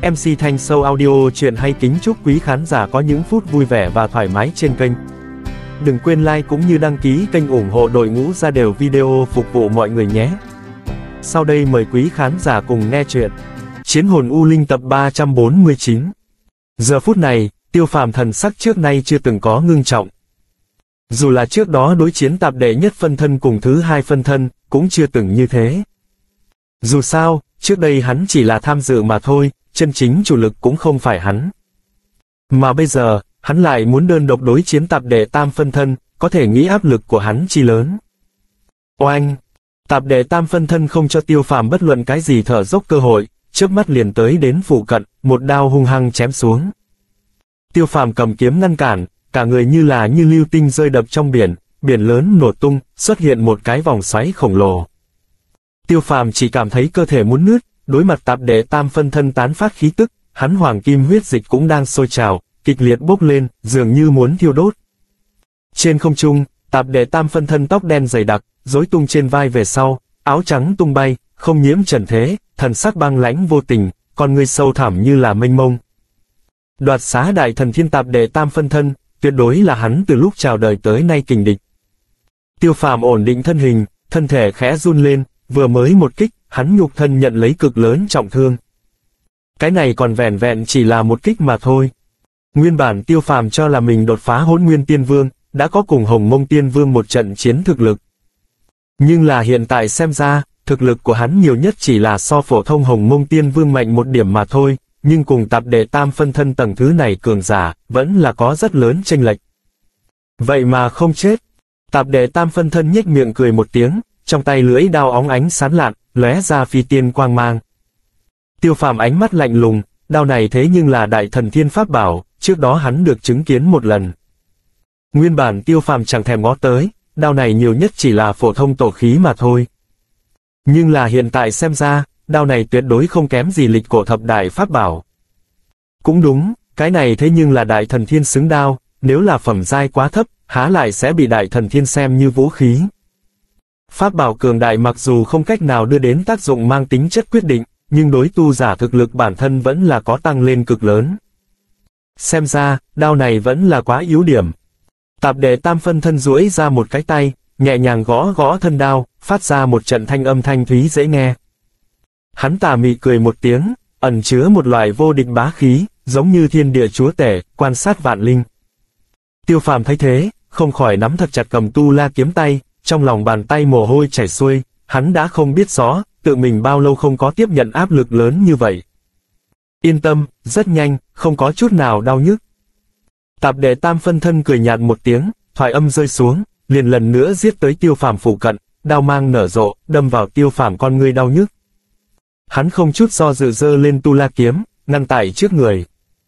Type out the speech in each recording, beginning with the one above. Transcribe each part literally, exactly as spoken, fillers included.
em xê Thanh Show Audio truyện hay kính chúc quý khán giả có những phút vui vẻ và thoải mái trên kênh. Đừng quên like cũng như đăng ký kênh ủng hộ đội ngũ ra đều video phục vụ mọi người nhé. Sau đây mời quý khán giả cùng nghe chuyện Chiến hồn U Linh tập ba trăm bốn mươi chín. Giờ phút này, Tiêu Phàm thần sắc trước nay chưa từng có ngưng trọng. Dù là trước đó đối chiến tạp đệ nhất phân thân cùng thứ hai phân thân, cũng chưa từng như thế. Dù sao, trước đây hắn chỉ là tham dự mà thôi, chân chính chủ lực cũng không phải hắn. Mà bây giờ, hắn lại muốn đơn độc đối chiến tạp đệ tam phân thân, có thể nghĩ áp lực của hắn chi lớn. Oanh! Tạp đệ tam phân thân không cho Tiêu Phàm bất luận cái gì thở dốc cơ hội, chớp mắt liền tới đến phụ cận, một đao hung hăng chém xuống. Tiêu Phàm cầm kiếm ngăn cản, cả người như là như lưu tinh rơi đập trong biển, biển lớn nổ tung, xuất hiện một cái vòng xoáy khổng lồ. Tiêu Phàm chỉ cảm thấy cơ thể muốn nứt, đối mặt tạp đệ tam phân thân tán phát khí tức, hắn hoàng kim huyết dịch cũng đang sôi trào, kịch liệt bốc lên, dường như muốn thiêu đốt. Trên không trung, tạp đệ tam phân thân tóc đen dày đặc, rối tung trên vai về sau, áo trắng tung bay, không nhiễm trần thế, thần sắc băng lãnh vô tình, con người sâu thẳm như là mênh mông. Đoạt xá đại thần thiên tạp đệ tam phân thân, tuyệt đối là hắn từ lúc chào đời tới nay kình địch. Tiêu Phàm ổn định thân hình, thân thể khẽ run lên, vừa mới một kích, hắn nhục thân nhận lấy cực lớn trọng thương. Cái này còn vẹn vẹn chỉ là một kích mà thôi. Nguyên bản Tiêu Phàm cho là mình đột phá Hỗn Nguyên Tiên Vương, đã có cùng Hồng Mông Tiên Vương một trận chiến thực lực. Nhưng là hiện tại xem ra, thực lực của hắn nhiều nhất chỉ là so phổ thông Hồng Mông Tiên Vương mạnh một điểm mà thôi, nhưng cùng tạp đệ tam phân thân tầng thứ này cường giả, vẫn là có rất lớn chênh lệch. Vậy mà không chết. Tạp đệ tam phân thân nhếch miệng cười một tiếng, trong tay lưỡi đao óng ánh sáng lạn, lóe ra phi tiên quang mang. Tiêu Phàm ánh mắt lạnh lùng, đao này thế nhưng là đại thần thiên pháp bảo, trước đó hắn được chứng kiến một lần. Nguyên bản Tiêu Phàm chẳng thèm ngó tới, đao này nhiều nhất chỉ là phổ thông tổ khí mà thôi. Nhưng là hiện tại xem ra, đao này tuyệt đối không kém gì lịch cổ thập đại pháp bảo. Cũng đúng, cái này thế nhưng là đại thần thiên xứng đao, nếu là phẩm giai quá thấp, há lại sẽ bị đại thần thiên xem như vũ khí. Pháp bảo cường đại mặc dù không cách nào đưa đến tác dụng mang tính chất quyết định, nhưng đối tu giả thực lực bản thân vẫn là có tăng lên cực lớn. Xem ra, đao này vẫn là quá yếu điểm. Tạp đệ tam phân thân duỗi ra một cái tay, nhẹ nhàng gõ gõ thân đao, phát ra một trận thanh âm thanh thúy dễ nghe. Hắn tà mị cười một tiếng, ẩn chứa một loại vô địch bá khí, giống như thiên địa chúa tể, quan sát vạn linh. Tiêu Phàm thấy thế, không khỏi nắm thật chặt cầm tu la kiếm tay, trong lòng bàn tay mồ hôi chảy xuôi, hắn đã không biết rõ, tự mình bao lâu không có tiếp nhận áp lực lớn như vậy. Yên tâm, rất nhanh, không có chút nào đau nhức. Tạp đệ tam phân thân cười nhạt một tiếng, thoại âm rơi xuống, liền lần nữa giết tới Tiêu Phàm phụ cận, đao mang nở rộ, đâm vào Tiêu Phàm con ngươi đau nhức. Hắn không chút do dự giơ lên tu la kiếm, ngăn tại trước người.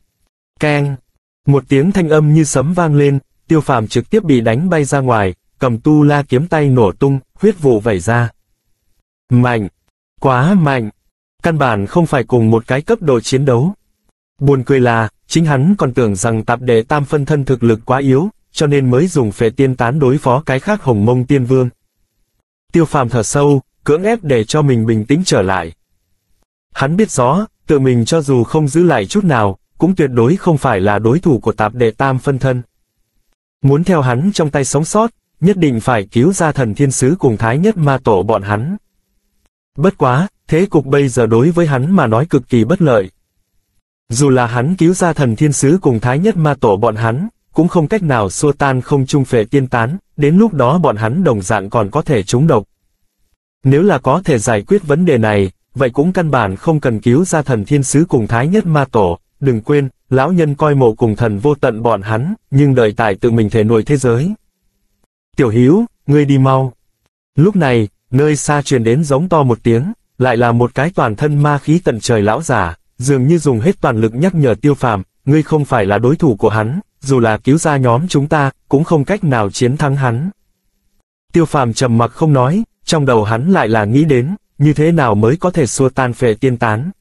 Keng! Một tiếng thanh âm như sấm vang lên, Tiêu Phàm trực tiếp bị đánh bay ra ngoài, cầm tu la kiếm tay nổ tung, huyết vụ vẩy ra. Mạnh! Quá mạnh! Căn bản không phải cùng một cái cấp độ chiến đấu. Buồn cười là, chính hắn còn tưởng rằng tạp đệ tam phân thân thực lực quá yếu, cho nên mới dùng phệ tiên tán đối phó cái khác Hồng Mông Tiên Vương. Tiêu Phàm thở sâu, cưỡng ép để cho mình bình tĩnh trở lại. Hắn biết rõ, tự mình cho dù không giữ lại chút nào, cũng tuyệt đối không phải là đối thủ của tạp đệ tam phân thân. Muốn theo hắn trong tay sống sót, nhất định phải cứu ra thần thiên sứ cùng thái nhất ma tổ bọn hắn. Bất quá, thế cục bây giờ đối với hắn mà nói cực kỳ bất lợi. Dù là hắn cứu ra thần thiên sứ cùng thái nhất ma tổ bọn hắn, cũng không cách nào xua tan không trung phệ tiên tán, đến lúc đó bọn hắn đồng dạng còn có thể trúng độc. Nếu là có thể giải quyết vấn đề này, vậy cũng căn bản không cần cứu ra thần thiên sứ cùng thái nhất ma tổ, đừng quên, lão nhân coi mộ cùng thần vô tận bọn hắn, nhưng đợi tại tự mình thể nội thế giới. Tiểu Hiếu, ngươi đi mau. Lúc này, nơi xa truyền đến giống to một tiếng, lại là một cái toàn thân ma khí tận trời lão giả, dường như dùng hết toàn lực nhắc nhở Tiêu Phàm, ngươi không phải là đối thủ của hắn, dù là cứu ra nhóm chúng ta, cũng không cách nào chiến thắng hắn. Tiêu Phàm trầm mặc không nói, trong đầu hắn lại là nghĩ đến, như thế nào mới có thể xua tan phệ tiên tán.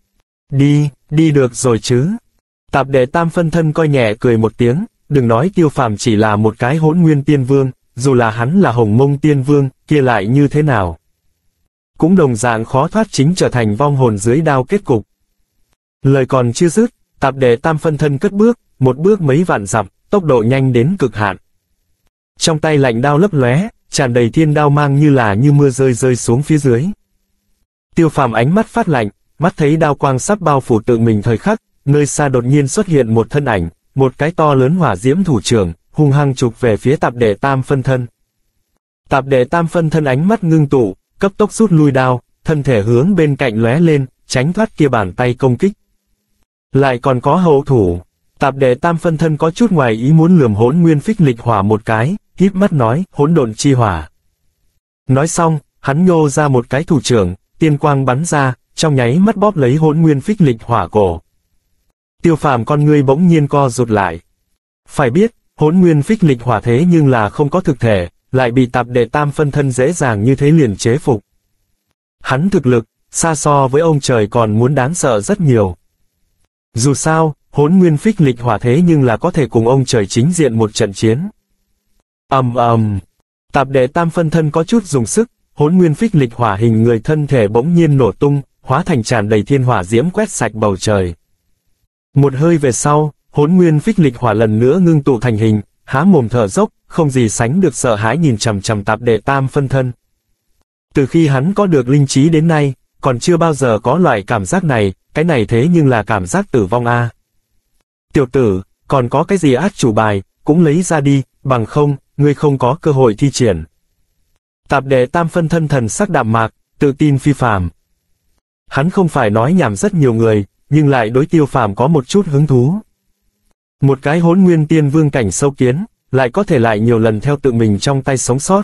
Đi, đi được rồi chứ. Tạp đệ tam phân thân coi nhẹ cười một tiếng, đừng nói Tiêu Phàm chỉ là một cái Hỗn Nguyên Tiên Vương, dù là hắn là Hồng Mông Tiên Vương, kia lại như thế nào. Cũng đồng dạng khó thoát chính trở thành vong hồn dưới đao kết cục. Lời còn chưa dứt, tạp đệ tam phân thân cất bước, một bước mấy vạn dặm, tốc độ nhanh đến cực hạn. Trong tay lạnh đao lấp lóe, tràn đầy thiên đao mang như là như mưa rơi rơi xuống phía dưới. Tiêu Phàm ánh mắt phát lạnh, mắt thấy đao quang sắp bao phủ tự mình thời khắc, nơi xa đột nhiên xuất hiện một thân ảnh, một cái to lớn hỏa diễm thủ trưởng, hung hăng chụp về phía tạp đệ tam phân thân. Tạp đệ tam phân thân ánh mắt ngưng tụ, cấp tốc rút lui đao, thân thể hướng bên cạnh lóe lên, tránh thoát kia bàn tay công kích. Lại còn có hậu thủ. Tạp đệ tam phân thân có chút ngoài ý muốn lườm Hỗn Nguyên Phích Lịch Hỏa một cái, híp mắt nói, hỗn độn chi hỏa. Nói xong, hắn nhô ra một cái thủ trưởng, tiên quang bắn ra, trong nháy mắt bóp lấy Hỗn Nguyên Phích Lịch Hỏa cổ. Tiêu Phàm con ngươi bỗng nhiên co rụt lại. Phải biết, Hỗn Nguyên Phích Lịch Hỏa thế nhưng là không có thực thể, lại bị tạp đệ tam phân thân dễ dàng như thế liền chế phục. Hắn thực lực, xa so với ông trời còn muốn đáng sợ rất nhiều. Dù sao, Hỗn Nguyên Phích Lịch Hỏa thế nhưng là có thể cùng ông trời chính diện một trận chiến. Ầm ầm, tạp đệ tam phân thân có chút dùng sức, Hỗn Nguyên Phích Lịch Hỏa hình người thân thể bỗng nhiên nổ tung, hóa thành tràn đầy thiên hỏa diễm quét sạch bầu trời. Một hơi về sau, Hỗn Nguyên Phích Lịch Hỏa lần nữa ngưng tụ thành hình, há mồm thở dốc, không gì sánh được sợ hãi nhìn chằm chằm tạp đệ tam phân thân. Từ khi hắn có được linh trí đến nay, còn chưa bao giờ có loại cảm giác này, cái này thế nhưng là cảm giác tử vong a. Tiểu tử, còn có cái gì át chủ bài, cũng lấy ra đi, bằng không, ngươi không có cơ hội thi triển. Tạp đệ tam phân thân thần sắc đạm mạc, tự tin phi phàm. Hắn không phải nói nhảm rất nhiều người, nhưng lại đối Tiêu Phàm có một chút hứng thú. Một cái Hỗn Nguyên Tiên Vương cảnh sâu kiến, lại có thể lại nhiều lần theo tự mình trong tay sống sót.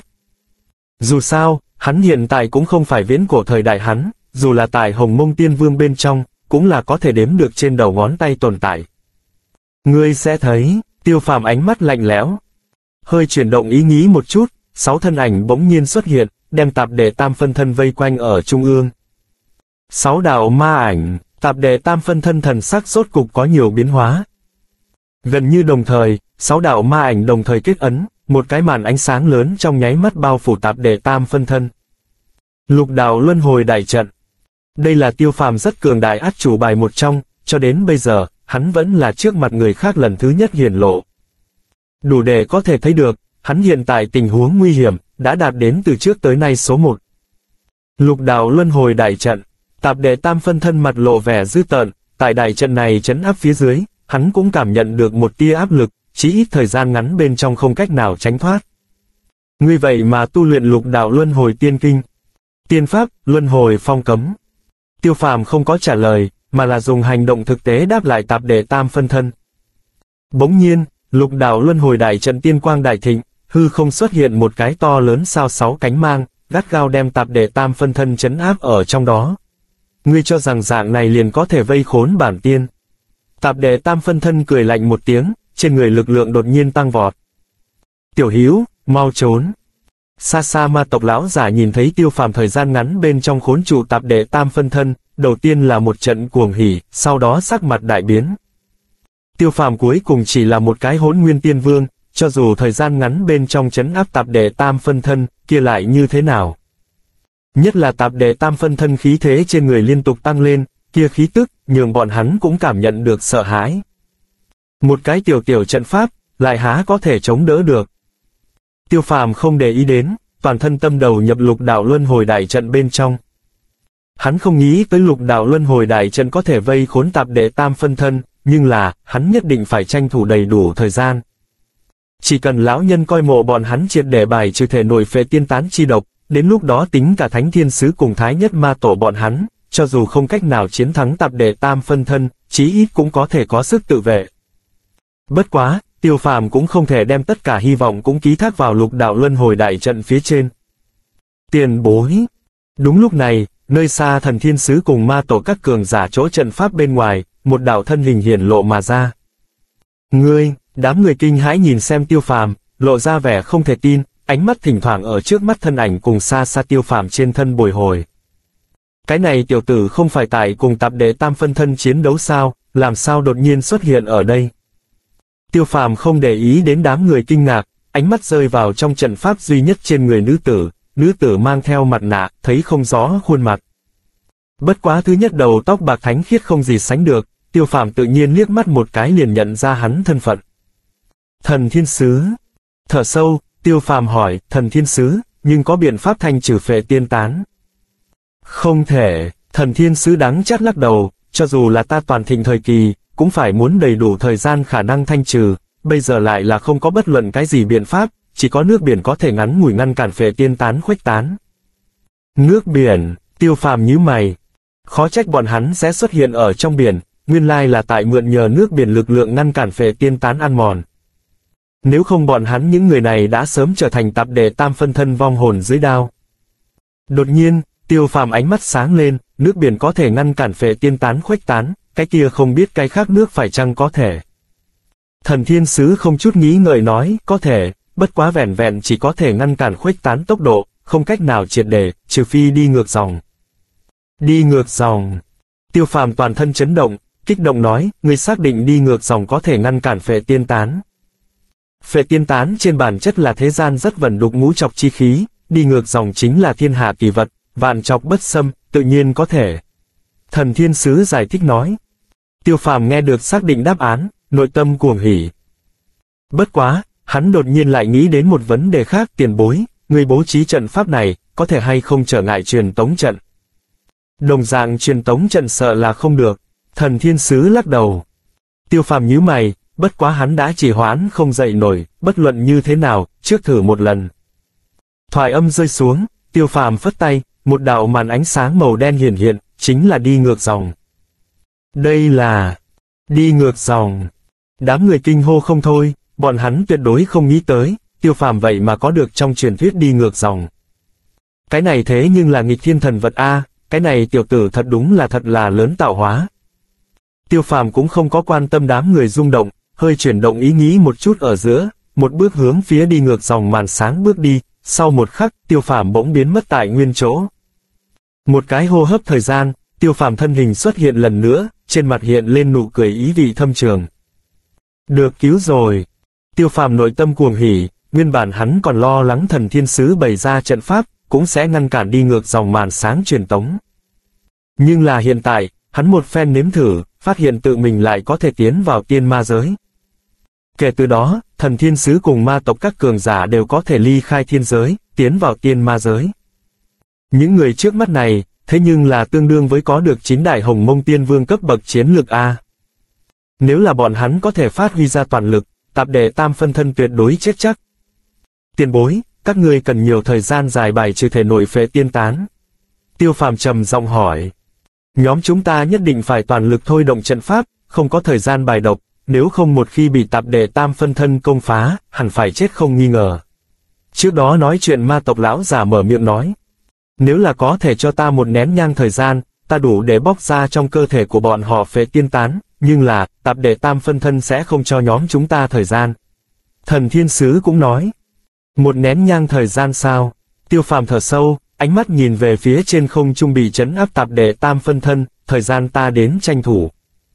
Dù sao, hắn hiện tại cũng không phải viễn cổ thời đại hắn, dù là tại Hồng Mông Tiên Vương bên trong, cũng là có thể đếm được trên đầu ngón tay tồn tại. Ngươi sẽ thấy, Tiêu Phàm ánh mắt lạnh lẽo. Hơi chuyển động ý nghĩ một chút, sáu thân ảnh bỗng nhiên xuất hiện, đem tạp đệ tam phân thân vây quanh ở trung ương. Sáu đạo ma ảnh, tạp đệ tam phân thân thần sắc rốt cục có nhiều biến hóa. Gần như đồng thời, sáu đạo ma ảnh đồng thời kết ấn, một cái màn ánh sáng lớn trong nháy mắt bao phủ tạp đệ tam phân thân. Lục đạo luân hồi đại trận. Đây là Tiêu Phàm rất cường đại át chủ bài một trong, cho đến bây giờ, hắn vẫn là trước mặt người khác lần thứ nhất hiển lộ. Đủ để có thể thấy được, hắn hiện tại tình huống nguy hiểm, đã đạt đến từ trước tới nay số một. Lục đạo luân hồi đại trận, tạp đệ tam phân thân mặt lộ vẻ dữ tợn, tại đại trận này trấn áp phía dưới, hắn cũng cảm nhận được một tia áp lực, chỉ ít thời gian ngắn bên trong không cách nào tránh thoát. Ngươi vậy mà tu luyện lục đạo luân hồi tiên kinh. Tiên pháp, luân hồi phong cấm. Tiêu Phàm không có trả lời, mà là dùng hành động thực tế đáp lại tạp đệ tam phân thân. Bỗng nhiên, lục đạo luân hồi đại trận tiên quang đại thịnh, hư không xuất hiện một cái to lớn sao sáu cánh mang, gắt gao đem tạp đệ tam phân thân trấn áp ở trong đó. Ngươi cho rằng dạng này liền có thể vây khốn bản tiên. Tạp đệ tam phân thân cười lạnh một tiếng, trên người lực lượng đột nhiên tăng vọt. Tiểu Hiếu, mau trốn. Xa xa ma tộc lão giả nhìn thấy Tiêu Phàm thời gian ngắn bên trong khốn trụ tạp đệ tam phân thân, đầu tiên là một trận cuồng hỉ, sau đó sắc mặt đại biến. Tiêu Phàm cuối cùng chỉ là một cái Hỗn Nguyên Tiên Vương, cho dù thời gian ngắn bên trong trấn áp tạp đệ tam phân thân, kia lại như thế nào? Nhất là tạp đệ tam phân thân khí thế trên người liên tục tăng lên, kia khí tức, nhường bọn hắn cũng cảm nhận được sợ hãi. Một cái tiểu tiểu trận pháp, lại há có thể chống đỡ được. Tiêu Phàm không để ý đến, toàn thân tâm đầu nhập lục đạo luân hồi đại trận bên trong. Hắn không nghĩ tới lục đạo luân hồi đại trận có thể vây khốn tạp đệ tam phân thân, nhưng là, hắn nhất định phải tranh thủ đầy đủ thời gian. Chỉ cần lão nhân coi mộ bọn hắn triệt để bài trừ thể nội phệ tiên tán chi độc, đến lúc đó tính cả thánh thiên sứ cùng thái nhất ma tổ bọn hắn, cho dù không cách nào chiến thắng tạp đệ tam phân thân, chí ít cũng có thể có sức tự vệ. Bất quá, Tiêu Phàm cũng không thể đem tất cả hy vọng cũng ký thác vào lục đạo luân hồi đại trận phía trên. Tiền bối. Đúng lúc này, nơi xa thần thiên sứ cùng ma tổ các cường giả chỗ trận pháp bên ngoài, một đạo thân hình hiển lộ mà ra. Ngươi, đám người kinh hãi nhìn xem Tiêu Phàm, lộ ra vẻ không thể tin, ánh mắt thỉnh thoảng ở trước mắt thân ảnh cùng xa xa Tiêu Phàm trên thân bồi hồi. Cái này tiểu tử không phải tại cùng tạp đệ tam phân thân chiến đấu sao, làm sao đột nhiên xuất hiện ở đây? Tiêu Phàm không để ý đến đám người kinh ngạc, ánh mắt rơi vào trong trận pháp duy nhất trên người nữ tử, nữ tử mang theo mặt nạ, thấy không rõ khuôn mặt. Bất quá thứ nhất đầu tóc bạc thánh khiết không gì sánh được, Tiêu Phàm tự nhiên liếc mắt một cái liền nhận ra hắn thân phận. Thần Thiên Sứ. Thở sâu, Tiêu Phàm hỏi, Thần Thiên Sứ, nhưng có biện pháp thanh trừ phệ tiên tán? Không thể, Thần Thiên Sứ đắng chát lắc đầu, cho dù là ta toàn thịnh thời kỳ, cũng phải muốn đầy đủ thời gian khả năng thanh trừ, bây giờ lại là không có bất luận cái gì biện pháp, chỉ có nước biển có thể ngắn ngủi ngăn cản phệ tiên tán khuếch tán. Nước biển, Tiêu Phàm nhíu mày. Khó trách bọn hắn sẽ xuất hiện ở trong biển, nguyên lai là tại mượn nhờ nước biển lực lượng ngăn cản phệ tiên tán ăn mòn. Nếu không bọn hắn những người này đã sớm trở thành tạp đệ tam phân thân vong hồn dưới đao. Đột nhiên, Tiêu Phàm ánh mắt sáng lên, nước biển có thể ngăn cản phệ tiên tán khuếch tán, cái kia không biết cái khác nước phải chăng có thể. Thần Thiên Sứ không chút nghĩ ngợi nói, có thể, bất quá vẻn vẹn chỉ có thể ngăn cản khuếch tán tốc độ, không cách nào triệt để, trừ phi đi ngược dòng. Đi ngược dòng. Tiêu Phàm toàn thân chấn động, kích động nói, ngươi xác định đi ngược dòng có thể ngăn cản phệ tiên tán. Phệ tiên tán trên bản chất là thế gian rất vẩn đục ngũ trọc chi khí, đi ngược dòng chính là thiên hạ kỳ vật, vạn trọc bất xâm, tự nhiên có thể. Thần Thiên Sứ giải thích nói. Tiêu Phàm nghe được xác định đáp án, nội tâm cuồng hỉ. Bất quá, hắn đột nhiên lại nghĩ đến một vấn đề khác, tiền bối, người bố trí trận pháp này, có thể hay không trở ngại truyền tống trận. Đồng dạng truyền tống trận sợ là không được, Thần Thiên Sứ lắc đầu. Tiêu Phàm nhíu mày, bất quá hắn đã trì hoãn không dậy nổi, bất luận như thế nào, trước thử một lần. Thoại âm rơi xuống, Tiêu Phàm phất tay, một đạo màn ánh sáng màu đen hiển hiện, chính là đi ngược dòng. Đây là đi ngược dòng. Đám người kinh hô không thôi, bọn hắn tuyệt đối không nghĩ tới, Tiêu Phàm vậy mà có được trong truyền thuyết đi ngược dòng. Cái này thế nhưng là nghịch thiên thần vật a, cái này tiểu tử thật đúng là thật là lớn tạo hóa. Tiêu Phàm cũng không có quan tâm đám người rung động, hơi chuyển động ý nghĩ một chút ở giữa, một bước hướng phía đi ngược dòng màn sáng bước đi, sau một khắc, Tiêu Phàm bỗng biến mất tại nguyên chỗ. Một cái hô hấp thời gian, Tiêu Phàm thân hình xuất hiện lần nữa, trên mặt hiện lên nụ cười ý vị thâm trường. Được cứu rồi. Tiêu Phàm nội tâm cuồng hỉ, nguyên bản hắn còn lo lắng Thần Thiên Sứ bày ra trận pháp, cũng sẽ ngăn cản đi ngược dòng màn sáng truyền tống. Nhưng là hiện tại, hắn một phen nếm thử, phát hiện tự mình lại có thể tiến vào tiên ma giới. Kể từ đó, Thần Thiên Sứ cùng ma tộc các cường giả đều có thể ly khai thiên giới, tiến vào tiên ma giới. Những người trước mắt này, thế nhưng là tương đương với có được chín đại hồng mông tiên vương cấp bậc chiến lược A. Nếu là bọn hắn có thể phát huy ra toàn lực, tạp đệ tam phân thân tuyệt đối chết chắc. Tiền bối, các ngươi cần nhiều thời gian dài bài trừ thể nội phệ tiên tán. Tiêu Phàm trầm giọng hỏi. Nhóm chúng ta nhất định phải toàn lực thôi động trận pháp, không có thời gian bài độc, nếu không một khi bị tạp đệ tam phân thân công phá, hẳn phải chết không nghi ngờ. Trước đó nói chuyện ma tộc lão giả mở miệng nói. Nếu là có thể cho ta một nén nhang thời gian, ta đủ để bóc ra trong cơ thể của bọn họ phệ tiên tán, nhưng là, tạp đệ tam phân thân sẽ không cho nhóm chúng ta thời gian. Thần Thiên Sứ cũng nói. Một nén nhang thời gian sao? Tiêu Phàm thở sâu, ánh mắt nhìn về phía trên không trung bị trấn áp tạp đệ tam phân thân, thời gian ta đến tranh thủ.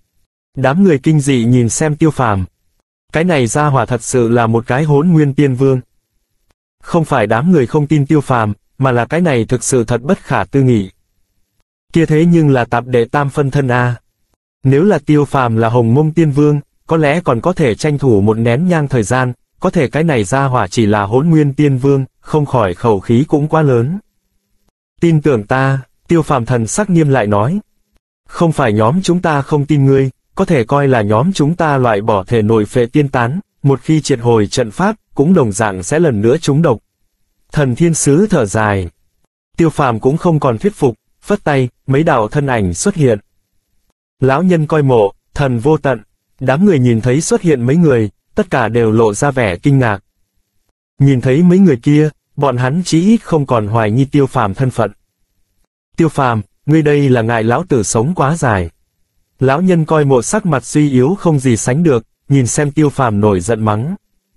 Đám người kinh dị nhìn xem Tiêu Phàm. Cái này ra hỏa thật sự là một cái hỗn nguyên tiên vương. Không phải đám người không tin Tiêu Phàm, mà là cái này thực sự thật bất khả tư nghị. Kia thế nhưng là tạp đệ tam phân thân a. Nếu là Tiêu Phàm là hồng mông tiên vương, có lẽ còn có thể tranh thủ một nén nhang thời gian, có thể cái này ra hỏa chỉ là hỗn nguyên tiên vương, không khỏi khẩu khí cũng quá lớn. Tin tưởng ta, Tiêu Phàm thần sắc nghiêm lại nói. Không phải nhóm chúng ta không tin ngươi, có thể coi là nhóm chúng ta loại bỏ thể nội phệ tiên tán, một khi triệt hồi trận pháp, cũng đồng dạng sẽ lần nữa trúng độc. Thần Thiên Sứ thở dài. Tiêu Phàm cũng không còn thuyết phục, phất tay, mấy đạo thân ảnh xuất hiện. Lão nhân coi mộ, thần vô tận, đám người nhìn thấy xuất hiện mấy người, tất cả đều lộ ra vẻ kinh ngạc. Nhìn thấy mấy người kia, bọn hắn chí ít không còn hoài nghi Tiêu Phàm thân phận. Tiêu Phàm, ngươi đây là ngại lão tử sống quá dài. Lão nhân coi mộ sắc mặt suy yếu không gì sánh được, nhìn xem Tiêu Phàm nổi giận mắng.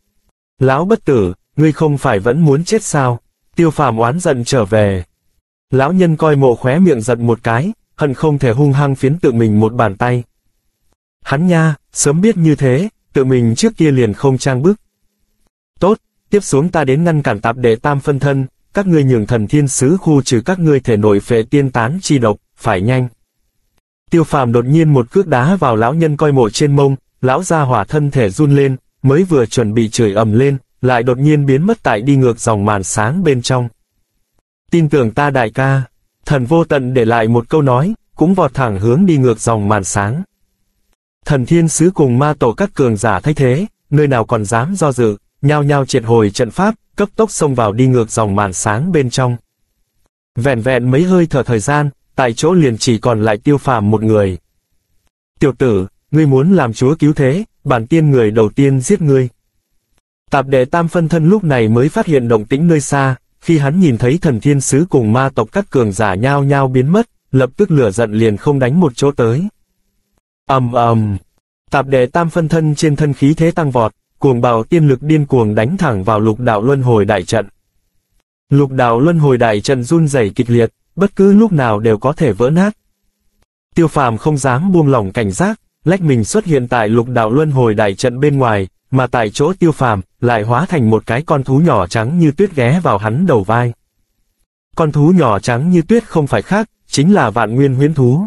Lão bất tử, ngươi không phải vẫn muốn chết sao? Tiêu Phàm oán giận trở về. Lão nhân coi mộ khóe miệng giật một cái, hận không thể hung hăng phiến tự mình một bàn tay. Hắn nha, sớm biết như thế, tự mình trước kia liền không trang bức. Tốt, tiếp xuống ta đến ngăn cản tạp đệ tam phân thân, các ngươi nhường Thần Thiên Sứ khu trừ các ngươi thể nội phệ tiên tán chi độc, phải nhanh. Tiêu Phàm đột nhiên một cước đá vào lão nhân coi mộ trên mông, lão gia hỏa thân thể run lên, mới vừa chuẩn bị chửi ầm lên, lại đột nhiên biến mất tại đi ngược dòng màn sáng bên trong. Tin tưởng ta đại ca, Thần Vô Tận để lại một câu nói, cũng vọt thẳng hướng đi ngược dòng màn sáng. Thần Thiên Sứ cùng ma tổ các cường giả thấy thế, nơi nào còn dám do dự, nhao nhao triệt hồi trận pháp, cấp tốc xông vào đi ngược dòng màn sáng bên trong. Vẹn vẹn mấy hơi thở thời gian, tại chỗ liền chỉ còn lại Tiêu Phàm một người. Tiểu tử, ngươi muốn làm chúa cứu thế, bản tiên người đầu tiên giết ngươi. Tạp đệ tam phân thân lúc này mới phát hiện động tĩnh nơi xa, khi hắn nhìn thấy Thần Thiên Sứ cùng ma tộc các cường giả nhao nhao biến mất, lập tức lửa giận liền không đánh một chỗ tới. Ầm ầm, tạp đệ tam phân thân trên thân khí thế tăng vọt, cuồng bạo tiên lực điên cuồng đánh thẳng vào lục đạo luân hồi đại trận. Lục đạo luân hồi đại trận run rẩy kịch liệt, bất cứ lúc nào đều có thể vỡ nát. Tiêu Phàm không dám buông lỏng cảnh giác, lách mình xuất hiện tại lục đạo luân hồi đại trận bên ngoài, mà tại chỗ Tiêu Phàm lại hóa thành một cái con thú nhỏ trắng như tuyết ghé vào hắn đầu vai. Con thú nhỏ trắng như tuyết không phải khác, chính là Vạn Nguyên Huyễn Thú.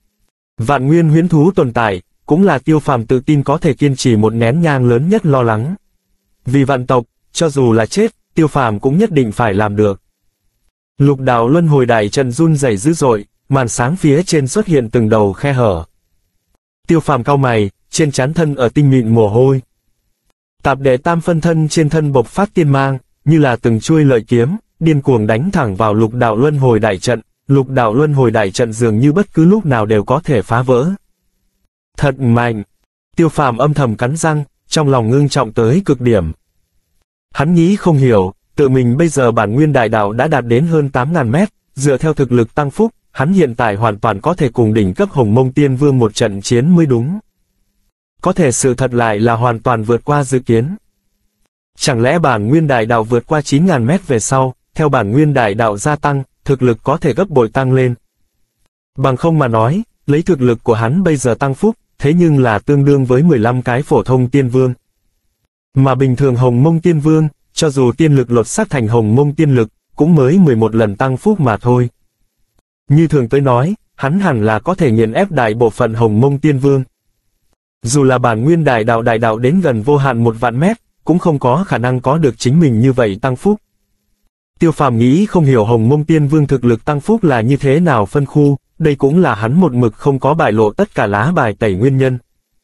Vạn Nguyên Huyễn Thú tồn tại, cũng là Tiêu Phàm tự tin có thể kiên trì một nén nhang lớn nhất lo lắng. Vì vạn tộc, cho dù là chết, Tiêu Phàm cũng nhất định phải làm được. Lục đạo luân hồi đại trận run rẩy dữ dội, màn sáng phía trên xuất hiện từng đầu khe hở. Tiêu Phàm cau mày, trên trán thân ở tinh mịn mồ hôi. Tạp đệ tam phân thân trên thân bộc phát tiên mang, như là từng chuôi lợi kiếm, điên cuồng đánh thẳng vào lục đạo luân hồi đại trận. Lục đạo luân hồi đại trận dường như bất cứ lúc nào đều có thể phá vỡ. Thật mạnh! Tiêu Phàm âm thầm cắn răng, trong lòng ngưng trọng tới cực điểm. Hắn nghĩ không hiểu, tự mình bây giờ bản nguyên đại đạo đã đạt đến hơn tám ngàn mét, dựa theo thực lực tăng phúc, hắn hiện tại hoàn toàn có thể cùng đỉnh cấp Hồng Mông Tiên Vương một trận chiến mới đúng. Có thể sự thật lại là hoàn toàn vượt qua dự kiến. Chẳng lẽ bản nguyên đại đạo vượt qua chín ngàn mét về sau, theo bản nguyên đại đạo gia tăng, thực lực có thể gấp bội tăng lên. Bằng không mà nói, lấy thực lực của hắn bây giờ tăng phúc, thế nhưng là tương đương với mười lăm cái phổ thông tiên vương. Mà bình thường Hồng Mông Tiên Vương, cho dù tiên lực lột xác thành Hồng Mông Tiên Lực, cũng mới mười một lần tăng phúc mà thôi. Như thường tới nói, hắn hẳn là có thể nghiền ép đại bộ phận Hồng Mông Tiên Vương. Dù là bản nguyên đại đạo đại đạo đến gần vô hạn một vạn mét, cũng không có khả năng có được chính mình như vậy tăng phúc. Tiêu Phàm nghĩ không hiểu Hồng Mông Tiên Vương thực lực tăng phúc là như thế nào phân khu, đây cũng là hắn một mực không có bại lộ tất cả lá bài tẩy nguyên nhân.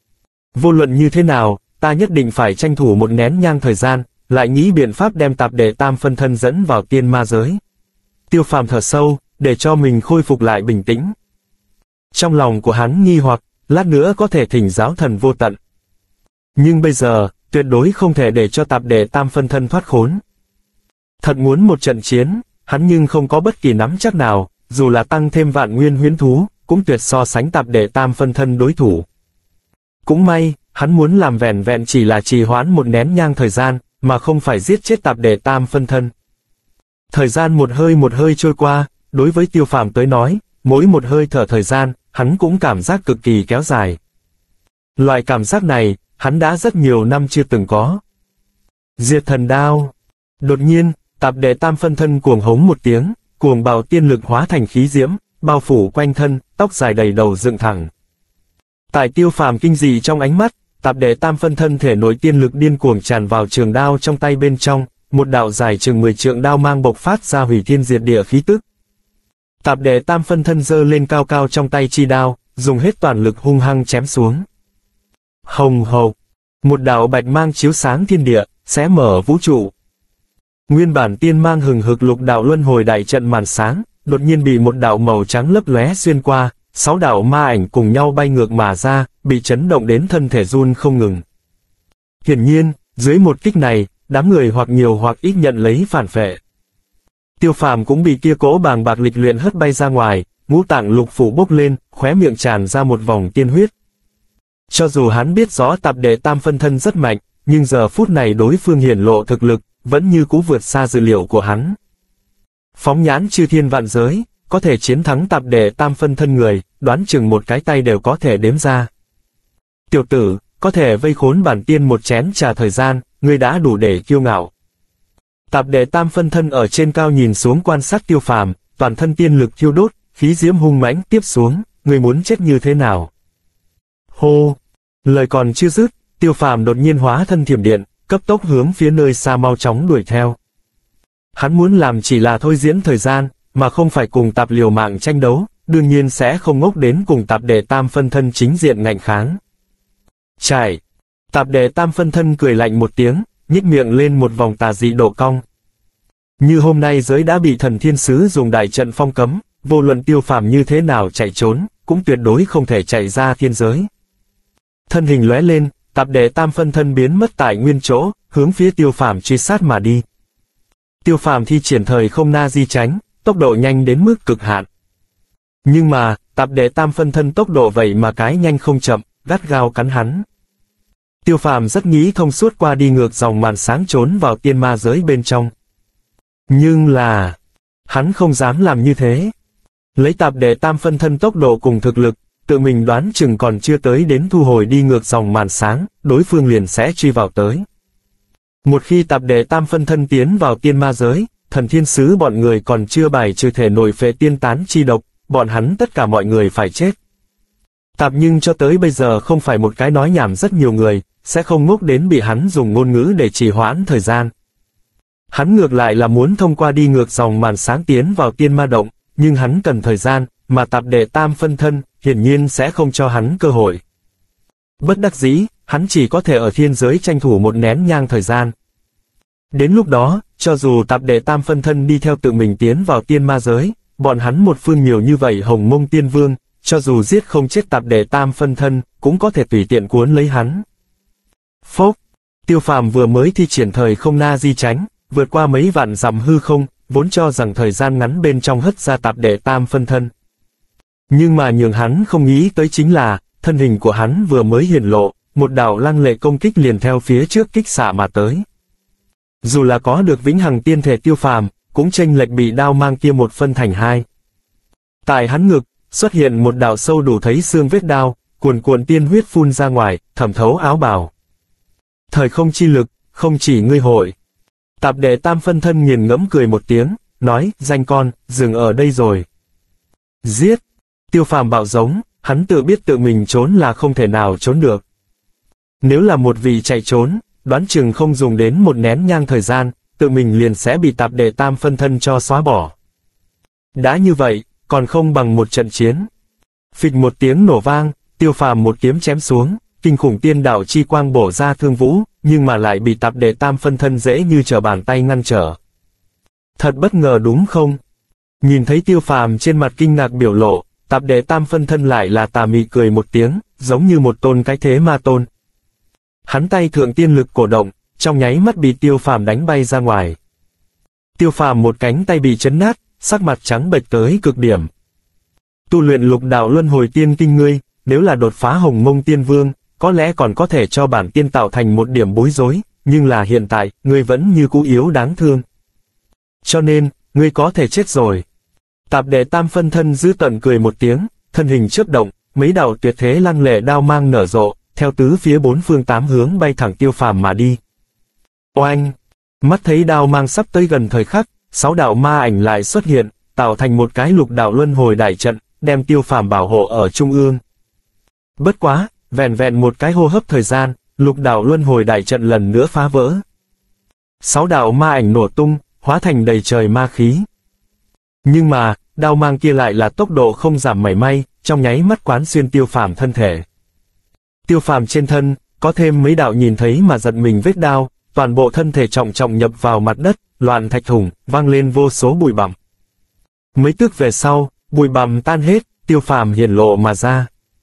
Vô luận như thế nào, ta nhất định phải tranh thủ một nén nhang thời gian, lại nghĩ biện pháp đem tạp đệ tam phân thân dẫn vào tiên ma giới. Tiêu Phàm thở sâu, để cho mình khôi phục lại bình tĩnh. Trong lòng của hắn nghi hoặc, lát nữa có thể thỉnh giáo Thần Vô Tận. Nhưng bây giờ, tuyệt đối không thể để cho tạp đệ tam phân thân thoát khốn. Thật muốn một trận chiến, hắn nhưng không có bất kỳ nắm chắc nào, dù là tăng thêm Vạn Nguyên Huyễn Thú, cũng tuyệt so sánh tạp đệ tam phân thân đối thủ. Cũng may, hắn muốn làm vẹn vẹn chỉ là trì hoãn một nén nhang thời gian, mà không phải giết chết tạp đệ tam phân thân. Thời gian một hơi một hơi trôi qua, đối với Tiêu Phàm tới nói, mỗi một hơi thở thời gian, hắn cũng cảm giác cực kỳ kéo dài. Loại cảm giác này, hắn đã rất nhiều năm chưa từng có. Diệt thần đao. Đột nhiên, tạp đệ tam phân thân cuồng hống một tiếng, cuồng bạo tiên lực hóa thành khí diễm, bao phủ quanh thân, tóc dài đầy đầu dựng thẳng. Tại Tiêu Phàm kinh dị trong ánh mắt, tạp đệ tam phân thân thể nội tiên lực điên cuồng tràn vào trường đao trong tay bên trong, một đạo dài chừng mười trượng đao mang bộc phát ra hủy thiên diệt địa khí tức. Tạp đệ tam phân thân giơ lên cao cao trong tay chi đao, dùng hết toàn lực hung hăng chém xuống. Hồng hộc, một đạo bạch mang chiếu sáng thiên địa, xé mở vũ trụ. Nguyên bản tiên mang hừng hực lục đạo luân hồi đại trận màn sáng, đột nhiên bị một đạo màu trắng lấp lóe xuyên qua, sáu đạo ma ảnh cùng nhau bay ngược mà ra, bị chấn động đến thân thể run không ngừng. Hiển nhiên, dưới một kích này, đám người hoặc nhiều hoặc ít nhận lấy phản phệ. Tiêu Phàm cũng bị kia cỗ bàng bạc lịch luyện hất bay ra ngoài, ngũ tạng lục phủ bốc lên, khóe miệng tràn ra một vòng tiên huyết. Cho dù hắn biết rõ tạp đệ tam phân thân rất mạnh, nhưng giờ phút này đối phương hiển lộ thực lực, vẫn như cũ vượt xa dự liệu của hắn. Phóng nhãn chư thiên vạn giới, có thể chiến thắng tạp đệ tam phân thân người, đoán chừng một cái tay đều có thể đếm ra. Tiểu tử, có thể vây khốn bản tiên một chén trà thời gian, ngươi đã đủ để kiêu ngạo. Tạp đệ tam phân thân ở trên cao nhìn xuống quan sát Tiêu Phàm, toàn thân tiên lực thiêu đốt, khí diễm hung mãnh tiếp xuống, người muốn chết như thế nào? Hô! Lời còn chưa dứt, Tiêu Phàm đột nhiên hóa thân thiểm điện, cấp tốc hướng phía nơi xa mau chóng đuổi theo. Hắn muốn làm chỉ là thôi diễn thời gian, mà không phải cùng Tạp liều mạng tranh đấu, đương nhiên sẽ không ngốc đến cùng Tạp Đệ Tam phân thân chính diện ngạnh kháng. Chải! Tạp Đệ Tam phân thân cười lạnh một tiếng, nhếch miệng lên một vòng tà dị độ cong. Như hôm nay giới đã bị thần thiên sứ dùng đại trận phong cấm, vô luận Tiêu Phàm như thế nào chạy trốn, cũng tuyệt đối không thể chạy ra thiên giới. Thân hình lóe lên, Tạp Đệ Tam phân thân biến mất tại nguyên chỗ, hướng phía Tiêu Phàm truy sát mà đi. Tiêu Phàm thi triển thời không na di tránh, tốc độ nhanh đến mức cực hạn. Nhưng mà, Tạp Đệ Tam phân thân tốc độ vậy mà cái nhanh không chậm, gắt gao cắn hắn. Tiêu Phàm rất nghĩ thông suốt qua đi ngược dòng màn sáng trốn vào tiên ma giới bên trong. Nhưng là, hắn không dám làm như thế. Lấy Tạp Đệ Tam phân thân tốc độ cùng thực lực, tự mình đoán chừng còn chưa tới đến thu hồi đi ngược dòng màn sáng, đối phương liền sẽ truy vào tới. Một khi Tạp Đệ Tam phân thân tiến vào tiên ma giới, thần thiên sứ bọn người còn chưa bài trừ thể nổi phệ tiên tán chi độc, bọn hắn tất cả mọi người phải chết. Tạp nhưng cho tới bây giờ không phải một cái nói nhảm rất nhiều người, sẽ không ngốc đến bị hắn dùng ngôn ngữ để trì hoãn thời gian. Hắn ngược lại là muốn thông qua đi ngược dòng màn sáng tiến vào tiên ma động, nhưng hắn cần thời gian, mà Tạp Đệ Tam phân thân, hiển nhiên sẽ không cho hắn cơ hội. Bất đắc dĩ, hắn chỉ có thể ở thiên giới tranh thủ một nén nhang thời gian. Đến lúc đó, cho dù Tạp Đệ Tam phân thân đi theo tự mình tiến vào tiên ma giới, bọn hắn một phương nhiều như vậy Hồng Mông Tiên Vương, cho dù giết không chết Tạp Đệ Tam phân thân, cũng có thể tùy tiện cuốn lấy hắn. Phốc! Tiêu Phàm vừa mới thi triển thời không na di tránh, vượt qua mấy vạn dặm hư không, vốn cho rằng thời gian ngắn bên trong hất ra Tạp Đệ Tam phân thân. Nhưng mà nhường hắn không nghĩ tới chính là, thân hình của hắn vừa mới hiển lộ, một đạo lăng lệ công kích liền theo phía trước kích xạ mà tới. Dù là có được vĩnh hằng tiên thể Tiêu Phàm, cũng chênh lệch bị đao mang kia một phân thành hai. Tại hắn ngực, xuất hiện một đạo sâu đủ thấy xương vết đao, cuồn cuộn tiên huyết phun ra ngoài, thẩm thấu áo bào. Thời không chi lực, không chỉ ngươi hội. Tạp Đệ Tam phân thân nghiền ngẫm cười một tiếng, nói, danh con, dừng ở đây rồi. Giết! Tiêu Phàm bạo giống, hắn tự biết tự mình trốn là không thể nào trốn được. Nếu là một vị chạy trốn, đoán chừng không dùng đến một nén nhang thời gian, tự mình liền sẽ bị Tạp Đệ Tam phân thân cho xóa bỏ. Đã như vậy, còn không bằng một trận chiến. Phịch một tiếng nổ vang, Tiêu Phàm một kiếm chém xuống, kinh khủng tiên đạo chi quang bổ ra thương vũ, nhưng mà lại bị Tạp Đệ Tam phân thân dễ như trở bàn tay ngăn trở. Thật bất ngờ đúng không? Nhìn thấy Tiêu Phàm trên mặt kinh ngạc biểu lộ, Tạp Đệ Tam phân thân lại là tà mị cười một tiếng, giống như một tôn cái thế ma tôn. Hắn tay thượng tiên lực cổ động, trong nháy mắt bị Tiêu Phàm đánh bay ra ngoài. Tiêu Phàm một cánh tay bị chấn nát, sắc mặt trắng bệch tới cực điểm. Tu luyện lục đạo luân hồi tiên kinh ngươi, nếu là đột phá Hồng Mông Tiên Vương, có lẽ còn có thể cho bản tiên tạo thành một điểm bối rối, nhưng là hiện tại, ngươi vẫn như cũ yếu đáng thương. Cho nên, ngươi có thể chết rồi. Tạp Đệ Tam phân thân giữ tận cười một tiếng, thân hình chớp động, mấy đạo tuyệt thế lăng lệ đao mang nở rộ, theo tứ phía bốn phương tám hướng bay thẳng Tiêu Phàm mà đi. Oanh! Mắt thấy đao mang sắp tới gần thời khắc, sáu đạo ma ảnh lại xuất hiện, tạo thành một cái lục đạo luân hồi đại trận, đem Tiêu Phàm bảo hộ ở trung ương. Bất quá, vẹn vẹn một cái hô hấp thời gian, lục đạo luân hồi đại trận lần nữa phá vỡ. Sáu đạo ma ảnh nổ tung, hóa thành đầy trời ma khí. Nhưng mà, đao mang kia lại là tốc độ không giảm mảy may, trong nháy mắt quán xuyên Tiêu Phàm thân thể. Tiêu Phàm trên thân, có thêm mấy đạo nhìn thấy mà giật mình vết đao, toàn bộ thân thể trọng trọng nhập vào mặt đất, loạn thạch thủng, vang lên vô số bụi bặm. Mấy tức về sau, bụi bặm tan hết, Tiêu Phàm hiển lộ mà ra.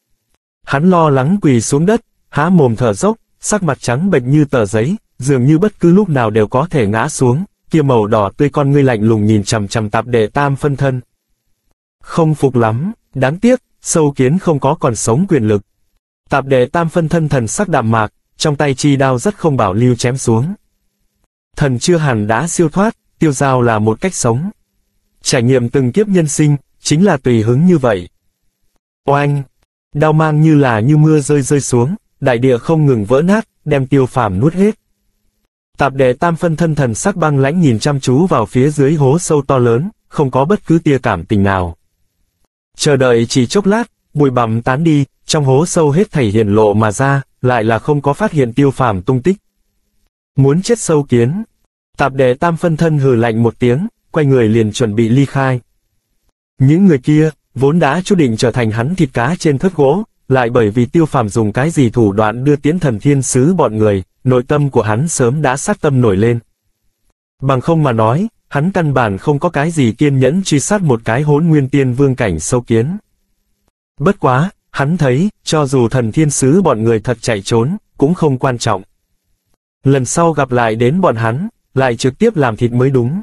Hắn lo lắng quỳ xuống đất, há mồm thở dốc, sắc mặt trắng bệch như tờ giấy, dường như bất cứ lúc nào đều có thể ngã xuống, kia màu đỏ tươi con ngươi lạnh lùng nhìn chằm chằm Tạp Đệ Tam phân thân. Không phục lắm, đáng tiếc, sâu kiến không có còn sống quyền lực. Tạp Đệ Tam phân thân thần sắc đạm mạc, trong tay chi đao rất không bảo lưu chém xuống. Thần chưa hẳn đã siêu thoát, tiêu dao là một cách sống. Trải nghiệm từng kiếp nhân sinh, chính là tùy hứng như vậy. Oanh! Đao mang như là như mưa rơi rơi xuống, đại địa không ngừng vỡ nát, đem Tiêu Phàm nuốt hết. Tạp Đệ Tam phân thân thần sắc băng lãnh nhìn chăm chú vào phía dưới hố sâu to lớn, không có bất cứ tia cảm tình nào. Chờ đợi chỉ chốc lát, bụi bặm tán đi, trong hố sâu hết thảy hiển lộ mà ra, lại là không có phát hiện Tiêu Phàm tung tích. Muốn chết sâu kiến. Tạp đệ tam phân thân hừ lạnh một tiếng, quay người liền chuẩn bị ly khai. Những người kia, vốn đã chú định trở thành hắn thịt cá trên thớt gỗ, lại bởi vì Tiêu Phàm dùng cái gì thủ đoạn đưa tiến thần thiên sứ bọn người, nội tâm của hắn sớm đã sát tâm nổi lên. Bằng không mà nói, hắn căn bản không có cái gì kiên nhẫn truy sát một cái hỗn nguyên tiên vương cảnh sâu kiến. Bất quá, hắn thấy, cho dù thần thiên sứ bọn người thật chạy trốn, cũng không quan trọng. Lần sau gặp lại đến bọn hắn, lại trực tiếp làm thịt mới đúng.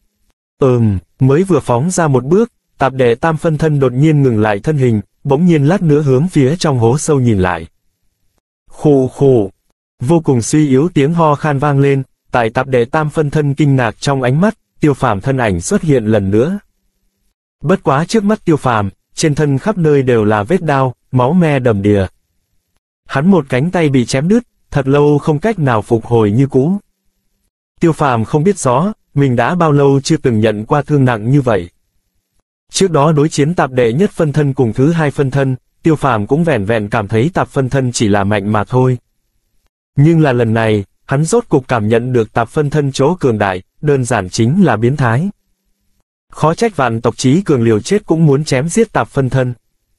Ừm, mới vừa phóng ra một bước, tạp đệ tam phân thân đột nhiên ngừng lại thân hình, bỗng nhiên lát nữa hướng phía trong hố sâu nhìn lại. Khụ khụ, vô cùng suy yếu tiếng ho khan vang lên, tại tạp đệ tam phân thân kinh ngạc trong ánh mắt, Tiêu Phàm thân ảnh xuất hiện lần nữa. Bất quá trước mắt Tiêu Phàm, trên thân khắp nơi đều là vết đao, máu me đầm đìa. Hắn một cánh tay bị chém đứt, thật lâu không cách nào phục hồi như cũ. Tiêu Phàm không biết rõ, mình đã bao lâu chưa từng nhận qua thương nặng như vậy. Trước đó đối chiến tạp đệ nhất phân thân cùng thứ hai phân thân, Tiêu Phàm cũng vẻn vẹn cảm thấy tạp phân thân chỉ là mạnh mà thôi. Nhưng là lần này, hắn rốt cục cảm nhận được tạp phân thân chỗ cường đại, đơn giản chính là biến thái. Khó trách vạn tộc chí cường liều chết cũng muốn chém giết tạp phân thân.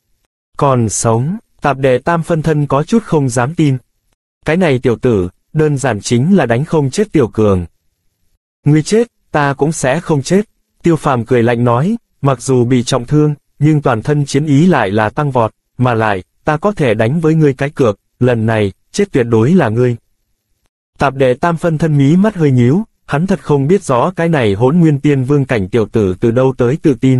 Còn sống, tạp đệ tam phân thân có chút không dám tin. Cái này tiểu tử, đơn giản chính là đánh không chết tiểu cường. Ngươi chết, ta cũng sẽ không chết. Tiêu Phàm cười lạnh nói, mặc dù bị trọng thương, nhưng toàn thân chiến ý lại là tăng vọt, mà lại, ta có thể đánh với ngươi cái cược, lần này, chết tuyệt đối là ngươi. Tạp đệ tam phân thân mí mắt hơi nhíu, hắn thật không biết rõ cái này hỗn nguyên tiên vương cảnh tiểu tử từ đâu tới tự tin.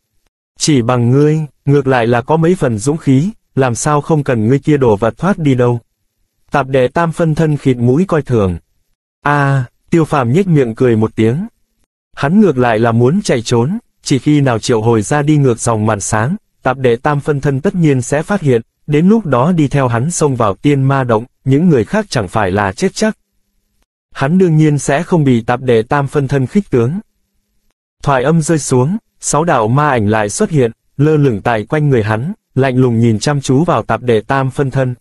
Chỉ bằng ngươi, ngược lại là có mấy phần dũng khí, làm sao không cần ngươi kia đổ vật thoát đi đâu. Tạp đệ tam phân thân khịt mũi coi thường. A, à, Tiêu Phàm nhếch miệng cười một tiếng. Hắn ngược lại là muốn chạy trốn, chỉ khi nào triệu hồi ra đi ngược dòng màn sáng, tạp đệ tam phân thân tất nhiên sẽ phát hiện, đến lúc đó đi theo hắn xông vào tiên ma động, những người khác chẳng phải là chết chắc. Hắn đương nhiên sẽ không bị tạp đệ tam phân thân khích tướng. Thoại âm rơi xuống, sáu đạo ma ảnh lại xuất hiện, lơ lửng tại quanh người hắn, lạnh lùng nhìn chăm chú vào tạp đệ tam phân thân.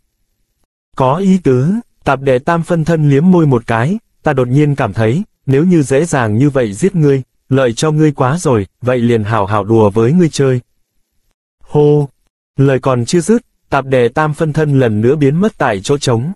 Có ý tứ, tạp đệ tam phân thân liếm môi một cái, ta đột nhiên cảm thấy, nếu như dễ dàng như vậy giết ngươi, lợi cho ngươi quá rồi, vậy liền hảo hảo đùa với ngươi chơi. Hô, lời còn chưa dứt, tạp đệ tam phân thân lần nữa biến mất tại chỗ trống.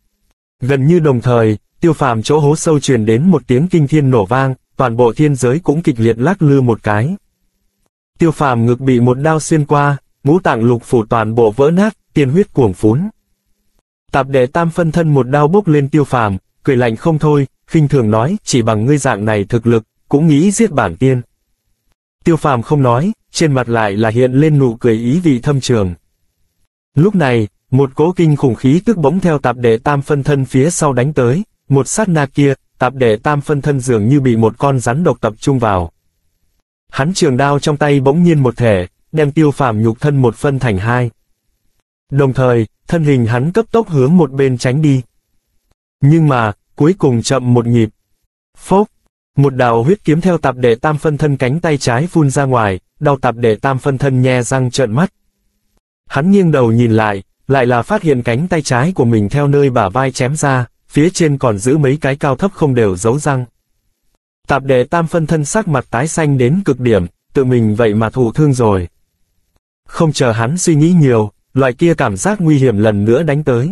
Gần như đồng thời, Tiêu Phàm chỗ hố sâu truyền đến một tiếng kinh thiên nổ vang, toàn bộ thiên giới cũng kịch liệt lắc lư một cái. Tiêu Phàm ngực bị một đao xuyên qua, ngũ tạng lục phủ toàn bộ vỡ nát, tiên huyết cuồng phún. Tạp đệ tam phân thân một đao bốc lên Tiêu Phàm, cười lạnh không thôi, khinh thường nói, chỉ bằng ngươi dạng này thực lực, cũng nghĩ giết bản tiên. Tiêu Phàm không nói, trên mặt lại là hiện lên nụ cười ý vị thâm trường. Lúc này, một cỗ kinh khủng khí tức bỗng theo tạp đệ tam phân thân phía sau đánh tới, một sát na kia, tạp đệ tam phân thân dường như bị một con rắn độc tập trung vào. Hắn trường đao trong tay bỗng nhiên một thể, đem Tiêu Phàm nhục thân một phân thành hai. Đồng thời, thân hình hắn cấp tốc hướng một bên tránh đi. Nhưng mà, cuối cùng chậm một nhịp. Phốc, một đạo huyết kiếm theo tạp đệ tam phân thân cánh tay trái phun ra ngoài, đau tạp đệ tam phân thân nhe răng trợn mắt. Hắn nghiêng đầu nhìn lại, lại là phát hiện cánh tay trái của mình theo nơi bả vai chém ra, phía trên còn giữ mấy cái cao thấp không đều dấu răng. Tạp đệ tam phân thân sắc mặt tái xanh đến cực điểm, tự mình vậy mà thụ thương rồi. Không chờ hắn suy nghĩ nhiều, loại kia cảm giác nguy hiểm lần nữa đánh tới.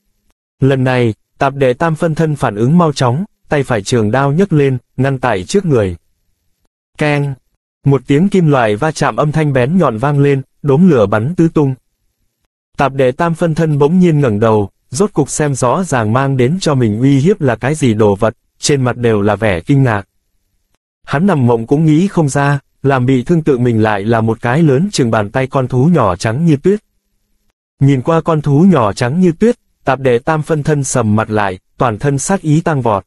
Lần này, tạp đệ tam phân thân phản ứng mau chóng, tay phải trường đao nhấc lên, ngăn tại trước người. Keng! Một tiếng kim loại va chạm âm thanh bén nhọn vang lên, đốm lửa bắn tứ tung. Tạp đệ tam phân thân bỗng nhiên ngẩng đầu, rốt cục xem rõ ràng mang đến cho mình uy hiếp là cái gì đồ vật, trên mặt đều là vẻ kinh ngạc. Hắn nằm mộng cũng nghĩ không ra, làm bị thương tự mình lại là một cái lớn chừng bàn tay con thú nhỏ trắng như tuyết. Nhìn qua con thú nhỏ trắng như tuyết, tạp đệ tam phân thân sầm mặt lại, toàn thân sát ý tăng vọt.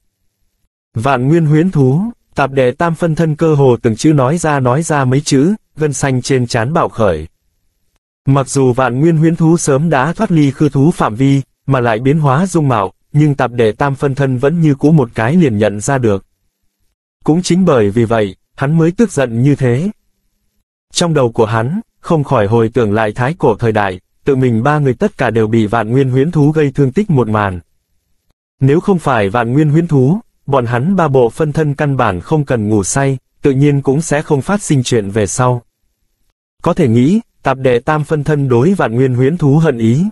Vạn nguyên huyễn thú, tạp đệ tam phân thân cơ hồ từng chữ nói ra nói ra mấy chữ, gân xanh trên trán bạo khởi. Mặc dù vạn nguyên huyễn thú sớm đã thoát ly khư thú phạm vi, mà lại biến hóa dung mạo, nhưng tạp đệ tam phân thân vẫn như cũ một cái liền nhận ra được. Cũng chính bởi vì vậy, hắn mới tức giận như thế. Trong đầu của hắn, không khỏi hồi tưởng lại thái cổ thời đại, tự mình ba người tất cả đều bị vạn nguyên huyễn thú gây thương tích một màn. Nếu không phải vạn nguyên huyễn thú, bọn hắn ba bộ phân thân căn bản không cần ngủ say, tự nhiên cũng sẽ không phát sinh chuyện về sau. Có thể nghĩ, tạp đệ tam phân thân đối vạn nguyên huyễn thú hận ý.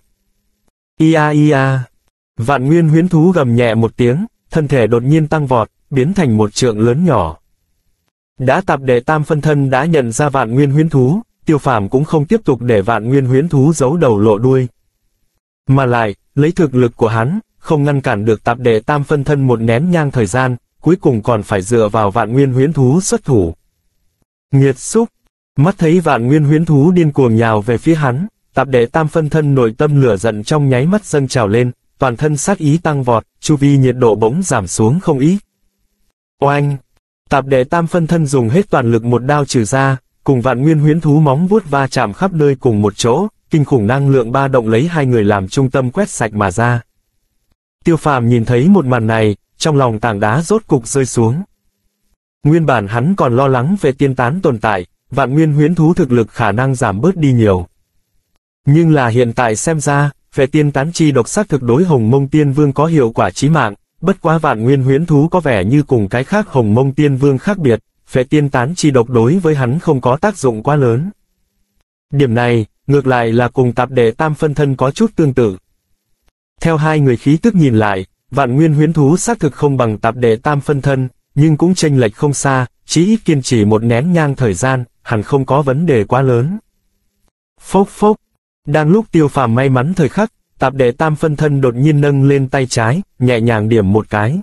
Ia ia. Vạn nguyên huyễn thú gầm nhẹ một tiếng, thân thể đột nhiên tăng vọt, biến thành một trượng lớn nhỏ. Đã tạp đệ tam phân thân đã nhận ra vạn nguyên huyễn thú, Tiêu Phàm cũng không tiếp tục để vạn nguyên huyễn thú giấu đầu lộ đuôi. Mà lại, lấy thực lực của hắn, không ngăn cản được tạp đệ tam phân thân một nén nhang thời gian, cuối cùng còn phải dựa vào vạn nguyên huyễn thú xuất thủ. Nghiệt xúc. Mắt thấy vạn nguyên huyễn thú điên cuồng nhào về phía hắn, tạp đệ tam phân thân nội tâm lửa giận trong nháy mắt dâng trào lên, toàn thân sát ý tăng vọt, chu vi nhiệt độ bỗng giảm xuống không ít. Oanh! Tạp đệ tam phân thân dùng hết toàn lực một đao trừ ra, cùng vạn nguyên huyễn thú móng vuốt va chạm khắp nơi cùng một chỗ, kinh khủng năng lượng ba động lấy hai người làm trung tâm quét sạch mà ra. Tiêu Phàm nhìn thấy một màn này, trong lòng tảng đá rốt cục rơi xuống. Nguyên bản hắn còn lo lắng về tiên tán tồn tại, vạn nguyên huyễn thú thực lực khả năng giảm bớt đi nhiều. Nhưng là hiện tại xem ra, về tiên tán chi độc xác thực đối Hồng Mông Tiên Vương có hiệu quả chí mạng, bất quá vạn nguyên huyễn thú có vẻ như cùng cái khác Hồng Mông Tiên Vương khác biệt, về tiên tán chi độc đối với hắn không có tác dụng quá lớn. Điểm này, ngược lại là cùng tạp đệ tam phân thân có chút tương tự. Theo hai người khí tức nhìn lại, vạn nguyên huyễn thú xác thực không bằng tạp đệ tam phân thân, nhưng cũng chênh lệch không xa, chỉ ít kiên trì một nén nhang thời gian, hẳn không có vấn đề quá lớn. Phốc phốc. Đang lúc Tiêu Phàm may mắn thời khắc, tạp đệ tam phân thân đột nhiên nâng lên tay trái, nhẹ nhàng điểm một cái.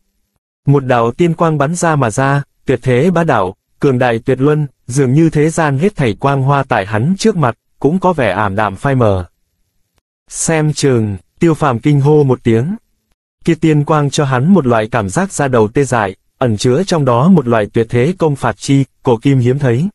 Một đạo tiên quang bắn ra mà ra, tuyệt thế bá đạo, cường đại tuyệt luân, dường như thế gian hết thảy quang hoa tại hắn trước mặt, cũng có vẻ ảm đạm phai mờ. Xem chừng, Tiêu Phàm kinh hô một tiếng. Kia tiên quang cho hắn một loại cảm giác da đầu tê dại, ẩn chứa trong đó một loại tuyệt thế công phạt chi, cổ kim hiếm thấy.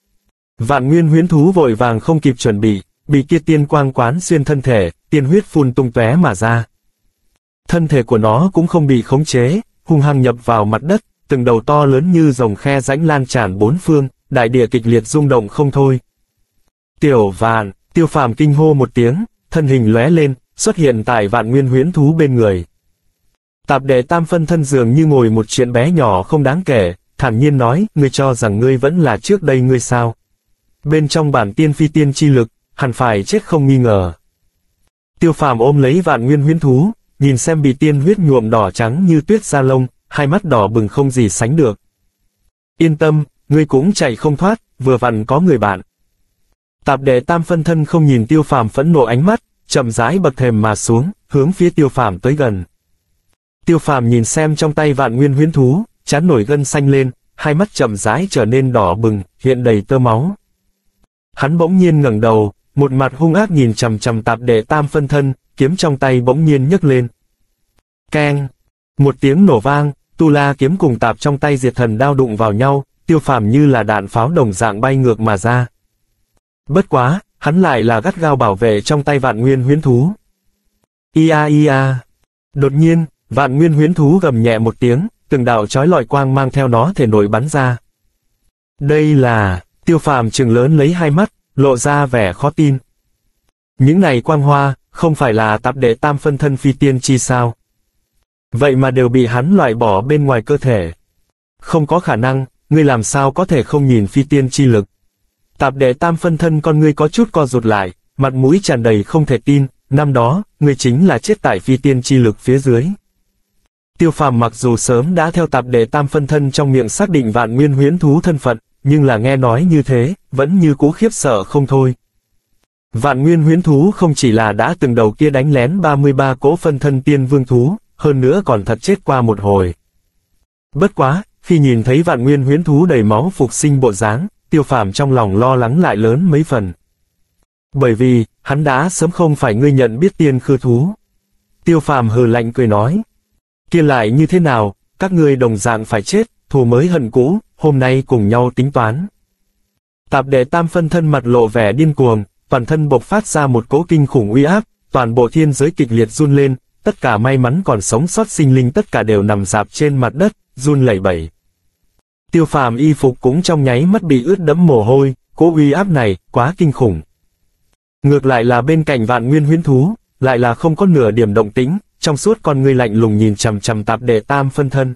Vạn nguyên huyễn thú vội vàng không kịp chuẩn bị, bị kia tiên quang quán xuyên thân thể, tiên huyết phun tung tóe mà ra. Thân thể của nó cũng không bị khống chế, hung hăng nhập vào mặt đất, từng đầu to lớn như rồng khe rãnh lan tràn bốn phương, đại địa kịch liệt rung động không thôi. Tiểu Vạn, Tiêu Phàm kinh hô một tiếng, thân hình lóe lên, xuất hiện tại vạn nguyên huyễn thú bên người. Tạp đệ tam phân thân dường như ngồi một chuyện bé nhỏ không đáng kể, thản nhiên nói, ngươi cho rằng ngươi vẫn là trước đây ngươi sao? Bên trong bản tiên phi tiên chi lực, hẳn phải chết không nghi ngờ. Tiêu Phàm ôm lấy vạn nguyên huyễn thú, nhìn xem bị tiên huyết nhuộm đỏ trắng như tuyết da lông, hai mắt đỏ bừng không gì sánh được. Yên tâm, ngươi cũng chạy không thoát, vừa vặn có người bạn. Tạp đệ tam phân thân không nhìn Tiêu Phàm phẫn nộ ánh mắt, chậm rãi bậc thềm mà xuống, hướng phía Tiêu Phàm tới gần. Tiêu Phàm nhìn xem trong tay vạn nguyên huyễn thú, trán nổi gân xanh lên, hai mắt chậm rãi trở nên đỏ bừng, hiện đầy tơ máu. Hắn bỗng nhiên ngẩng đầu, một mặt hung ác nhìn chằm chằm tạp đệ tam phân thân, kiếm trong tay bỗng nhiên nhấc lên. Keng! Một tiếng nổ vang, tu la kiếm cùng tạp trong tay diệt thần đao đụng vào nhau, Tiêu Phàm như là đạn pháo đồng dạng bay ngược mà ra. Bất quá, hắn lại là gắt gao bảo vệ trong tay vạn nguyên huyễn thú. Ia ia! Đột nhiên, vạn nguyên huyễn thú gầm nhẹ một tiếng, từng đạo chói lọi quang mang theo nó thể nổi bắn ra. Đây là... Tiêu Phàm trừng lớn lấy hai mắt, lộ ra vẻ khó tin. Những này quang hoa, không phải là tạp đệ tam phân thân phi tiên chi sao? Vậy mà đều bị hắn loại bỏ bên ngoài cơ thể. Không có khả năng, ngươi làm sao có thể không nhìn phi tiên chi lực? Tạp đệ tam phân thân con ngươi có chút co rụt lại, mặt mũi tràn đầy không thể tin, năm đó, ngươi chính là chết tại phi tiên chi lực phía dưới. Tiêu Phàm mặc dù sớm đã theo tạp đệ tam phân thân trong miệng xác định vạn nguyên huyễn thú thân phận, nhưng là nghe nói như thế, vẫn như cũ khiếp sợ không thôi. Vạn nguyên huyễn thú không chỉ là đã từng đầu kia đánh lén ba mươi ba cỗ phân thân tiên vương thú, hơn nữa còn thật chết qua một hồi. Bất quá, khi nhìn thấy vạn nguyên huyễn thú đầy máu phục sinh bộ dáng, Tiêu Phàm trong lòng lo lắng lại lớn mấy phần. Bởi vì, hắn đã sớm không phải ngươi nhận biết tiên khư thú. Tiêu Phàm hừ lạnh cười nói. Kia lại như thế nào, các ngươi đồng dạng phải chết, thù mới hận cũ, hôm nay cùng nhau tính toán. Tạp đệ tam phân thân mặt lộ vẻ điên cuồng, toàn thân bộc phát ra một cỗ kinh khủng uy áp, toàn bộ thiên giới kịch liệt run lên, tất cả may mắn còn sống sót sinh linh tất cả đều nằm rạp trên mặt đất, run lẩy bẩy. Tiêu Phàm y phục cũng trong nháy mắt bị ướt đẫm mồ hôi, cỗ uy áp này, quá kinh khủng. Ngược lại là bên cạnh Vạn Nguyên huyễn thú, lại là không có nửa điểm động tĩnh, trong suốt con ngươi lạnh lùng nhìn chằm chằm Tạp Đệ Tam phân thân.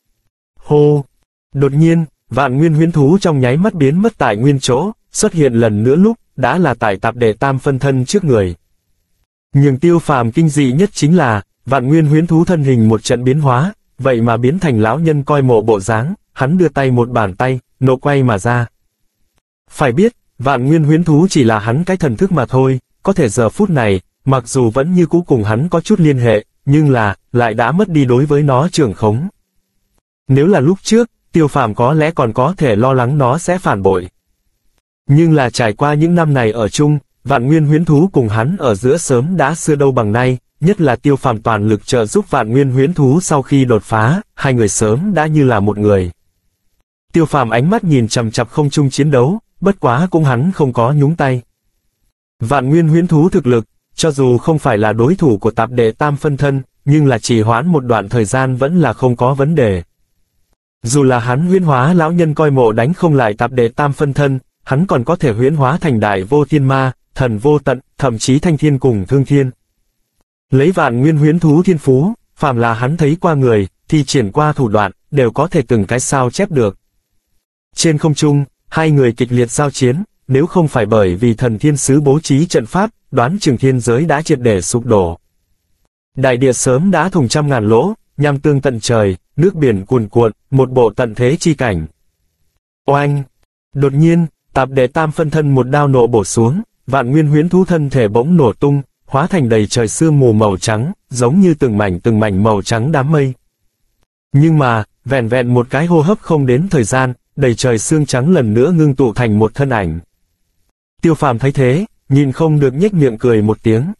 Hô! Đột nhiên, Vạn Nguyên huyễn thú trong nháy mắt biến mất tại nguyên chỗ, xuất hiện lần nữa lúc, đã là tại Tạp Đệ Tam phân thân trước người. Nhưng Tiêu Phàm kinh dị nhất chính là, Vạn Nguyên huyễn thú thân hình một trận biến hóa, vậy mà biến thành lão nhân coi mộ bộ dáng, hắn đưa tay một bàn tay, nổ quay mà ra. Phải biết, Vạn Nguyên huyễn thú chỉ là hắn cái thần thức mà thôi, có thể giờ phút này, mặc dù vẫn như cũ cùng hắn có chút liên hệ, nhưng là, lại đã mất đi đối với nó trưởng khống. Nếu là lúc trước, Tiêu Phàm có lẽ còn có thể lo lắng nó sẽ phản bội. Nhưng là trải qua những năm này ở chung, Vạn Nguyên huyễn thú cùng hắn ở giữa sớm đã xưa đâu bằng nay, nhất là Tiêu Phàm toàn lực trợ giúp Vạn Nguyên huyễn thú sau khi đột phá, hai người sớm đã như là một người. Tiêu Phàm ánh mắt nhìn chằm chằm không trung chiến đấu, bất quá cũng hắn không có nhúng tay. Vạn Nguyên huyễn thú thực lực, cho dù không phải là đối thủ của Tạp Đệ Tam phân thân, nhưng là trì hoãn một đoạn thời gian vẫn là không có vấn đề. Dù là hắn huyễn hóa lão nhân coi mộ đánh không lại Tạp Đệ Tam phân thân, hắn còn có thể huyễn hóa thành Đại Vô Thiên Ma, Thần Vô Tận, thậm chí Thanh Thiên cùng Thương Thiên. Lấy Vạn Nguyên huyễn thú thiên phú, phàm là hắn thấy qua người, thì triển qua thủ đoạn, đều có thể từng cái sao chép được. Trên không trung, hai người kịch liệt giao chiến, nếu không phải bởi vì thần thiên sứ bố trí trận pháp, đoán chừng thiên giới đã triệt để sụp đổ. Đại địa sớm đã thủng trăm ngàn lỗ, nham tương tận trời, nước biển cuồn cuộn, một bộ tận thế chi cảnh. Oanh! Đột nhiên, Tạp Đệ Tam phân thân một đao nộ bổ xuống, Vạn Nguyên huyễn thú thân thể bỗng nổ tung, hóa thành đầy trời sương mù màu trắng, giống như từng mảnh từng mảnh màu trắng đám mây. Nhưng mà, vẹn vẹn một cái hô hấp không đến thời gian, đầy trời sương trắng lần nữa ngưng tụ thành một thân ảnh. Tiêu Phàm thấy thế, nhìn không được nhếch miệng cười một tiếng.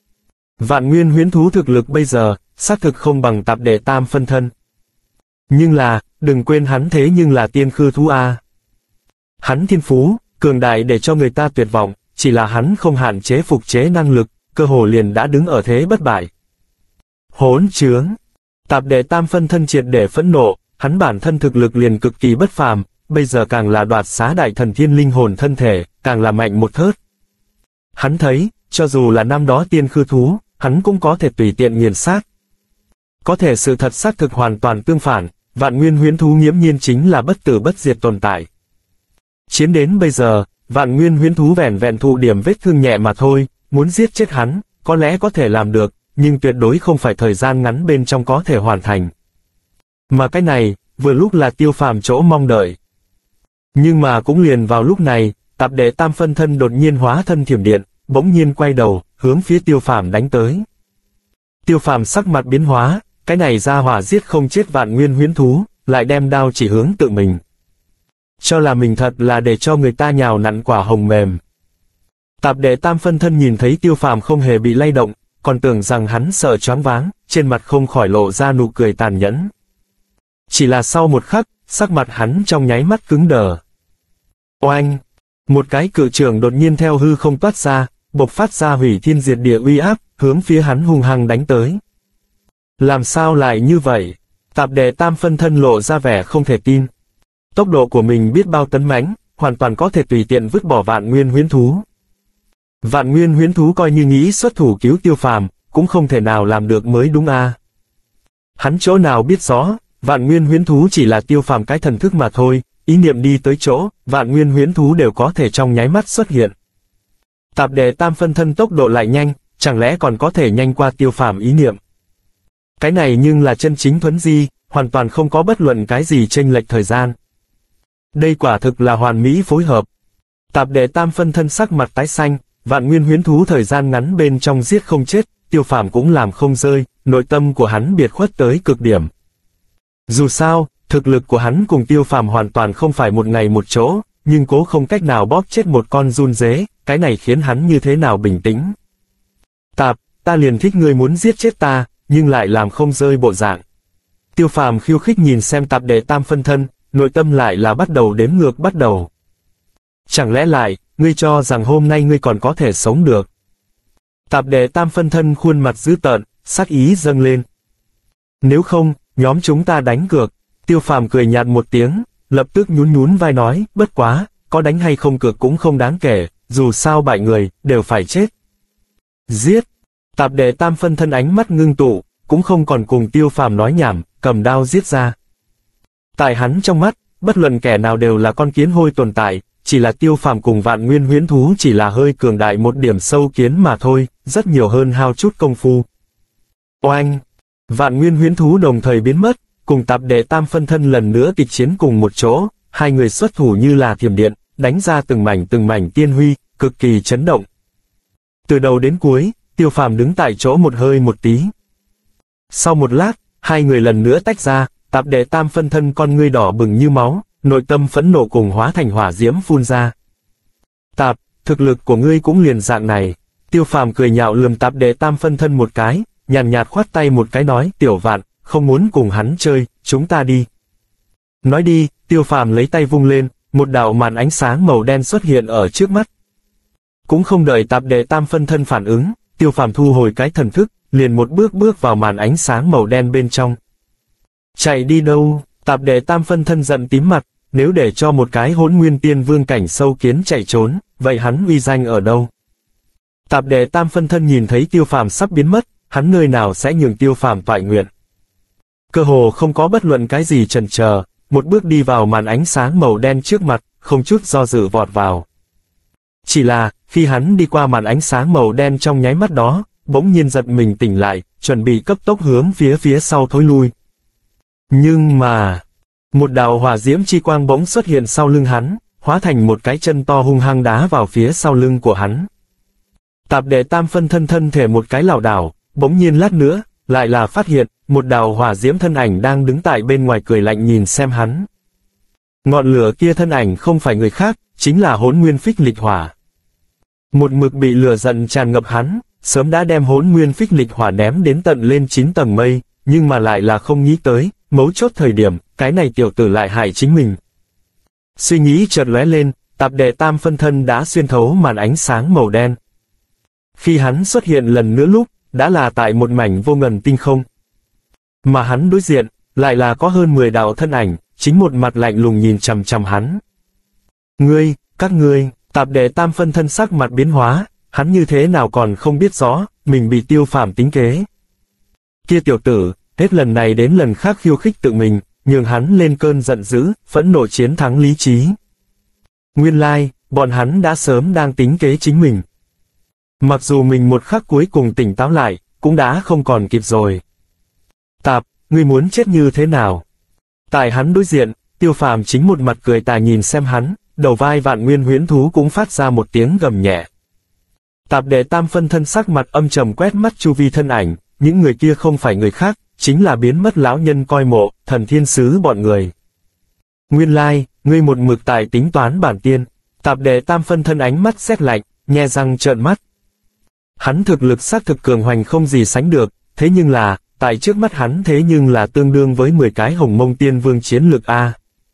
Vạn Nguyên huyễn thú thực lực bây giờ, xác thực không bằng Tạp Đệ Tam phân thân. Nhưng là, đừng quên hắn thế nhưng là tiên khư thú a. Hắn thiên phú, cường đại để cho người ta tuyệt vọng, chỉ là hắn không hạn chế phục chế năng lực, cơ hồ liền đã đứng ở thế bất bại. Hỗn trướng! Tạp Đệ Tam phân thân triệt để phẫn nộ, hắn bản thân thực lực liền cực kỳ bất phàm, bây giờ càng là đoạt xá đại thần thiên linh hồn thân thể, càng là mạnh một thớt. Hắn thấy, cho dù là năm đó tiên khư thú, hắn cũng có thể tùy tiện nghiền sát. Có thể sự thật xác thực hoàn toàn tương phản, Vạn Nguyên huyễn thú nghiễm nhiên chính là bất tử bất diệt tồn tại. Chiến đến bây giờ, Vạn Nguyên huyễn thú vẻn vẹn thụ điểm vết thương nhẹ mà thôi, muốn giết chết hắn, có lẽ có thể làm được, nhưng tuyệt đối không phải thời gian ngắn bên trong có thể hoàn thành. Mà cái này, vừa lúc là Tiêu Phàm chỗ mong đợi. Nhưng mà cũng liền vào lúc này, Tạp Đệ Tam phân thân đột nhiên hóa thân thiểm điện, bỗng nhiên quay đầu, hướng phía Tiêu Phàm đánh tới. Tiêu Phàm sắc mặt biến hóa, cái này ra hỏa giết không chết Vạn Nguyên huyễn thú, lại đem đao chỉ hướng tự mình. Cho là mình thật là để cho người ta nhào nặn quả hồng mềm. Tạp Đệ Tam phân thân nhìn thấy Tiêu Phàm không hề bị lay động, còn tưởng rằng hắn sợ choáng váng, trên mặt không khỏi lộ ra nụ cười tàn nhẫn. Chỉ là sau một khắc, sắc mặt hắn trong nháy mắt cứng đờ. Oanh! Một cái cự trường đột nhiên theo hư không toát ra, bộc phát ra hủy thiên diệt địa uy áp, hướng phía hắn hung hăng đánh tới. Làm sao lại như vậy? Tạp Đệ Tam phân thân lộ ra vẻ không thể tin. Tốc độ của mình biết bao tấn mãnh, hoàn toàn có thể tùy tiện vứt bỏ Vạn Nguyên huyễn thú. Vạn Nguyên huyễn thú coi như nghĩ xuất thủ cứu Tiêu Phàm, cũng không thể nào làm được mới đúng a. À. Hắn chỗ nào biết rõ, Vạn Nguyên huyễn thú chỉ là Tiêu Phàm cái thần thức mà thôi, ý niệm đi tới chỗ, Vạn Nguyên huyễn thú đều có thể trong nháy mắt xuất hiện. Tạp Đệ Tam phân thân tốc độ lại nhanh, chẳng lẽ còn có thể nhanh qua Tiêu Phàm ý niệm. Cái này nhưng là chân chính thuấn di, hoàn toàn không có bất luận cái gì chênh lệch thời gian. Đây quả thực là hoàn mỹ phối hợp. Tạp Đệ Tam phân thân sắc mặt tái xanh, Vạn Nguyên huyễn thú thời gian ngắn bên trong giết không chết, Tiêu Phàm cũng làm không rơi, nội tâm của hắn biệt khuất tới cực điểm. Dù sao, thực lực của hắn cùng Tiêu Phàm hoàn toàn không phải một ngày một chỗ, nhưng cố không cách nào bóp chết một con giun dế, cái này khiến hắn như thế nào bình tĩnh. Tạp, ta liền thích ngươi muốn giết chết ta, nhưng lại làm không rơi bộ dạng. Tiêu Phàm khiêu khích nhìn xem Tạp Đệ Tam phân thân, nội tâm lại là bắt đầu đếm ngược bắt đầu. Chẳng lẽ lại, ngươi cho rằng hôm nay ngươi còn có thể sống được? Tạp Đệ Tam phân thân khuôn mặt dữ tợn, sát ý dâng lên. Nếu không, nhóm chúng ta đánh cược. Tiêu Phàm cười nhạt một tiếng, lập tức nhún nhún vai nói, bất quá, có đánh hay không cược cũng không đáng kể, dù sao bại người, đều phải chết. Giết! Tạp đệ tam phân thân ánh mắt ngưng tụ, cũng không còn cùng Tiêu Phàm nói nhảm, cầm đao giết ra. Tại hắn trong mắt, bất luận kẻ nào đều là con kiến hôi tồn tại, chỉ là Tiêu Phàm cùng Vạn Nguyên huyễn thú chỉ là hơi cường đại một điểm sâu kiến mà thôi, rất nhiều hơn hao chút công phu. Oanh! Vạn Nguyên huyễn thú đồng thời biến mất, cùng tạp đệ tam phân thân lần nữa kịch chiến cùng một chỗ, hai người xuất thủ như là thiểm điện, đánh ra từng mảnh từng mảnh tiên huy, cực kỳ chấn động. Từ đầu đến cuối, Tiêu Phàm đứng tại chỗ một hơi một tí. Sau một lát, hai người lần nữa tách ra, tạp đệ tam phân thân con ngươi đỏ bừng như máu, nội tâm phẫn nộ cùng hóa thành hỏa diễm phun ra. Tạp, thực lực của ngươi cũng liền dạng này. Tiêu Phàm cười nhạo lườm tạp đệ tam phân thân một cái, nhàn nhạt khoát tay một cái nói, Tiểu Vạn, không muốn cùng hắn chơi, chúng ta đi. Nói đi, Tiêu Phàm lấy tay vung lên, một đạo màn ánh sáng màu đen xuất hiện ở trước mắt. Cũng không đợi tạp đệ tam phân thân phản ứng, Tiêu Phàm thu hồi cái thần thức, liền một bước bước vào màn ánh sáng màu đen bên trong. Chạy đi đâu? Tạp đệ tam phân thân giận tím mặt, nếu để cho một cái hỗn nguyên tiên vương cảnh sâu kiến chạy trốn, vậy hắn uy danh ở đâu? Tạp đệ tam phân thân nhìn thấy Tiêu Phàm sắp biến mất, hắn nơi nào sẽ nhường Tiêu Phàm toại nguyện. Cơ hồ không có bất luận cái gì chần chờ, một bước đi vào màn ánh sáng màu đen trước mặt, không chút do dự vọt vào. Chỉ là, khi hắn đi qua màn ánh sáng màu đen trong nháy mắt đó, bỗng nhiên giật mình tỉnh lại, chuẩn bị cấp tốc hướng phía phía sau thối lui. Nhưng mà, một đạo hỏa diễm chi quang bỗng xuất hiện sau lưng hắn, hóa thành một cái chân to hung hăng đá vào phía sau lưng của hắn. Tạp đệ tam phân thân thân thể một cái lảo đảo, bỗng nhiên lát nữa, lại là phát hiện, một đạo hỏa diễm thân ảnh đang đứng tại bên ngoài cười lạnh nhìn xem hắn. Ngọn lửa kia thân ảnh không phải người khác, chính là Hỗn Nguyên Phích Lịch Hỏa. Một mực bị lửa giận tràn ngập hắn, sớm đã đem Hỗn Nguyên Phích Lịch Hỏa ném đến tận lên chín tầng mây, nhưng mà lại là không nghĩ tới, mấu chốt thời điểm, cái này tiểu tử lại hại chính mình. Suy nghĩ chợt lóe lên, tạp đệ tam phân thân đã xuyên thấu màn ánh sáng màu đen. Khi hắn xuất hiện lần nữa lúc, đã là tại một mảnh vô ngần tinh không. Mà hắn đối diện, lại là có hơn mười đạo thân ảnh, chính một mặt lạnh lùng nhìn chằm chằm hắn. Ngươi, các ngươi, tạp đệ tam phân thân sắc mặt biến hóa, hắn như thế nào còn không biết rõ, mình bị Tiêu Phàm tính kế. Kia tiểu tử, hết lần này đến lần khác khiêu khích tự mình, nhường hắn lên cơn giận dữ, phẫn nộ chiến thắng lý trí. Nguyên lai, bọn hắn đã sớm đang tính kế chính mình. Mặc dù mình một khắc cuối cùng tỉnh táo lại, cũng đã không còn kịp rồi. Tạp, ngươi muốn chết như thế nào? Tại hắn đối diện, Tiêu Phàm chính một mặt cười tà nhìn xem hắn, đầu vai Vạn Nguyên huyễn thú cũng phát ra một tiếng gầm nhẹ. Tạp đệ tam phân thân sắc mặt âm trầm quét mắt chu vi thân ảnh, những người kia không phải người khác, chính là biến mất lão nhân coi mộ, thần thiên sứ bọn người. Nguyên lai, ngươi một mực tại tính toán bản tiên. Tạp đệ tam phân thân ánh mắt sét lạnh, nhe răng trợn mắt. Hắn thực lực xác thực cường hoành không gì sánh được, thế nhưng là, tại trước mắt hắn thế nhưng là tương đương với mười cái hồng mông tiên vương chiến lực A.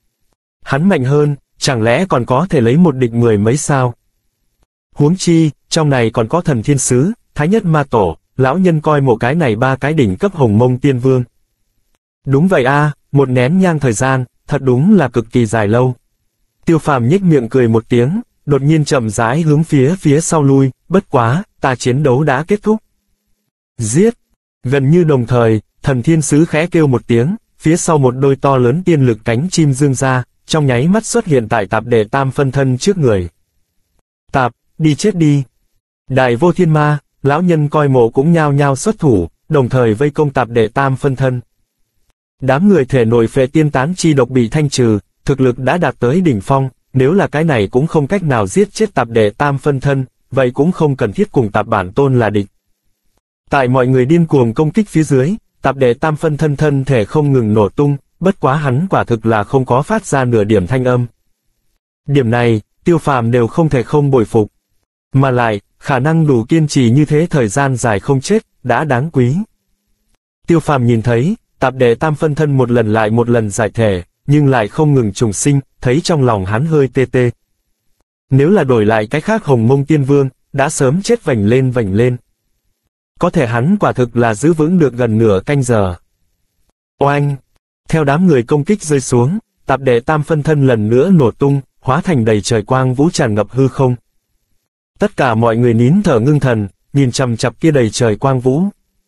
Hắn mạnh hơn, chẳng lẽ còn có thể lấy một địch mười mấy sao? Huống chi, trong này còn có thần thiên sứ, thái nhất ma tổ, lão nhân coi một cái này ba cái đỉnh cấp hồng mông tiên vương. Đúng vậy A, một nén nhang thời gian, thật đúng là cực kỳ dài lâu. Tiêu Phàm nhếch miệng cười một tiếng, đột nhiên chậm rãi hướng phía phía sau lui, bất quá, ta chiến đấu đã kết thúc. Giết! Gần như đồng thời, thần thiên sứ khẽ kêu một tiếng, phía sau một đôi to lớn tiên lực cánh chim dương ra, trong nháy mắt xuất hiện tại tạp đệ tam phân thân trước người. Tạp, đi chết đi! Đại vô thiên ma, lão nhân coi mộ cũng nhao nhao xuất thủ, đồng thời vây công tạp đệ tam phân thân. Đám người thể nội phệ tiên tán chi độc bị thanh trừ, thực lực đã đạt tới đỉnh phong, nếu là cái này cũng không cách nào giết chết tạp đệ tam phân thân, vậy cũng không cần thiết cùng tạp bản tôn là địch. Tại mọi người điên cuồng công kích phía dưới, tạp đệ tam phân thân thân thể không ngừng nổ tung, bất quá hắn quả thực là không có phát ra nửa điểm thanh âm. Điểm này, Tiêu Phàm đều không thể không bội phục. Mà lại, khả năng đủ kiên trì như thế thời gian dài không chết, đã đáng quý. Tiêu Phàm nhìn thấy, tạp đệ tam phân thân một lần lại một lần giải thể, nhưng lại không ngừng trùng sinh, thấy trong lòng hắn hơi tê tê. Nếu là đổi lại cái khác hồng mông tiên vương, đã sớm chết vành lên vành lên. Có thể hắn quả thực là giữ vững được gần nửa canh giờ. Oanh! Theo đám người công kích rơi xuống, tạp đệ tam phân thân lần nữa nổ tung, hóa thành đầy trời quang vũ tràn ngập hư không. Tất cả mọi người nín thở ngưng thần, nhìn chằm chằm kia đầy trời quang vũ.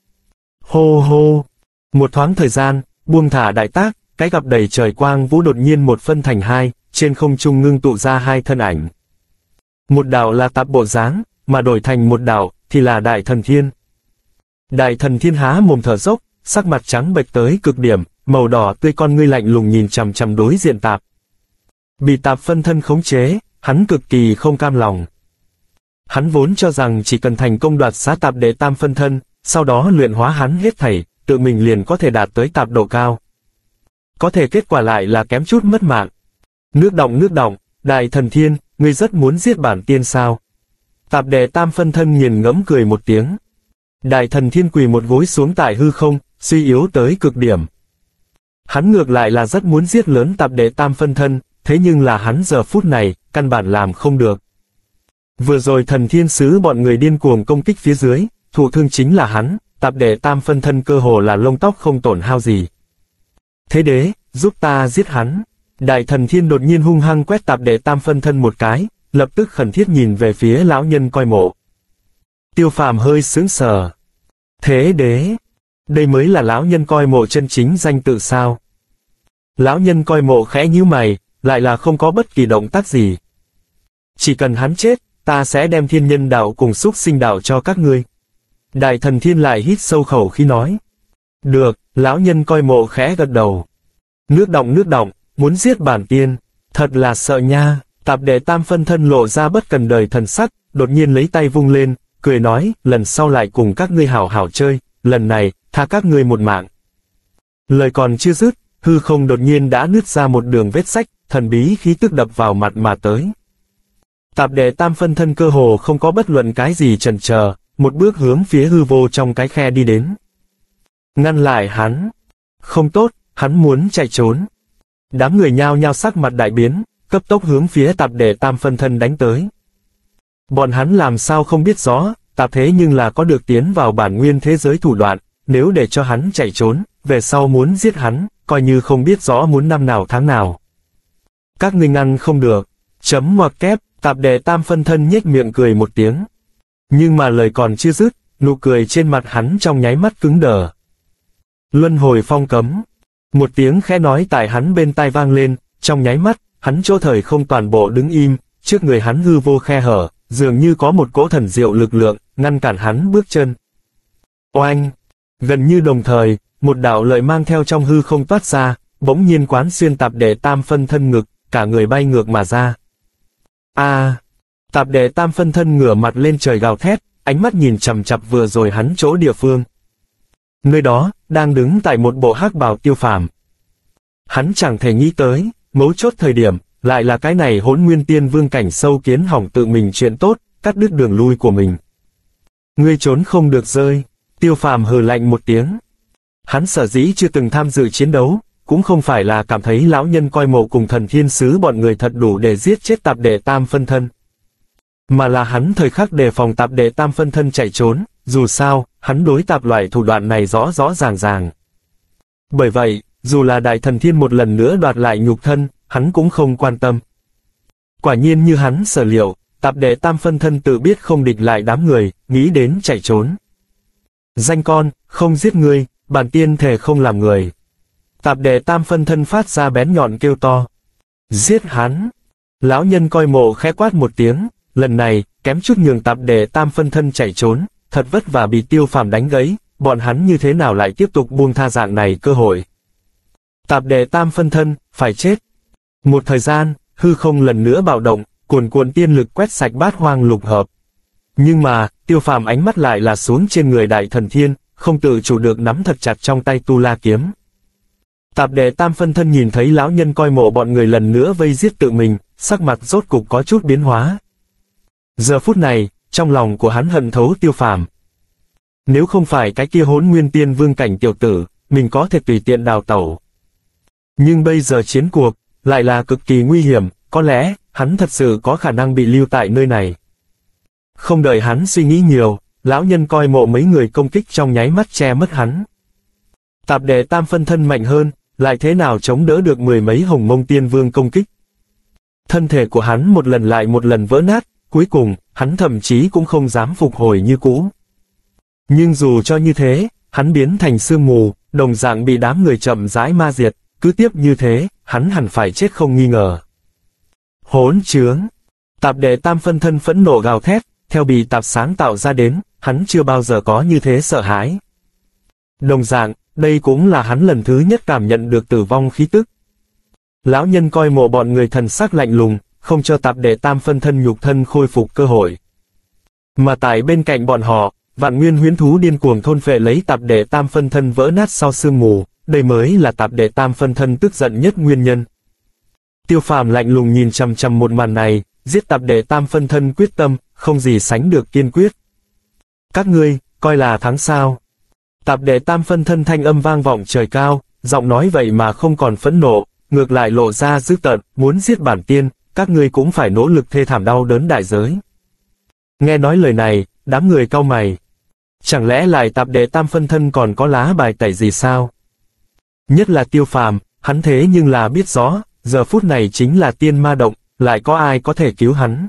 Hô hô! Một thoáng thời gian, buông thả đại tác, cái gặp đầy trời quang vũ đột nhiên một phân thành hai, trên không trung ngưng tụ ra hai thân ảnh. Một đạo là tạp bộ dáng, mà đổi thành một đạo thì là Đại Thần Thiên. Đại Thần Thiên há mồm thở dốc, sắc mặt trắng bệch tới cực điểm, màu đỏ tươi con ngươi lạnh lùng nhìn chằm chằm đối diện tạp. Bị tạp phân thân khống chế, hắn cực kỳ không cam lòng. Hắn vốn cho rằng chỉ cần thành công đoạt xá tạp đệ tam phân thân, sau đó luyện hóa hắn hết thảy, tự mình liền có thể đạt tới tạp độ cao. Có thể kết quả lại là kém chút mất mạng. Nước động nước động, Đại Thần Thiên, ngươi rất muốn giết bản tiên sao? Tạp đệ tam phân thân nghiền ngẫm cười một tiếng. Đại Thần Thiên quỳ một gối xuống tại hư không, suy yếu tới cực điểm. Hắn ngược lại là rất muốn giết lớn tạp đệ tam phân thân, thế nhưng là hắn giờ phút này, căn bản làm không được. Vừa rồi Thần Thiên Sứ bọn người điên cuồng công kích phía dưới, thụ thương chính là hắn, tạp đệ tam phân thân cơ hồ là lông tóc không tổn hao gì. Thế đế, giúp ta giết hắn. Đại Thần Thiên đột nhiên hung hăng quét tạp đệ tam phân thân một cái, lập tức khẩn thiết nhìn về phía lão nhân coi mộ. Tiêu Phàm hơi sững sờ. Thế đế, đây mới là lão nhân coi mộ chân chính danh tự sao? Lão nhân coi mộ khẽ nhíu mày, lại là không có bất kỳ động tác gì. Chỉ cần hắn chết, ta sẽ đem thiên nhân đạo cùng xúc sinh đạo cho các ngươi. Đại Thần Thiên lại hít sâu khẩu khi nói. Được, lão nhân coi mộ khẽ gật đầu. Nước động nước động, muốn giết bản tiên, thật là sợ nha. Tạp đệ tam phân thân lộ ra bất cần đời thần sắc, đột nhiên lấy tay vung lên, cười nói, lần sau lại cùng các ngươi hảo hảo chơi, lần này, tha các ngươi một mạng. Lời còn chưa dứt, hư không đột nhiên đã nứt ra một đường vết rách, thần bí khí tức đập vào mặt mà tới. Tạp đệ tam phân thân cơ hồ không có bất luận cái gì chần chờ, một bước hướng phía hư vô trong cái khe đi đến. Ngăn lại hắn. Không tốt, hắn muốn chạy trốn. Đám người nhao nhao sắc mặt đại biến, cấp tốc hướng phía tạp đệ tam phân thân đánh tới. Bọn hắn làm sao không biết rõ, tạp thế nhưng là có được tiến vào bản nguyên thế giới thủ đoạn, nếu để cho hắn chạy trốn, về sau muốn giết hắn, coi như không biết rõ muốn năm nào tháng nào. Các ngươi ngăn không được, chấm ngoặc kép, tạp đệ tam phân thân nhếch miệng cười một tiếng. Nhưng mà lời còn chưa dứt, nụ cười trên mặt hắn trong nháy mắt cứng đờ. Luân hồi phong cấm. Một tiếng khẽ nói tại hắn bên tai vang lên, trong nháy mắt, hắn chỗ thời không toàn bộ đứng im, trước người hắn hư vô khe hở, dường như có một cỗ thần diệu lực lượng, ngăn cản hắn bước chân. Oanh! Gần như đồng thời, một đạo lợi mang theo trong hư không toát ra, bỗng nhiên quán xuyên tạp đệ tam phân thân ngực, cả người bay ngược mà ra. A! À, tạp đệ tam phân thân ngửa mặt lên trời gào thét, ánh mắt nhìn chằm chằm vừa rồi hắn chỗ địa phương. Nơi đó, đang đứng tại một bộ hắc bào Tiêu Phàm. Hắn chẳng thể nghĩ tới, mấu chốt thời điểm, lại là cái này Hỗn Nguyên Tiên Vương cảnh sâu kiến hỏng tự mình chuyện tốt, cắt đứt đường lui của mình. Ngươi trốn không được rơi. Tiêu Phàm hừ lạnh một tiếng. Hắn sở dĩ chưa từng tham dự chiến đấu, cũng không phải là cảm thấy lão nhân coi mộ cùng Thần Thiên Sứ bọn người thật đủ để giết chết tạp đệ tam phân thân. Mà là hắn thời khắc đề phòng tạp đệ tam phân thân chạy trốn, dù sao, hắn đối tạp loại thủ đoạn này rõ rõ ràng ràng. Bởi vậy, dù là Đại Thần Thiên một lần nữa đoạt lại nhục thân, hắn cũng không quan tâm. Quả nhiên như hắn sở liệu, tạp đệ tam phân thân tự biết không địch lại đám người, nghĩ đến chạy trốn. Danh con, không giết ngươi, bản tiên thề không làm người. Tạp đệ tam phân thân phát ra bén nhọn kêu to. Giết hắn! Lão nhân coi mộ khẽ quát một tiếng, lần này, kém chút nhường tạp đệ tam phân thân chạy trốn, thật vất vả bị Tiêu Phàm đánh gãy, bọn hắn như thế nào lại tiếp tục buông tha dạng này cơ hội. Tạp đệ tam phân thân, phải chết. Một thời gian, hư không lần nữa bạo động, cuồn cuộn tiên lực quét sạch bát hoang lục hợp. Nhưng mà, Tiêu Phàm ánh mắt lại là xuống trên người Đại Thần Thiên, không tự chủ được nắm thật chặt trong tay Tu La kiếm. Tạp đệ tam phân thân nhìn thấy lão nhân coi mộ bọn người lần nữa vây giết tự mình, sắc mặt rốt cục có chút biến hóa. Giờ phút này, trong lòng của hắn hận thấu Tiêu Phàm. Nếu không phải cái kia Hỗn Nguyên Tiên Vương cảnh tiểu tử, mình có thể tùy tiện đào tẩu. Nhưng bây giờ chiến cuộc, lại là cực kỳ nguy hiểm, có lẽ, hắn thật sự có khả năng bị lưu tại nơi này. Không đợi hắn suy nghĩ nhiều, lão nhân coi mộ mấy người công kích trong nháy mắt che mất hắn. Tạp đệ tam phân thân mạnh hơn, lại thế nào chống đỡ được mười mấy Hồng Mông Tiên Vương công kích. Thân thể của hắn một lần lại một lần vỡ nát, cuối cùng, hắn thậm chí cũng không dám phục hồi như cũ. Nhưng dù cho như thế, hắn biến thành sương mù, đồng dạng bị đám người chậm rãi ma diệt, cứ tiếp như thế, hắn hẳn phải chết không nghi ngờ. Hỗn trướng! Tạp đệ tam phân thân phẫn nộ gào thét, theo bị tạp sáng tạo ra đến, hắn chưa bao giờ có như thế sợ hãi. Đồng dạng, đây cũng là hắn lần thứ nhất cảm nhận được tử vong khí tức. Lão nhân coi mộ bọn người thần sắc lạnh lùng, không cho tạp đệ tam phân thân nhục thân khôi phục cơ hội. Mà tại bên cạnh bọn họ, vạn nguyên huyễn thú điên cuồng thôn phệ lấy tạp đệ tam phân thân vỡ nát sau sương mù, đây mới là tạp đệ tam phân thân tức giận nhất nguyên nhân. Tiêu Phàm lạnh lùng nhìn chằm chằm một màn này, giết tạp đệ tam phân thân quyết tâm, không gì sánh được kiên quyết. Các ngươi, coi là thắng sao? Tạp đệ tam phân thân thanh âm vang vọng trời cao, giọng nói vậy mà không còn phẫn nộ, ngược lại lộ ra dữ tợn, muốn giết bản tiên, các ngươi cũng phải nỗ lực thê thảm đau đớn đại giới. Nghe nói lời này, đám người cau mày. Chẳng lẽ lại tạp đệ tam phân thân còn có lá bài tẩy gì sao? Nhất là Tiêu Phàm, hắn thế nhưng là biết rõ, giờ phút này chính là tiên ma động, lại có ai có thể cứu hắn?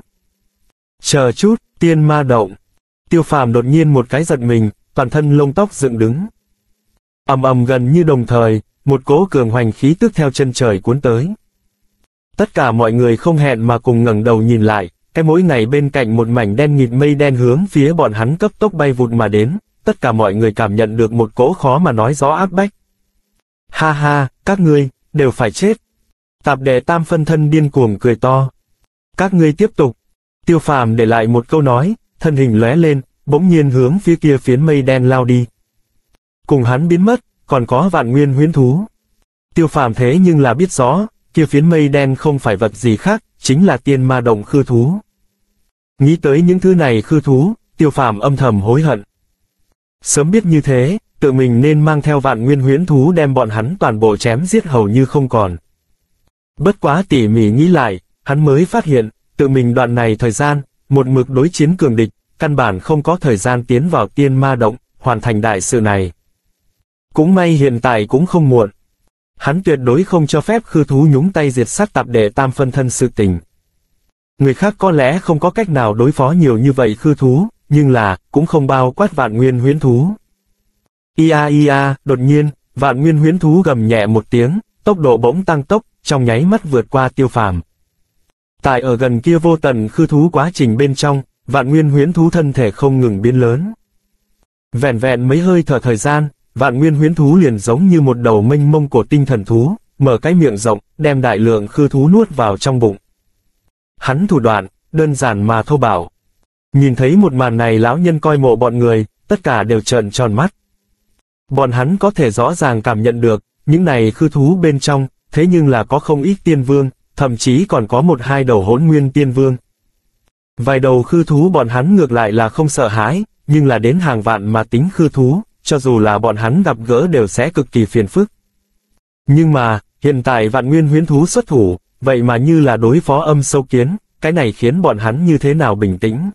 Chờ chút, tiên ma động. Tiêu Phàm đột nhiên một cái giật mình, toàn thân lông tóc dựng đứng. Ầm ầm gần như đồng thời, một cỗ cường hoành khí tức theo chân trời cuốn tới. Tất cả mọi người không hẹn mà cùng ngẩng đầu nhìn lại, cái mỗi ngày bên cạnh một mảnh đen nghịt mây đen hướng phía bọn hắn cấp tốc bay vụt mà đến, tất cả mọi người cảm nhận được một cỗ khó mà nói rõ áp bách. Ha ha, các ngươi, đều phải chết. Tạp đệ tam phân thân điên cuồng cười to. Các ngươi tiếp tục. Tiêu Phàm để lại một câu nói, thân hình lóe lên, bỗng nhiên hướng phía kia phiến mây đen lao đi. Cùng hắn biến mất, còn có vạn nguyên huyễn thú. Tiêu Phàm thế nhưng là biết rõ, kia phiến mây đen không phải vật gì khác, chính là tiên ma động khư thú. Nghĩ tới những thứ này khư thú, Tiêu Phàm âm thầm hối hận. Sớm biết như thế, tự mình nên mang theo vạn nguyên huyễn thú đem bọn hắn toàn bộ chém giết hầu như không còn. Bất quá tỉ mỉ nghĩ lại, hắn mới phát hiện, tự mình đoạn này thời gian, một mực đối chiến cường địch, căn bản không có thời gian tiến vào tiên ma động, hoàn thành đại sự này. Cũng may hiện tại cũng không muộn. Hắn tuyệt đối không cho phép khư thú nhúng tay diệt sát tạp đệ tam phân thân sự tình. Người khác có lẽ không có cách nào đối phó nhiều như vậy khư thú, nhưng là, cũng không bao quát vạn nguyên huyễn thú. Ia ia, đột nhiên, vạn nguyên huyễn thú gầm nhẹ một tiếng, tốc độ bỗng tăng tốc, trong nháy mắt vượt qua Tiêu Phàm. Tại ở gần kia vô tận khư thú quá trình bên trong, vạn nguyên huyễn thú thân thể không ngừng biến lớn. Vẹn vẹn mấy hơi thở thời gian, vạn nguyên huyễn thú liền giống như một đầu mênh mông của tinh thần thú, mở cái miệng rộng, đem đại lượng khư thú nuốt vào trong bụng. Hắn thủ đoạn, đơn giản mà thô bạo. Nhìn thấy một màn này lão nhân coi mộ bọn người, tất cả đều trợn tròn mắt. Bọn hắn có thể rõ ràng cảm nhận được, những này khư thú bên trong, thế nhưng là có không ít tiên vương, thậm chí còn có một hai đầu hỗn nguyên tiên vương. Vài đầu khư thú bọn hắn ngược lại là không sợ hãi, nhưng là đến hàng vạn mà tính khư thú, cho dù là bọn hắn gặp gỡ đều sẽ cực kỳ phiền phức. Nhưng mà, hiện tại vạn nguyên huyễn thú xuất thủ, vậy mà như là đối phó âm sâu kiến, cái này khiến bọn hắn như thế nào bình tĩnh.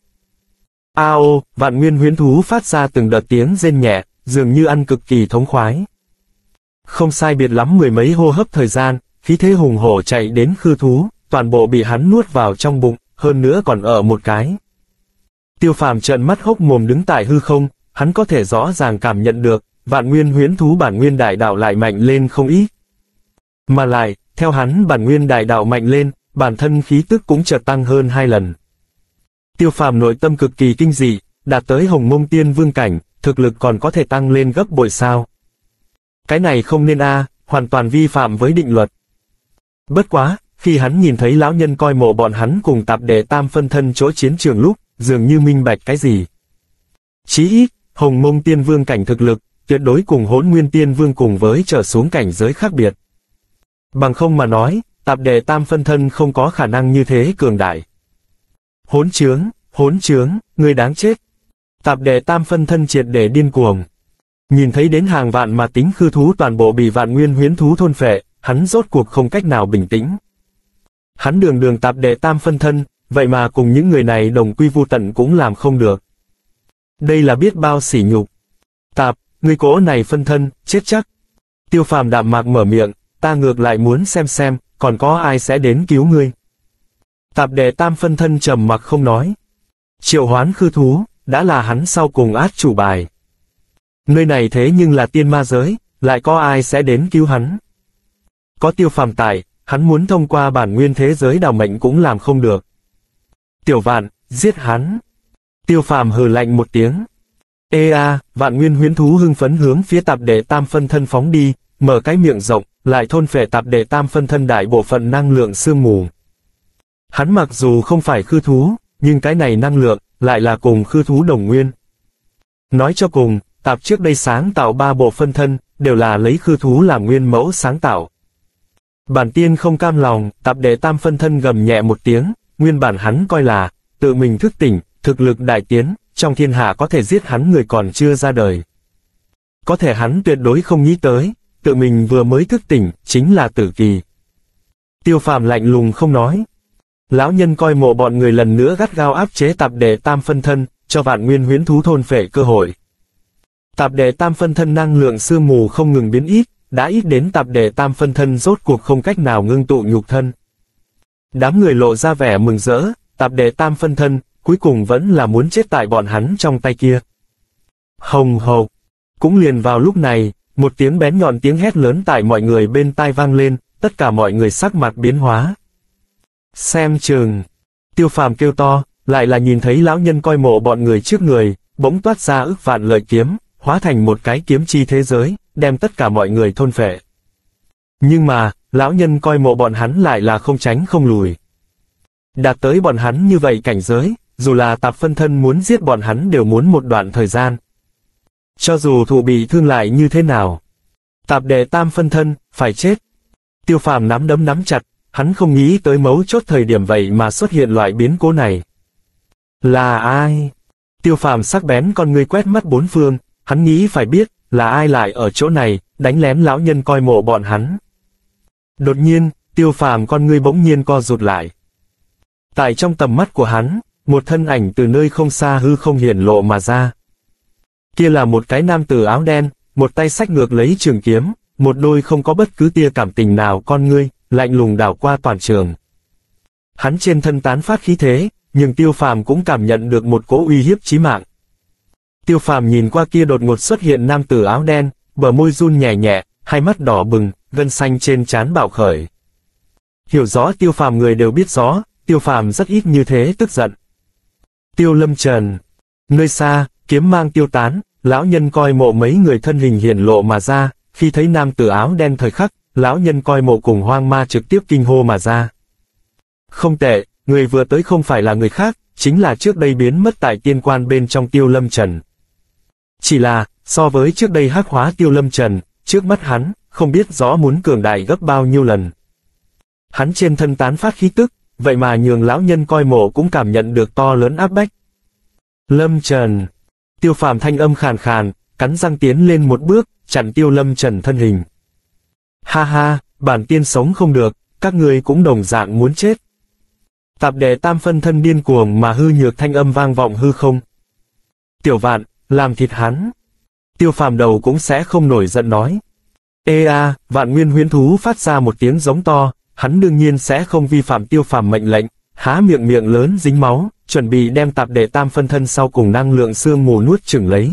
Ao, vạn nguyên huyễn thú phát ra từng đợt tiếng rên nhẹ, dường như ăn cực kỳ thống khoái. Không sai biệt lắm mười mấy hô hấp thời gian, khí thế hùng hổ chạy đến khư thú, toàn bộ bị hắn nuốt vào trong bụng, hơn nữa còn ở một cái. Tiêu Phàm trợn mắt hốc mồm đứng tại hư không, hắn có thể rõ ràng cảm nhận được, vạn nguyên huyễn thú bản nguyên đại đạo lại mạnh lên không ít. Mà lại, theo hắn bản nguyên đại đạo mạnh lên, bản thân khí tức cũng chợt tăng hơn hai lần. Tiêu Phàm nội tâm cực kỳ kinh dị, đạt tới hồng mông tiên vương cảnh, thực lực còn có thể tăng lên gấp bội sao. Cái này không nên a, hoàn toàn vi phạm với định luật. Bất quá, khi hắn nhìn thấy lão nhân coi mộ bọn hắn cùng tạp đệ tam phân thân chỗ chiến trường lúc, dường như minh bạch cái gì. Chí ít, hồng mông tiên vương cảnh thực lực, tuyệt đối cùng hỗn nguyên tiên vương cùng với trở xuống cảnh giới khác biệt. Bằng không mà nói, tạp đệ tam phân thân không có khả năng như thế cường đại. Hỗn trướng, hỗn trướng, người đáng chết. Tạp đệ tam phân thân triệt để điên cuồng. Nhìn thấy đến hàng vạn mà tính khư thú toàn bộ bị vạn nguyên huyễn thú thôn phệ, hắn rốt cuộc không cách nào bình tĩnh. Hắn đường đường tạp đệ tam phân thân, vậy mà cùng những người này đồng quy vu tận cũng làm không được. Đây là biết bao sỉ nhục. Tạp, ngươi cỗ này phân thân, chết chắc. Tiêu Phàm đạm mạc mở miệng, ta ngược lại muốn xem xem, còn có ai sẽ đến cứu ngươi. Tạp đệ tam phân thân trầm mặc không nói. Triệu hoán khư thú, đã là hắn sau cùng át chủ bài. Nơi này thế nhưng là tiên ma giới, lại có ai sẽ đến cứu hắn. Có Tiêu Phàm tại, hắn muốn thông qua bản nguyên thế giới đào mệnh cũng làm không được. Tiểu Vạn, giết hắn. Tiêu Phàm hừ lạnh một tiếng. Ê a, Vạn Nguyên huyễn thú hưng phấn hướng phía tạp đệ tam phân thân phóng đi, mở cái miệng rộng, lại thôn phệ tạp đệ tam phân thân đại bộ phận năng lượng sương mù. Hắn mặc dù không phải khư thú, nhưng cái này năng lượng, lại là cùng khư thú đồng nguyên. Nói cho cùng, tạp trước đây sáng tạo ba bộ phân thân, đều là lấy khư thú làm nguyên mẫu sáng tạo. Bản tiên không cam lòng, tạp đệ tam phân thân gầm nhẹ một tiếng, nguyên bản hắn coi là, tự mình thức tỉnh, thực lực đại tiến, trong thiên hạ có thể giết hắn người còn chưa ra đời. Có thể hắn tuyệt đối không nghĩ tới, tự mình vừa mới thức tỉnh, chính là tử kỳ. Tiêu Phàm lạnh lùng không nói. Lão nhân coi mộ bọn người lần nữa gắt gao áp chế tạp đệ tam phân thân, cho Vạn Nguyên huyễn thú thôn phệ cơ hội. Tạp đệ tam phân thân năng lượng sương mù không ngừng biến ít, đã ít đến tạp đệ tam phân thân rốt cuộc không cách nào ngưng tụ nhục thân. Đám người lộ ra vẻ mừng rỡ, tạp đệ tam phân thân, cuối cùng vẫn là muốn chết tại bọn hắn trong tay kia. Hồng hộc. Cũng liền vào lúc này, một tiếng bén nhọn tiếng hét lớn tại mọi người bên tai vang lên, tất cả mọi người sắc mặt biến hóa. Xem chừng. Tiêu Phàm kêu to, lại là nhìn thấy lão nhân coi mộ bọn người trước người, bỗng toát ra ức vạn lợi kiếm, hóa thành một cái kiếm chi thế giới, đem tất cả mọi người thôn phệ. Nhưng mà, lão nhân coi mộ bọn hắn lại là không tránh không lùi. Đạt tới bọn hắn như vậy cảnh giới, dù là tạp phân thân muốn giết bọn hắn đều muốn một đoạn thời gian. Cho dù thụ bị thương lại như thế nào. Tạp đệ tam phân thân, phải chết. Tiêu Phàm nắm đấm nắm chặt, hắn không nghĩ tới mấu chốt thời điểm vậy mà xuất hiện loại biến cố này. Là ai? Tiêu Phàm sắc bén con ngươi quét mắt bốn phương, hắn nghĩ phải biết, là ai lại ở chỗ này, đánh lén lão nhân coi mộ bọn hắn. Đột nhiên, Tiêu Phàm con ngươi bỗng nhiên co rụt lại. Tại trong tầm mắt của hắn, một thân ảnh từ nơi không xa hư không hiển lộ mà ra. Kia là một cái nam tử áo đen, một tay xách ngược lấy trường kiếm, một đôi không có bất cứ tia cảm tình nào con ngươi, lạnh lùng đảo qua toàn trường. Hắn trên thân tán phát khí thế, nhưng Tiêu Phàm cũng cảm nhận được một cỗ uy hiếp chí mạng. Tiêu Phàm nhìn qua kia đột ngột xuất hiện nam tử áo đen, bờ môi run nhẹ nhẹ, hai mắt đỏ bừng, gân xanh trên trán bạo khởi. Hiểu rõ Tiêu Phàm người đều biết rõ, Tiêu Phàm rất ít như thế tức giận. Tiêu Lâm Trần. Nơi xa, kiếm mang tiêu tán, lão nhân coi mộ mấy người thân hình hiển lộ mà ra, khi thấy nam tử áo đen thời khắc, lão nhân coi mộ cùng hoang ma trực tiếp kinh hô mà ra. Không tệ, người vừa tới không phải là người khác, chính là trước đây biến mất tại tiên quan bên trong Tiêu Lâm Trần. Chỉ là, so với trước đây hắc hóa Tiêu Lâm Trần, trước mắt hắn, không biết rõ muốn cường đại gấp bao nhiêu lần. Hắn trên thân tán phát khí tức, vậy mà nhường lão nhân coi mộ cũng cảm nhận được to lớn áp bách. Lâm Trần. Tiêu Phàm thanh âm khàn khàn, cắn răng tiến lên một bước, chặn Tiêu Lâm Trần thân hình. Ha ha, bản tiên sống không được, các ngươi cũng đồng dạng muốn chết. Tạp đệ tam phân thân điên cuồng mà hư nhược thanh âm vang vọng hư không. Tiểu Vạn, làm thịt hắn. Tiêu Phàm đầu cũng sẽ không nổi giận nói. Ê a, Vạn Nguyên huyễn thú phát ra một tiếng giống to, hắn đương nhiên sẽ không vi phạm Tiêu Phàm mệnh lệnh, há miệng miệng lớn dính máu, chuẩn bị đem tạp đệ tam phân thân sau cùng năng lượng sương mù nuốt chửng lấy.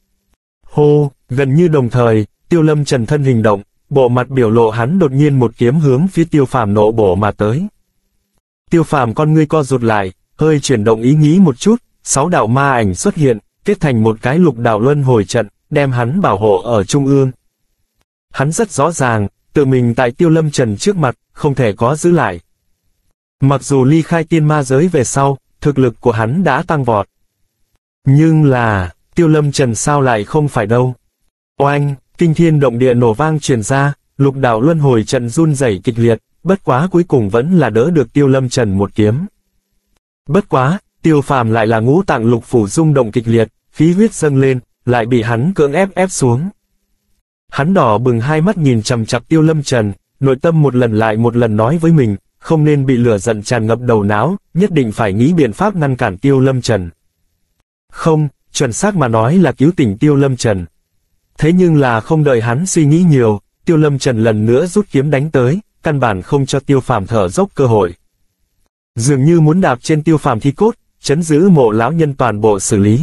Hô, gần như đồng thời, Tiêu Lâm Trần thân hình động, bộ mặt biểu lộ hắn đột nhiên một kiếm hướng phía Tiêu Phàm nộ bổ mà tới. Tiêu Phàm con ngươi co rụt lại, hơi chuyển động ý nghĩ một chút, sáu đạo ma ảnh xuất hiện, kết thành một cái lục đạo luân hồi trận, đem hắn bảo hộ ở trung ương. Hắn rất rõ ràng, tự mình tại Tiêu Lâm Trần trước mặt, không thể có giữ lại. Mặc dù ly khai tiên ma giới về sau, thực lực của hắn đã tăng vọt. Nhưng là, Tiêu Lâm Trần sao lại không phải đâu. Oanh, kinh thiên động địa nổ vang truyền ra, lục đạo luân hồi trận run rẩy kịch liệt, bất quá cuối cùng vẫn là đỡ được Tiêu Lâm Trần một kiếm. Bất quá, Tiêu Phàm lại là ngũ tạng lục phủ rung động kịch liệt, khí huyết dâng lên, lại bị hắn cưỡng ép ép xuống. Hắn đỏ bừng hai mắt nhìn chằm chằm Tiêu Lâm Trần, nội tâm một lần lại một lần nói với mình, không nên bị lửa giận tràn ngập đầu não, nhất định phải nghĩ biện pháp ngăn cản Tiêu Lâm Trần. Không, chuẩn xác mà nói là cứu tỉnh Tiêu Lâm Trần. Thế nhưng là không đợi hắn suy nghĩ nhiều, Tiêu Lâm Trần lần nữa rút kiếm đánh tới, căn bản không cho Tiêu Phàm thở dốc cơ hội. Dường như muốn đạp trên Tiêu Phàm thi cốt, trấn giữ mộ lão nhân toàn bộ xử lý.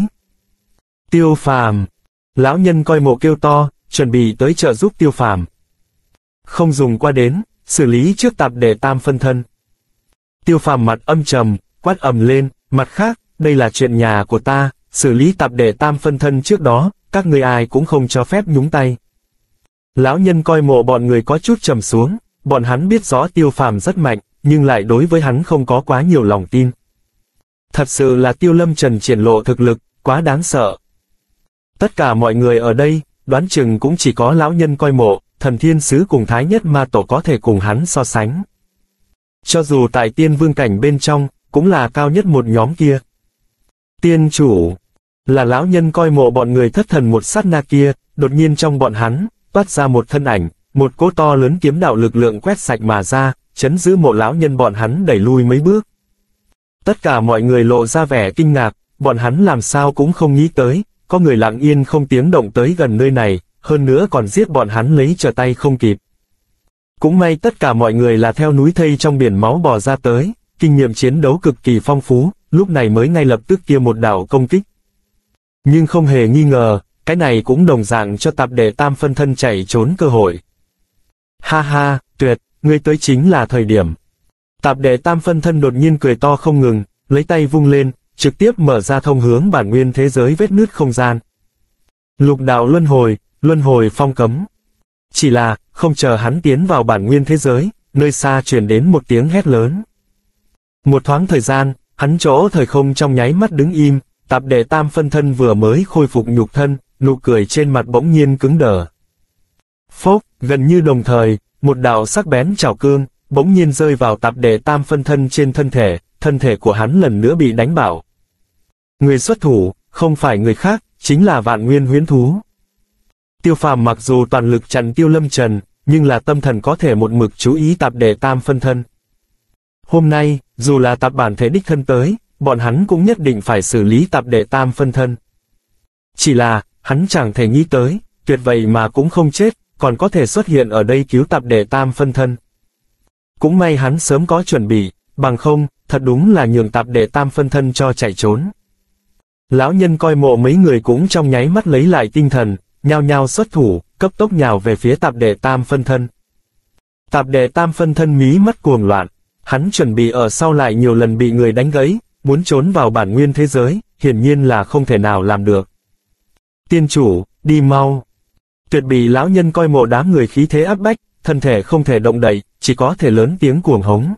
Tiêu Phàm, lão nhân coi mộ kêu to, chuẩn bị tới trợ giúp Tiêu Phàm. Không dùng qua đến, xử lý trước tạp đệ tam phân thân. Tiêu Phàm mặt âm trầm, quát ầm lên, mặt khác, đây là chuyện nhà của ta, xử lý tạp đệ tam phân thân trước đó, các người ai cũng không cho phép nhúng tay. Lão nhân coi mộ bọn người có chút trầm xuống, bọn hắn biết rõ Tiêu Phàm rất mạnh, nhưng lại đối với hắn không có quá nhiều lòng tin. Thật sự là Tiêu Lâm Trần triển lộ thực lực, quá đáng sợ. Tất cả mọi người ở đây, đoán chừng cũng chỉ có lão nhân coi mộ, Thần Thiên Sứ cùng Thái Nhất Ma Tổ có thể cùng hắn so sánh. Cho dù tại tiên vương cảnh bên trong, cũng là cao nhất một nhóm kia. Tiên chủ, là lão nhân coi mộ bọn người thất thần một sát na kia, đột nhiên trong bọn hắn, toát ra một thân ảnh, một cỗ to lớn kiếm đạo lực lượng quét sạch mà ra, chấn giữ mộ lão nhân bọn hắn đẩy lui mấy bước. Tất cả mọi người lộ ra vẻ kinh ngạc, bọn hắn làm sao cũng không nghĩ tới, có người lặng yên không tiếng động tới gần nơi này, hơn nữa còn giết bọn hắn lấy trở tay không kịp. Cũng may tất cả mọi người là theo núi thây trong biển máu bò ra tới, kinh nghiệm chiến đấu cực kỳ phong phú, lúc này mới ngay lập tức kia một đạo công kích. Nhưng không hề nghi ngờ, cái này cũng đồng dạng cho tạp đệ tam phân thân chạy trốn cơ hội. Ha ha, tuyệt, ngươi tới chính là thời điểm. Tạp đệ tam phân thân đột nhiên cười to không ngừng, lấy tay vung lên, trực tiếp mở ra thông hướng bản nguyên thế giới vết nứt không gian. Lục đạo luân hồi, luân hồi phong cấm. Chỉ là, không chờ hắn tiến vào bản nguyên thế giới, nơi xa truyền đến một tiếng hét lớn. Một thoáng thời gian, hắn chỗ thời không trong nháy mắt đứng im, tạp đệ tam phân thân vừa mới khôi phục nhục thân, nụ cười trên mặt bỗng nhiên cứng đờ. Phốc, gần như đồng thời, một đạo sắc bén chảo cương, bỗng nhiên rơi vào tạp đệ tam phân thân trên thân thể, thân thể của hắn lần nữa bị đánh bạo. Người xuất thủ, không phải người khác, chính là Vạn Nguyên huyễn thú. Tiêu Phàm mặc dù toàn lực chặn Tiêu Lâm Trần, nhưng là tâm thần có thể một mực chú ý tạp đệ tam phân thân. Hôm nay, dù là tạp bản thể đích thân tới, bọn hắn cũng nhất định phải xử lý tạp đệ tam phân thân. Chỉ là, hắn chẳng thể nghĩ tới, tuyệt vậy mà cũng không chết, còn có thể xuất hiện ở đây cứu tạp đệ tam phân thân. Cũng may hắn sớm có chuẩn bị, bằng không, thật đúng là nhường tạp đệ tam phân thân cho chạy trốn. Lão nhân coi mộ mấy người cũng trong nháy mắt lấy lại tinh thần, nhao nhao xuất thủ, cấp tốc nhào về phía tạp đệ tam phân thân. Tạp đệ tam phân thân mí mắt cuồng loạn, hắn chuẩn bị ở sau lại nhiều lần bị người đánh gãy, muốn trốn vào bản nguyên thế giới, hiển nhiên là không thể nào làm được. Tiên chủ, đi mau. Tuyệt bị lão nhân coi mộ đám người khí thế áp bách, thân thể không thể động đậy, chỉ có thể lớn tiếng cuồng hống.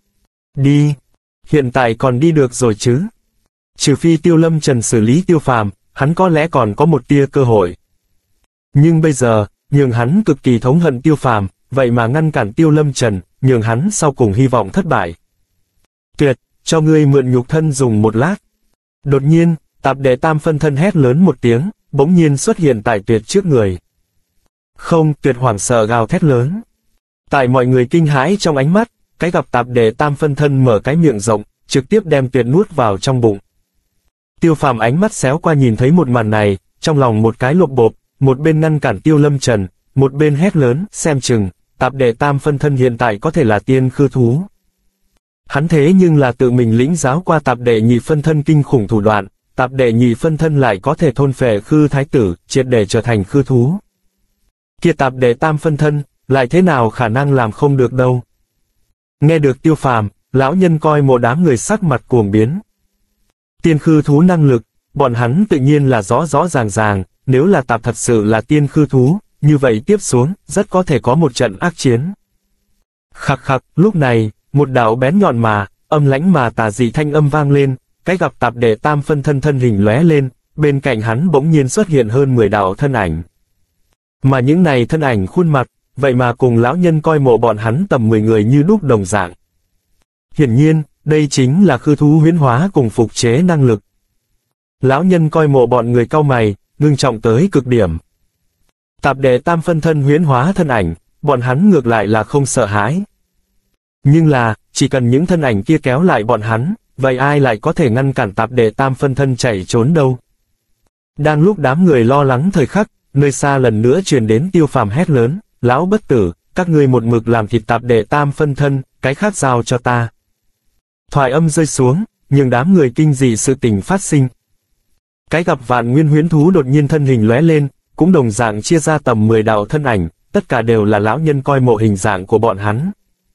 Đi, hiện tại còn đi được rồi chứ. Trừ phi Tiêu Lâm Trần xử lý Tiêu Phàm, hắn có lẽ còn có một tia cơ hội. Nhưng bây giờ, nhường hắn cực kỳ thống hận Tiêu Phàm, vậy mà ngăn cản Tiêu Lâm Trần, nhường hắn sau cùng hy vọng thất bại. Tuyệt, cho ngươi mượn nhục thân dùng một lát. Đột nhiên, tạp đệ tam phân thân hét lớn một tiếng, bỗng nhiên xuất hiện tại Tuyệt trước người. Không, Tuyệt hoảng sợ gào thét lớn. Tại mọi người kinh hãi trong ánh mắt, cái gặp tạp đệ tam phân thân mở cái miệng rộng, trực tiếp đem Tuyệt nuốt vào trong bụng. Tiêu Phàm ánh mắt xéo qua nhìn thấy một màn này, trong lòng một cái lộp bộp, một bên ngăn cản Tiêu Lâm Trần, một bên hét lớn, xem chừng, tạp đệ tam phân thân hiện tại có thể là tiên khư thú. Hắn thế nhưng là tự mình lĩnh giáo qua tạp đệ nhị phân thân kinh khủng thủ đoạn, tạp đệ nhị phân thân lại có thể thôn phệ khư thái tử, triệt để trở thành khư thú. Kia tạp đệ tam phân thân, lại thế nào khả năng làm không được đâu. Nghe được Tiêu Phàm, lão nhân coi mộ đám người sắc mặt cuồng biến. Tiên khư thú năng lực, bọn hắn tự nhiên là rõ rõ ràng ràng, nếu là tạp thật sự là tiên khư thú, như vậy tiếp xuống, rất có thể có một trận ác chiến. Khặc khặc, lúc này, một đạo bén nhọn mà, âm lãnh mà tà dị thanh âm vang lên, cái gặp tạp đệ tam phân thân thân hình lóe lên, bên cạnh hắn bỗng nhiên xuất hiện hơn mười đạo thân ảnh. Mà những này thân ảnh khuôn mặt, vậy mà cùng lão nhân coi mộ bọn hắn tầm mười người như đúc đồng dạng. Hiển nhiên, đây chính là khư thú huyễn hóa cùng phục chế năng lực. Lão nhân coi mộ bọn người cau mày, ngưng trọng tới cực điểm. Tạp đệ tam phân thân huyễn hóa thân ảnh, bọn hắn ngược lại là không sợ hãi. Nhưng là, chỉ cần những thân ảnh kia kéo lại bọn hắn, vậy ai lại có thể ngăn cản tạp đệ tam phân thân chạy trốn đâu. Đang lúc đám người lo lắng thời khắc, nơi xa lần nữa truyền đến Tiêu Phàm hét lớn, lão bất tử, các ngươi một mực làm thịt tạp đệ tam phân thân, cái khác giao cho ta. Thoại âm rơi xuống, nhưng đám người kinh dị sự tình phát sinh. Cái gặp Vạn Nguyên huyễn thú đột nhiên thân hình lóe lên, cũng đồng dạng chia ra tầm mười đạo thân ảnh, tất cả đều là lão nhân coi mộ hình dạng của bọn hắn.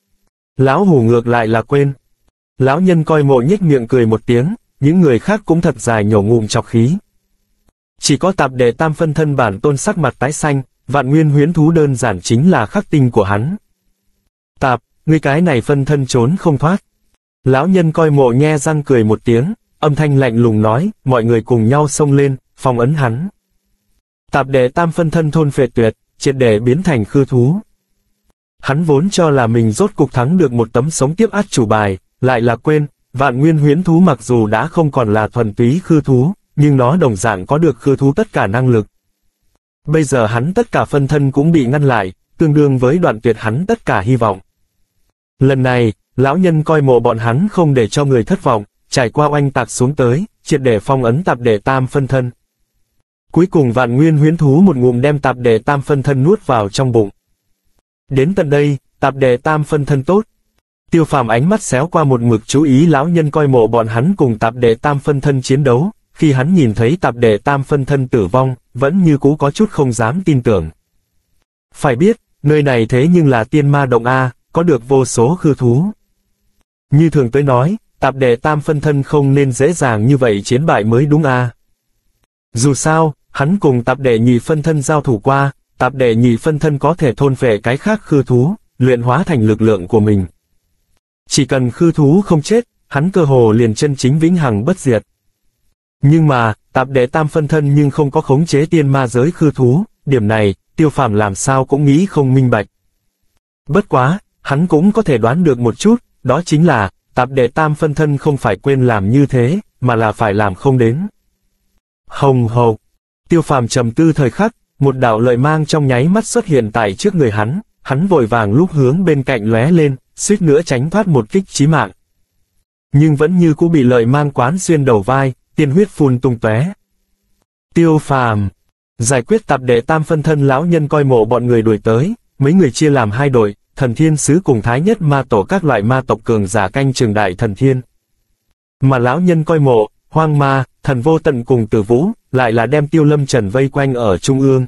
Lão hủ ngược lại là quên. Lão nhân coi mộ nhếch miệng cười một tiếng, những người khác cũng thật dài nhổ ngụm chọc khí. Chỉ có Tạp Đệ Tam phân thân bản tôn sắc mặt tái xanh, Vạn Nguyên huyễn thú đơn giản chính là khắc tinh của hắn. Tạp, ngươi cái này phân thân trốn không thoát. Lão nhân coi mộ nhe răng cười một tiếng, âm thanh lạnh lùng nói, mọi người cùng nhau xông lên, phong ấn hắn. Tạp Đệ Tam phân thân thôn phệ tuyệt, triệt để biến thành khư thú. Hắn vốn cho là mình rốt cục thắng được một tấm sống tiếp át chủ bài, lại là quên, Vạn Nguyên huyễn thú mặc dù đã không còn là thuần túy khư thú, nhưng nó đồng dạng có được khư thú tất cả năng lực. Bây giờ hắn tất cả phân thân cũng bị ngăn lại, tương đương với đoạn tuyệt hắn tất cả hy vọng. Lần này, lão nhân coi mộ bọn hắn không để cho người thất vọng, trải qua oanh tạc xuống tới, triệt để phong ấn Tạp Đệ Tam phân thân. Cuối cùng Vạn Nguyên huyễn thú một ngụm đem Tạp Đệ Tam phân thân nuốt vào trong bụng. Đến tận đây, Tạp Đệ Tam phân thân tốt. Tiêu Phàm ánh mắt xéo qua một mực chú ý lão nhân coi mộ bọn hắn cùng Tạp Đệ Tam phân thân chiến đấu, khi hắn nhìn thấy Tạp Đệ Tam phân thân tử vong, vẫn như cũ có chút không dám tin tưởng. Phải biết, nơi này thế nhưng là tiên ma động A, có được vô số khư thú. Như thường tới nói, Tạp Đệ Tam phân thân không nên dễ dàng như vậy chiến bại mới đúng A. Dù sao, hắn cùng Tạp Đệ Nhị phân thân giao thủ qua, Tạp Đệ Nhị phân thân có thể thôn phệ cái khác khư thú, luyện hóa thành lực lượng của mình. Chỉ cần khư thú không chết, hắn cơ hồ liền chân chính vĩnh hằng bất diệt. Nhưng mà, Tạp Đệ Tam phân thân nhưng không có khống chế tiên ma giới khư thú, điểm này, Tiêu Phàm làm sao cũng nghĩ không minh bạch. Bất quá, hắn cũng có thể đoán được một chút, đó chính là, Tạp Đệ Tam phân thân không phải quên làm như thế, mà là phải làm không đến. Hồng hộc, Tiêu Phàm trầm tư thời khắc, một đạo lợi mang trong nháy mắt xuất hiện tại trước người hắn, hắn vội vàng lúc hướng bên cạnh lóe lên, suýt nữa tránh thoát một kích chí mạng. Nhưng vẫn như cũ bị lợi mang quán xuyên đầu vai, tiên huyết phun tung tóe. Tiêu Phàm giải quyết Tạp Đệ Tam phân thân lão nhân coi mộ bọn người đuổi tới, mấy người chia làm hai đội, Thần Thiên Sứ cùng Thái Nhất Ma Tổ các loại ma tộc cường giả canh chừng Đại Thần Thiên. Mà lão nhân coi mộ, Hoang Ma, Thần Vô Tận cùng Tử Vũ, lại là đem Tiêu Lâm Trần vây quanh ở trung ương.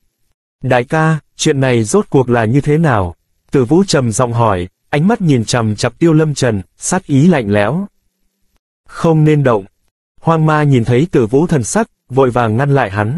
Đại ca, chuyện này rốt cuộc là như thế nào? Tử Vũ trầm giọng hỏi, ánh mắt nhìn chằm chằm Tiêu Lâm Trần, sát ý lạnh lẽo. Không nên động. Hoang Ma nhìn thấy Tử Vũ thần sắc, vội vàng ngăn lại hắn.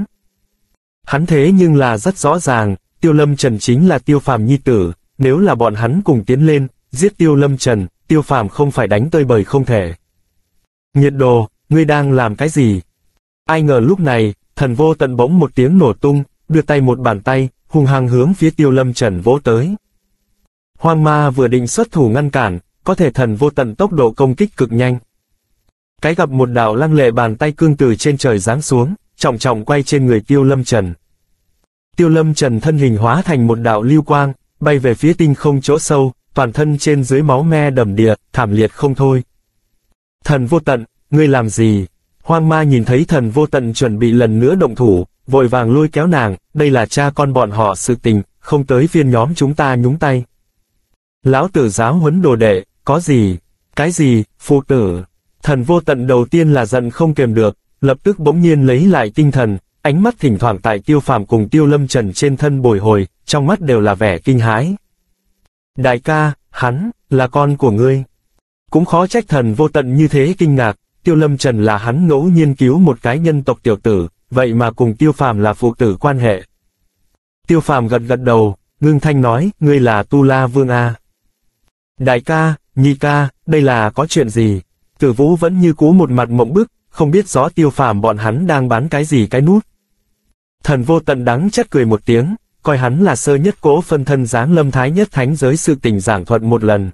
Hắn thế nhưng là rất rõ ràng, Tiêu Lâm Trần chính là Tiêu Phàm nhi tử, nếu là bọn hắn cùng tiến lên, giết Tiêu Lâm Trần, Tiêu Phàm không phải đánh tơi bời không thể. Nhiệt Đồ, ngươi đang làm cái gì? Ai ngờ lúc này, Thần Vô Tận bỗng một tiếng nổ tung, đưa tay một bàn tay, hung hăng hướng phía Tiêu Lâm Trần vỗ tới. Hoang Ma vừa định xuất thủ ngăn cản, có thể Thần Vô Tận tốc độ công kích cực nhanh. Cái gặp một đạo lăng lệ bàn tay cương từ trên trời giáng xuống, trọng trọng quay trên người Tiêu Lâm Trần. Tiêu Lâm Trần thân hình hóa thành một đạo lưu quang, bay về phía tinh không chỗ sâu, toàn thân trên dưới máu me đầm đìa, thảm liệt không thôi. Thần Vô Tận, ngươi làm gì? Hoang Ma nhìn thấy Thần Vô Tận chuẩn bị lần nữa động thủ, vội vàng lôi kéo nàng, đây là cha con bọn họ sự tình, không tới phiên nhóm chúng ta nhúng tay. Lão tử giáo huấn đồ đệ, có gì? Cái gì, phụ tử? Thần Vô Tận đầu tiên là giận không kềm được, lập tức bỗng nhiên lấy lại tinh thần, ánh mắt thỉnh thoảng tại Tiêu Phàm cùng Tiêu Lâm Trần trên thân bồi hồi, trong mắt đều là vẻ kinh hãi. Đại ca, hắn, là con của ngươi. Cũng khó trách Thần Vô Tận như thế kinh ngạc, Tiêu Lâm Trần là hắn ngẫu nhiên cứu một cái nhân tộc tiểu tử, vậy mà cùng Tiêu Phàm là phụ tử quan hệ. Tiêu Phàm gật gật đầu, ngưng thanh nói, ngươi là Tu La Vương A. Đại ca, nhị ca, đây là có chuyện gì? Tử Vũ vẫn như cú một mặt mộng bức, không biết rõ Tiêu Phàm bọn hắn đang bán cái gì cái nút. Thần Vô Tận đắng chát cười một tiếng, coi hắn là sơ nhất cỗ phân thân giáng lâm thái nhất thánh giới sự tình giảng thuật một lần.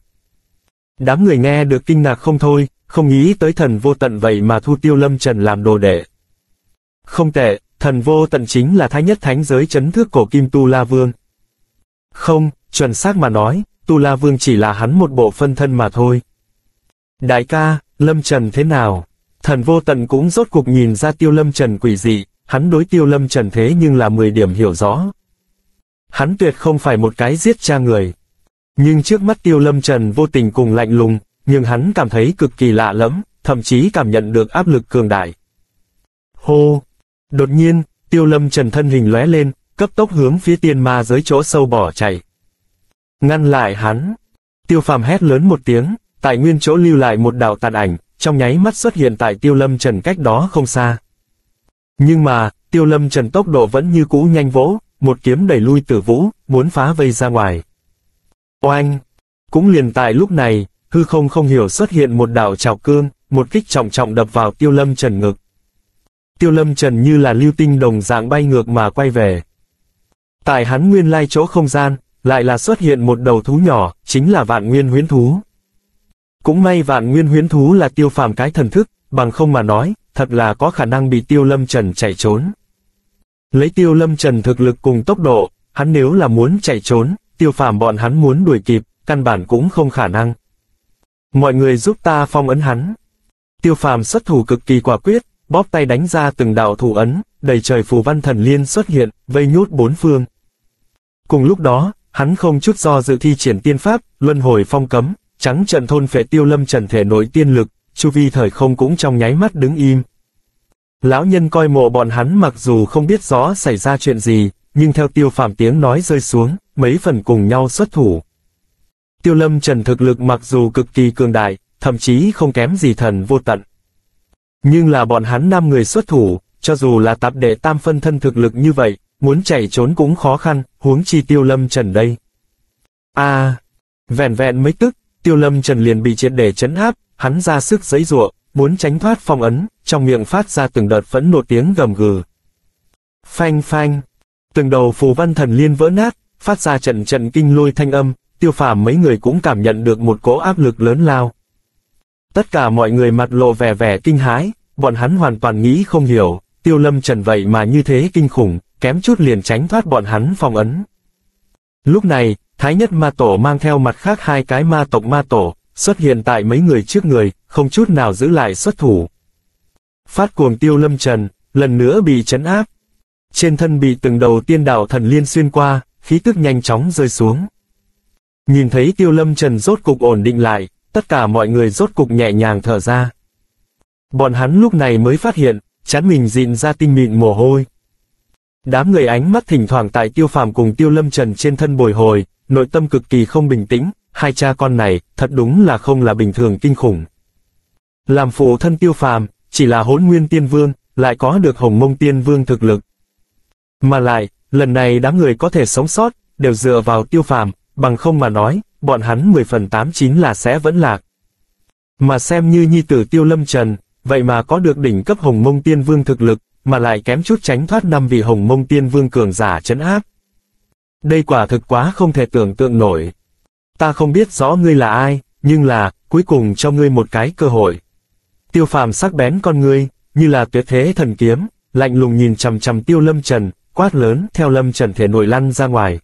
Đám người nghe được kinh ngạc không thôi, không nghĩ tới Thần Vô Tận vậy mà thu Tiêu Lâm Trần làm đồ đệ. Không tệ, Thần Vô Tận chính là thái nhất thánh giới chấn thước cổ kim Tu La Vương. Không, chuẩn xác mà nói, Tu La Vương chỉ là hắn một bộ phân thân mà thôi. Đại ca, Lâm Trần thế nào? Thần Vô Tận cũng rốt cuộc nhìn ra Tiêu Lâm Trần quỷ dị, hắn đối Tiêu Lâm Trần thế nhưng là mười điểm hiểu rõ. Hắn tuyệt không phải một cái giết cha người. Nhưng trước mắt Tiêu Lâm Trần vô tình cùng lạnh lùng, nhưng hắn cảm thấy cực kỳ lạ lẫm, thậm chí cảm nhận được áp lực cường đại. Hô! Đột nhiên, Tiêu Lâm Trần thân hình lóe lên, cấp tốc hướng phía tiên ma giới chỗ sâu bỏ chạy. Ngăn lại hắn! Tiêu Phàm hét lớn một tiếng, tại nguyên chỗ lưu lại một đạo tàn ảnh, trong nháy mắt xuất hiện tại Tiêu Lâm Trần cách đó không xa. Nhưng mà, Tiêu Lâm Trần tốc độ vẫn như cũ nhanh vỗ, một kiếm đẩy lui Tử Vũ, muốn phá vây ra ngoài. Oanh! Cũng liền tại lúc này, hư không không hiểu xuất hiện một đạo trảo cương, một kích trọng trọng đập vào Tiêu Lâm Trần ngực. Tiêu Lâm Trần như là lưu tinh đồng dạng bay ngược mà quay về. Tại hắn nguyên lai chỗ không gian, lại là xuất hiện một đầu thú nhỏ, chính là Vạn Nguyên Huyễn Thú. Cũng may Vạn Nguyên Huyễn Thú là Tiêu Phàm cái thần thức, bằng không mà nói, thật là có khả năng bị Tiêu Lâm Trần chạy trốn. Lấy Tiêu Lâm Trần thực lực cùng tốc độ, hắn nếu là muốn chạy trốn, Tiêu Phàm bọn hắn muốn đuổi kịp, căn bản cũng không khả năng. Mọi người giúp ta phong ấn hắn. Tiêu Phàm xuất thủ cực kỳ quả quyết, bóp tay đánh ra từng đạo thủ ấn, đầy trời phù văn thần liên xuất hiện, vây nhốt bốn phương. Cùng lúc đó, hắn không chút do dự thi triển tiên pháp, luân hồi phong cấm, trắng trận thôn phệ Tiêu Lâm Trần thể nội tiên lực, chu vi thời không cũng trong nháy mắt đứng im. Lão nhân coi mộ bọn hắn mặc dù không biết rõ xảy ra chuyện gì, nhưng theo Tiêu Phàm tiếng nói rơi xuống, mấy phần cùng nhau xuất thủ. Tiêu Lâm Trần thực lực mặc dù cực kỳ cường đại, thậm chí không kém gì thần vô tận. Nhưng là bọn hắn năm người xuất thủ, cho dù là tạp đệ tam phân thân thực lực như vậy, muốn chạy trốn cũng khó khăn, huống chi Tiêu Lâm Trần đây. A, à, vẹn vẹn mấy tức, Tiêu Lâm Trần liền bị triệt để trấn áp, hắn ra sức giãy giụa, muốn tránh thoát phong ấn, trong miệng phát ra từng đợt phẫn nộ tiếng gầm gừ. Phanh phanh, từng đầu phù văn thần liên vỡ nát, phát ra trận trận kinh lôi thanh âm, Tiêu Phàm mấy người cũng cảm nhận được một cỗ áp lực lớn lao. Tất cả mọi người mặt lộ vẻ vẻ kinh hãi, bọn hắn hoàn toàn nghĩ không hiểu, Tiêu Lâm Trần vậy mà như thế kinh khủng, kém chút liền tránh thoát bọn hắn phong ấn. Lúc này, Thái Nhất Ma Tổ mang theo mặt khác hai cái ma tộc ma tổ, xuất hiện tại mấy người trước người, không chút nào giữ lại xuất thủ. Phát cuồng Tiêu Lâm Trần, lần nữa bị trấn áp. Trên thân bị từng đầu tiên đạo thần liên xuyên qua, khí tức nhanh chóng rơi xuống. Nhìn thấy Tiêu Lâm Trần rốt cục ổn định lại, tất cả mọi người rốt cục nhẹ nhàng thở ra. Bọn hắn lúc này mới phát hiện, trán mình dịn ra tinh mịn mồ hôi. Đám người ánh mắt thỉnh thoảng tại Tiêu Phàm cùng Tiêu Lâm Trần trên thân bồi hồi, nội tâm cực kỳ không bình tĩnh, hai cha con này, thật đúng là không là bình thường kinh khủng. Làm phụ thân Tiêu Phàm, chỉ là Hỗn Nguyên Tiên Vương, lại có được Hồng Mông Tiên Vương thực lực. Mà lại, lần này đám người có thể sống sót, đều dựa vào Tiêu Phàm, bằng không mà nói, bọn hắn mười phần tám chín là sẽ vẫn lạc. Mà xem như nhi tử Tiêu Lâm Trần, vậy mà có được đỉnh cấp Hồng Mông Tiên Vương thực lực, mà lại kém chút tránh thoát năm vị Hồng Mông Tiên Vương cường giả trấn áp. Đây quả thực quá không thể tưởng tượng nổi. Ta không biết rõ ngươi là ai, nhưng là, cuối cùng cho ngươi một cái cơ hội. Tiêu Phàm sắc bén con ngươi, như là tuyệt thế thần kiếm, lạnh lùng nhìn chằm chằm Tiêu Lâm Trần, quát lớn theo Lâm Trần thể nổi lăn ra ngoài.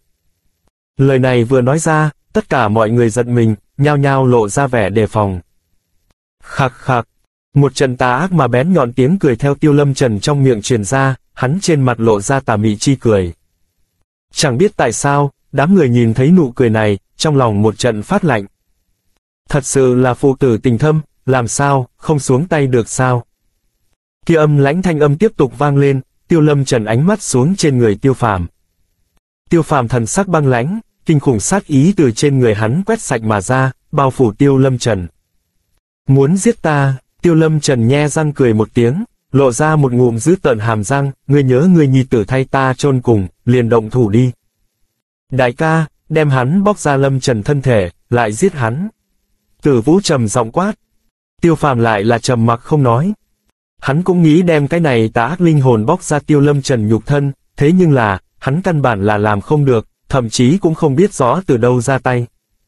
Lời này vừa nói ra, tất cả mọi người giật mình, nhao nhao lộ ra vẻ đề phòng. Khạc khạc, một trận tà ác mà bén nhọn tiếng cười theo Tiêu Lâm Trần trong miệng truyền ra, hắn trên mặt lộ ra tà mị chi cười. Chẳng biết tại sao, đám người nhìn thấy nụ cười này, trong lòng một trận phát lạnh. Thật sự là phụ tử tình thâm, làm sao, không xuống tay được sao? Kia âm lãnh thanh âm tiếp tục vang lên, Tiêu Lâm Trần ánh mắt xuống trên người Tiêu Phàm. Tiêu Phàm thần sắc băng lãnh, kinh khủng sát ý từ trên người hắn quét sạch mà ra, bao phủ Tiêu Lâm Trần. Muốn giết ta? Tiêu Lâm Trần nhe răng cười một tiếng, lộ ra một ngụm dữ tợn hàm răng, ngươi nhớ ngươi nhi tử thay ta chôn cùng, liền động thủ đi. Đại ca, đem hắn bóc ra Lâm Trần thân thể, lại giết hắn. Tử Vũ trầm giọng quát. Tiêu Phàm lại là trầm mặc không nói. Hắn cũng nghĩ đem cái này tà ác linh hồn bóc ra Tiêu Lâm Trần nhục thân, thế nhưng là, hắn căn bản là làm không được, thậm chí cũng không biết rõ từ đâu ra tay.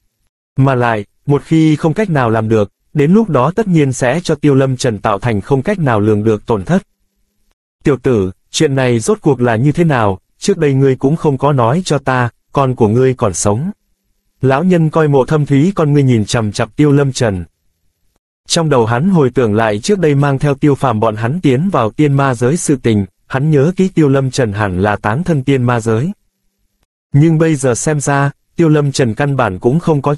Mà lại, một khi không cách nào làm được, đến lúc đó tất nhiên sẽ cho Tiêu Lâm Trần tạo thành không cách nào lường được tổn thất. Tiểu tử, chuyện này rốt cuộc là như thế nào, trước đây ngươi cũng không có nói cho ta, con của ngươi còn sống. Lão nhân coi mộ thâm thúy con ngươi nhìn chằm chằm Tiêu Lâm Trần. Trong đầu hắn hồi tưởng lại trước đây mang theo Tiêu Phàm bọn hắn tiến vào tiên ma giới sự tình, hắn nhớ kỹ Tiêu Lâm Trần hẳn là táng thân tiên ma giới. Nhưng bây giờ xem ra, Tiêu Lâm Trần căn bản cũng không có chết,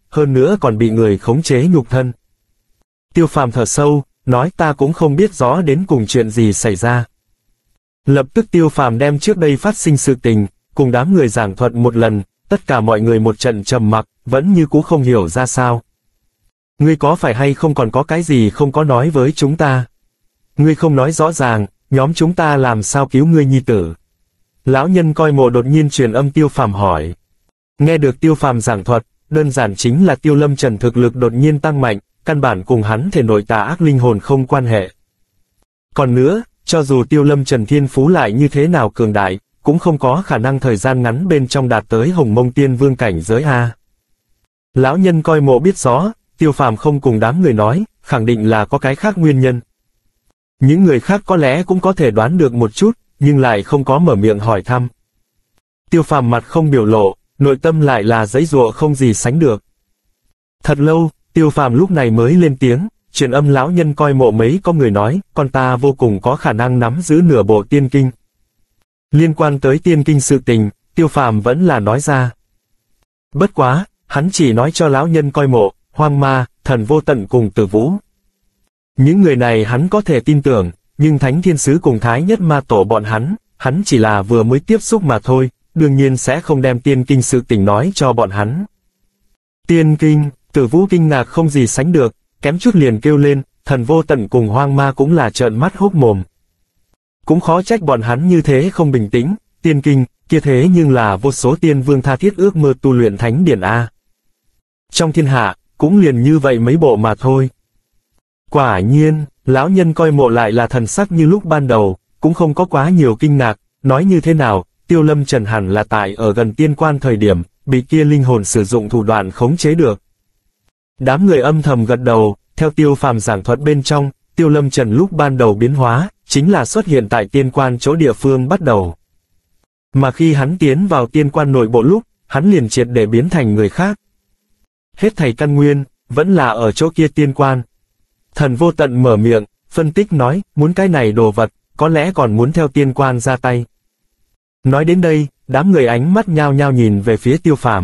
hơn nữa còn bị người khống chế nhục thân. Tiêu Phàm thở sâu, nói ta cũng không biết rõ đến cùng chuyện gì xảy ra. Lập tức Tiêu Phàm đem trước đây phát sinh sự tình, cùng đám người giảng thuật một lần, tất cả mọi người một trận trầm mặc, vẫn như cũ không hiểu ra sao. Ngươi có phải hay không còn có cái gì không có nói với chúng ta? Ngươi không nói rõ ràng, nhóm chúng ta làm sao cứu ngươi nhi tử? Lão nhân coi mộ đột nhiên truyền âm Tiêu Phàm hỏi. Nghe được Tiêu Phàm giảng thuật, đơn giản chính là Tiêu Lâm Trần thực lực đột nhiên tăng mạnh, căn bản cùng hắn thể nội tà ác linh hồn không quan hệ. Còn nữa, cho dù Tiêu Lâm Trần thiên phú lại như thế nào cường đại, cũng không có khả năng thời gian ngắn bên trong đạt tới Hồng Mông Tiên Vương cảnh giới a. Lão nhân coi mộ biết rõ, Tiêu Phàm không cùng đám người nói, khẳng định là có cái khác nguyên nhân. Những người khác có lẽ cũng có thể đoán được một chút, nhưng lại không có mở miệng hỏi thăm. Tiêu Phàm mặt không biểu lộ, nội tâm lại là giãy giụa không gì sánh được. Thật lâu, Tiêu Phàm lúc này mới lên tiếng, truyền âm lão nhân coi mộ mấy có người nói, con ta vô cùng có khả năng nắm giữ nửa bộ tiên kinh. Liên quan tới tiên kinh sự tình, Tiêu Phàm vẫn là nói ra. Bất quá, hắn chỉ nói cho lão nhân coi mộ, Hoang Ma, Thần Vô Tận cùng Tử Vũ. Những người này hắn có thể tin tưởng, nhưng Thánh Thiên Sứ cùng Thái Nhất Ma Tổ bọn hắn, hắn chỉ là vừa mới tiếp xúc mà thôi, đương nhiên sẽ không đem tiên kinh sự tình nói cho bọn hắn. Tiên kinh, Tử Vũ kinh ngạc không gì sánh được, kém chút liền kêu lên, Thần Vô Tận cùng Hoang Ma cũng là trợn mắt hốc mồm. Cũng khó trách bọn hắn như thế không bình tĩnh, tiên kinh, kia thế nhưng là vô số tiên vương tha thiết ước mơ tu luyện thánh điển A. Trong thiên hạ, cũng liền như vậy mấy bộ mà thôi. Quả nhiên, lão nhân coi mộ lại là thần sắc như lúc ban đầu, cũng không có quá nhiều kinh ngạc, nói như thế nào, Tiêu Lâm Trần hẳn là tại ở gần tiên quan thời điểm, bị kia linh hồn sử dụng thủ đoạn khống chế được. Đám người âm thầm gật đầu, theo Tiêu Phàm giảng thuật bên trong, Tiêu Lâm Trần lúc ban đầu biến hóa, chính là xuất hiện tại tiên quan chỗ địa phương bắt đầu. Mà khi hắn tiến vào tiên quan nội bộ lúc, hắn liền triệt để biến thành người khác. Hết thảy căn nguyên, vẫn là ở chỗ kia tiên quan. Thần Vô Tận mở miệng, phân tích nói, muốn cái này đồ vật, có lẽ còn muốn theo tiên quan ra tay. Nói đến đây, đám người ánh mắt nhao nhao nhìn về phía Tiêu Phàm.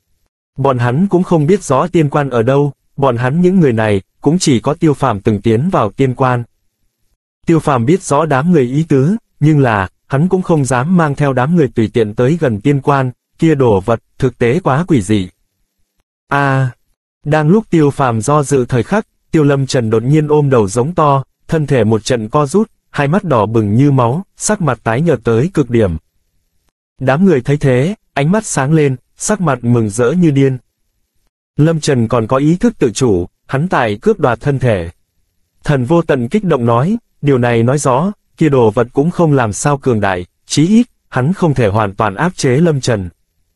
Bọn hắn cũng không biết rõ tiên quan ở đâu, bọn hắn những người này, cũng chỉ có Tiêu Phàm từng tiến vào tiên quan. Tiêu Phàm biết rõ đám người ý tứ, nhưng là, hắn cũng không dám mang theo đám người tùy tiện tới gần tiên quan, kia đồ vật, thực tế quá quỷ dị. A, à, đang lúc Tiêu Phàm do dự thời khắc, Tiêu Lâm Trần đột nhiên ôm đầu giống to, thân thể một trận co rút, hai mắt đỏ bừng như máu, sắc mặt tái nhợt tới cực điểm. Đám người thấy thế, ánh mắt sáng lên, sắc mặt mừng rỡ như điên. Lâm Trần còn có ý thức tự chủ, hắn tại cướp đoạt thân thể. Thần Vô Tận kích động nói, điều này nói rõ, kia đồ vật cũng không làm sao cường đại, chí ít, hắn không thể hoàn toàn áp chế Lâm Trần.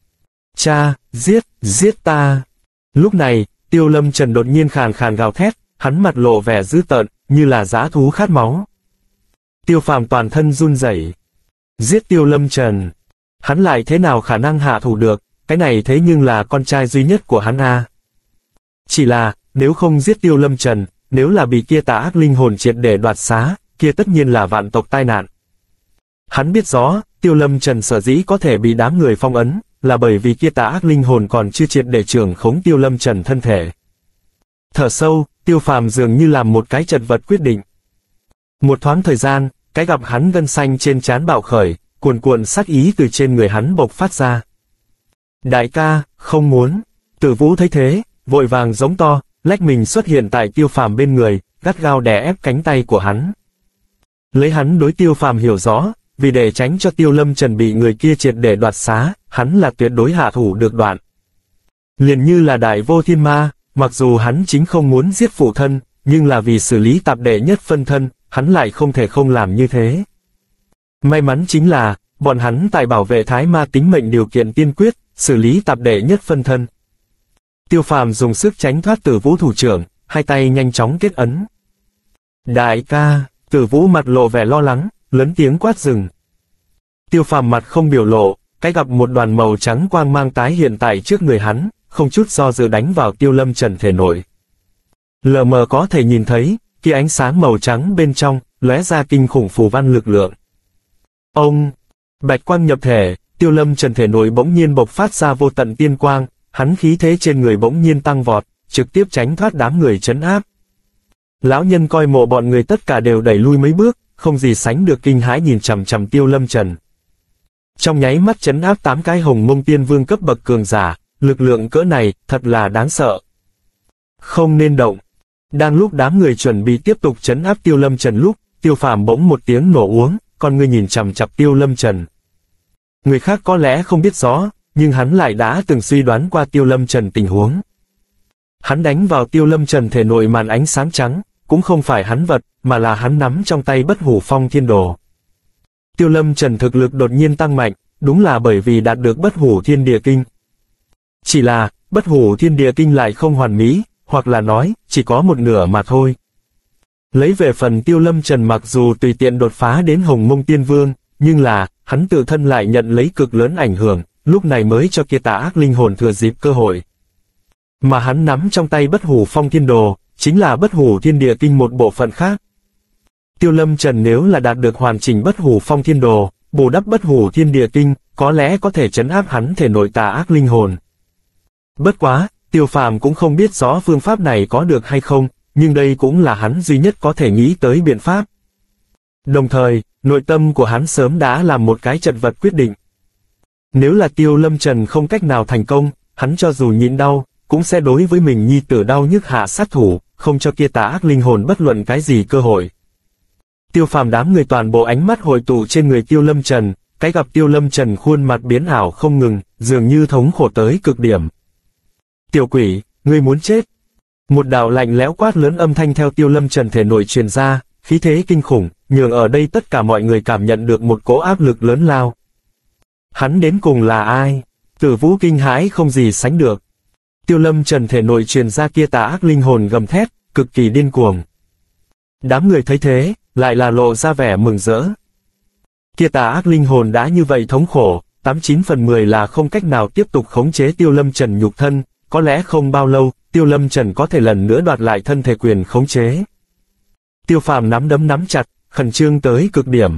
Cha, giết, giết ta. Lúc này, Tiêu Lâm Trần đột nhiên khàn khàn gào thét, hắn mặt lộ vẻ dữ tợn, như là dã thú khát máu. Tiêu Phàm toàn thân run rẩy. Giết Tiêu Lâm Trần. Hắn lại thế nào khả năng hạ thủ được, cái này thế nhưng là con trai duy nhất của hắn a. Chỉ là, nếu không giết Tiêu Lâm Trần, nếu là bị kia tà ác linh hồn triệt để đoạt xá, kia tất nhiên là vạn tộc tai nạn. Hắn biết rõ, Tiêu Lâm Trần sở dĩ có thể bị đám người phong ấn, là bởi vì kia tà ác linh hồn còn chưa triệt để trưởng khống Tiêu Lâm Trần thân thể. Thở sâu, Tiêu Phàm dường như làm một cái chật vật quyết định. Một thoáng thời gian, cái gặp hắn gân xanh trên trán bạo khởi, cuồn cuộn sát ý từ trên người hắn bộc phát ra. Đại ca, không muốn. Tử Vũ thấy thế, vội vàng giống to, lách mình xuất hiện tại Tiêu Phàm bên người, gắt gao đè ép cánh tay của hắn. Lấy hắn đối Tiêu Phàm hiểu rõ, vì để tránh cho Tiêu Lâm Trần bị người kia triệt để đoạt xá, hắn là tuyệt đối hạ thủ được đoạn. Liền như là Đại Vô Thiên Ma, mặc dù hắn chính không muốn giết phụ thân, nhưng là vì xử lý tạp đệ nhất phân thân, hắn lại không thể không làm như thế. May mắn chính là, bọn hắn tại bảo vệ Thái Ma tính mệnh điều kiện tiên quyết, xử lý tạp đệ nhất phân thân. Tiêu Phàm dùng sức tránh thoát Tử Vũ thủ trưởng, hai tay nhanh chóng kết ấn. Đại ca, Tử Vũ mặt lộ vẻ lo lắng, lớn tiếng quát dừng. Tiêu Phàm mặt không biểu lộ, cái gặp một đoàn màu trắng quang mang tái hiện tại trước người hắn, không chút do dự đánh vào Tiêu Lâm Trần thể nội. Lờ mờ có thể nhìn thấy, kia ánh sáng màu trắng bên trong, lóe ra kinh khủng phù văn lực lượng. Ông, bạch quang nhập thể, Tiêu Lâm Trần thể nội bỗng nhiên bộc phát ra vô tận tiên quang, hắn khí thế trên người bỗng nhiên tăng vọt, trực tiếp tránh thoát đám người trấn áp. Lão nhân coi mộ bọn người tất cả đều đẩy lui mấy bước, không gì sánh được kinh hãi nhìn chằm chằm Tiêu Lâm Trần. Trong nháy mắt trấn áp tám cái Hồng Mông Tiên Vương cấp bậc cường giả, lực lượng cỡ này, thật là đáng sợ. Không nên động. Đang lúc đám người chuẩn bị tiếp tục trấn áp Tiêu Lâm Trần lúc, Tiêu Phàm bỗng một tiếng nổ uống, con ngươi nhìn chằm chằm Tiêu Lâm Trần. Người khác có lẽ không biết rõ, nhưng hắn lại đã từng suy đoán qua Tiêu Lâm Trần tình huống. Hắn đánh vào Tiêu Lâm Trần thể nội màn ánh sáng trắng, cũng không phải hắn vật, mà là hắn nắm trong tay Bất Hủ Phong Thiên Đồ. Tiêu Lâm Trần thực lực đột nhiên tăng mạnh, đúng là bởi vì đạt được Bất Hủ Thiên Địa Kinh. Chỉ là, Bất Hủ Thiên Địa Kinh lại không hoàn mỹ, hoặc là nói, chỉ có một nửa mà thôi. Lấy về phần Tiêu Lâm Trần mặc dù tùy tiện đột phá đến Hồng Mông Tiên Vương, nhưng là, hắn tự thân lại nhận lấy cực lớn ảnh hưởng, lúc này mới cho kia tà ác linh hồn thừa dịp cơ hội. Mà hắn nắm trong tay Bất Hủ Phong Thiên Đồ, chính là Bất Hủ Thiên Địa Kinh một bộ phận khác. Tiêu Lâm Trần nếu là đạt được hoàn chỉnh Bất Hủ Phong Thiên Đồ, bù đắp Bất Hủ Thiên Địa Kinh, có lẽ có thể trấn áp hắn thể nội tà ác linh hồn. Bất quá, Tiêu Phàm cũng không biết rõ phương pháp này có được hay không, nhưng đây cũng là hắn duy nhất có thể nghĩ tới biện pháp. Đồng thời, nội tâm của hắn sớm đã làm một cái chật vật quyết định. Nếu là Tiêu Lâm Trần không cách nào thành công, hắn cho dù nhịn đau, cũng sẽ đối với mình nhi tử đau nhức hạ sát thủ, không cho kia tà ác linh hồn bất luận cái gì cơ hội. Tiêu Phàm đám người toàn bộ ánh mắt hội tụ trên người Tiêu Lâm Trần, cái gặp Tiêu Lâm Trần khuôn mặt biến ảo không ngừng, dường như thống khổ tới cực điểm. Tiểu quỷ, ngươi muốn chết. Một đạo lạnh lẽo quát lớn âm thanh theo Tiêu Lâm Trần thể nội truyền ra, khí thế kinh khủng, nhường ở đây tất cả mọi người cảm nhận được một cỗ áp lực lớn lao. Hắn đến cùng là ai? Tử Vũ kinh hãi không gì sánh được. Tiêu Lâm Trần thể nội truyền ra kia tà ác linh hồn gầm thét, cực kỳ điên cuồng. Đám người thấy thế, lại là lộ ra vẻ mừng rỡ. Kia tà ác linh hồn đã như vậy thống khổ, tám chín phần mười là không cách nào tiếp tục khống chế Tiêu Lâm Trần nhục thân, có lẽ không bao lâu, Tiêu Lâm Trần có thể lần nữa đoạt lại thân thể quyền khống chế. Tiêu Phàm nắm đấm nắm chặt, khẩn trương tới cực điểm.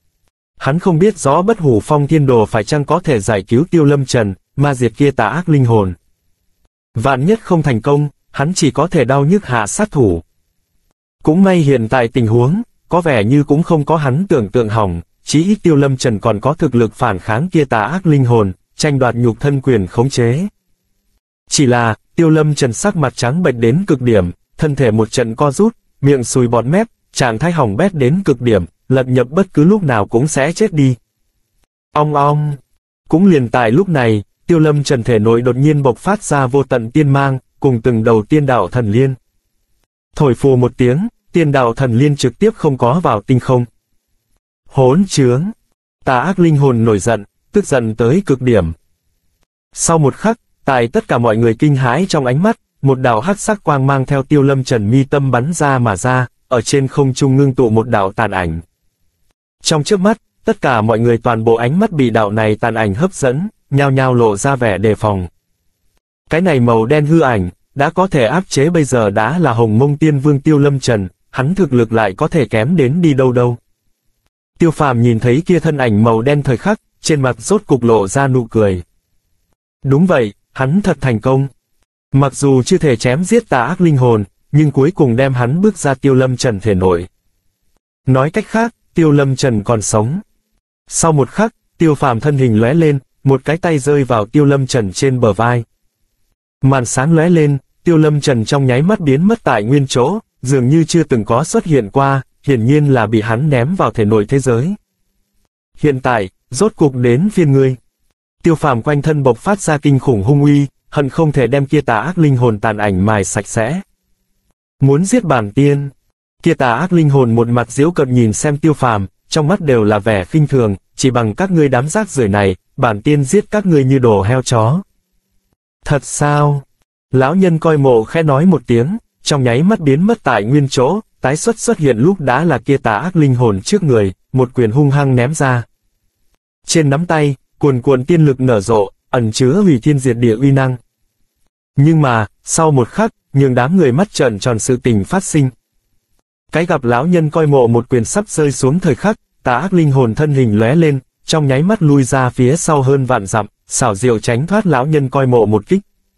Hắn không biết rõ Bất Hủ Phong Thiên Đồ phải chăng có thể giải cứu Tiêu Lâm Trần, ma diệt kia tà ác linh hồn. Vạn nhất không thành công, hắn chỉ có thể đau nhức hạ sát thủ. Cũng may hiện tại tình huống, có vẻ như cũng không có hắn tưởng tượng hỏng, chí ít Tiêu Lâm Trần còn có thực lực phản kháng kia tà ác linh hồn, tranh đoạt nhục thân quyền khống chế. Chỉ là, Tiêu Lâm Trần sắc mặt trắng bệch đến cực điểm, thân thể một trận co rút, miệng sùi bọt mép, trạng thái hỏng bét đến cực điểm, lật nhập bất cứ lúc nào cũng sẽ chết đi. Ong ong. Cũng liền tại lúc này, Tiêu Lâm Trần thể nội đột nhiên bộc phát ra vô tận tiên mang, cùng từng đầu tiên đạo thần liên. Thổi phù một tiếng, tiên đạo thần liên trực tiếp không có vào tinh không. Hỗn trướng. Tà ác linh hồn nổi giận, tức giận tới cực điểm. Sau một khắc, tại tất cả mọi người kinh hãi trong ánh mắt, một đạo hắc sắc quang mang theo Tiêu Lâm Trần mi tâm bắn ra mà ra, ở trên không trung ngưng tụ một đạo tàn ảnh. Trong chớp mắt, tất cả mọi người toàn bộ ánh mắt bị đạo này tàn ảnh hấp dẫn, nhao nhao lộ ra vẻ đề phòng. Cái này màu đen hư ảnh, đã có thể áp chế bây giờ đã là Hồng Mông Tiên Vương Tiêu Lâm Trần, hắn thực lực lại có thể kém đến đi đâu đâu. Tiêu Phàm nhìn thấy kia thân ảnh màu đen thời khắc, trên mặt rốt cục lộ ra nụ cười. Đúng vậy, hắn thật thành công. Mặc dù chưa thể chém giết tà ác linh hồn, nhưng cuối cùng đem hắn bước ra Tiêu Lâm Trần thể nội. Nói cách khác, Tiêu Lâm Trần còn sống. Sau một khắc, Tiêu Phàm thân hình lóe lên, một cái tay rơi vào Tiêu Lâm Trần trên bờ vai. Màn sáng lóe lên, Tiêu Lâm Trần trong nháy mắt biến mất tại nguyên chỗ, dường như chưa từng có xuất hiện qua, hiển nhiên là bị hắn ném vào thể nội thế giới. Hiện tại, rốt cuộc đến phiên ngươi. Tiêu Phàm quanh thân bộc phát ra kinh khủng hung uy, hận không thể đem kia tà ác linh hồn tàn ảnh mài sạch sẽ. Muốn giết bản tiên. Kia tà ác linh hồn một mặt giễu cợt nhìn xem Tiêu Phàm, trong mắt đều là vẻ khinh thường, chỉ bằng các ngươi đám rác rưởi này, bản tiên giết các ngươi như đồ heo chó. Thật sao? Lão nhân coi mộ khẽ nói một tiếng, trong nháy mắt biến mất tại nguyên chỗ, tái xuất xuất hiện lúc đã là kia tà ác linh hồn trước người, một quyền hung hăng ném ra. Trên nắm tay, cuồn cuộn tiên lực nở rộ, ẩn chứa hủy thiên diệt địa uy năng. Nhưng mà, sau một khắc, nhường đám người mắt trợn tròn sự tình phát sinh. Cái gặp lão nhân coi mộ một quyền sắp rơi xuống thời khắc, tà ác linh hồn thân hình lóe lên, trong nháy mắt lui ra phía sau hơn vạn dặm, xảo diệu tránh thoát lão nhân coi mộ một kích.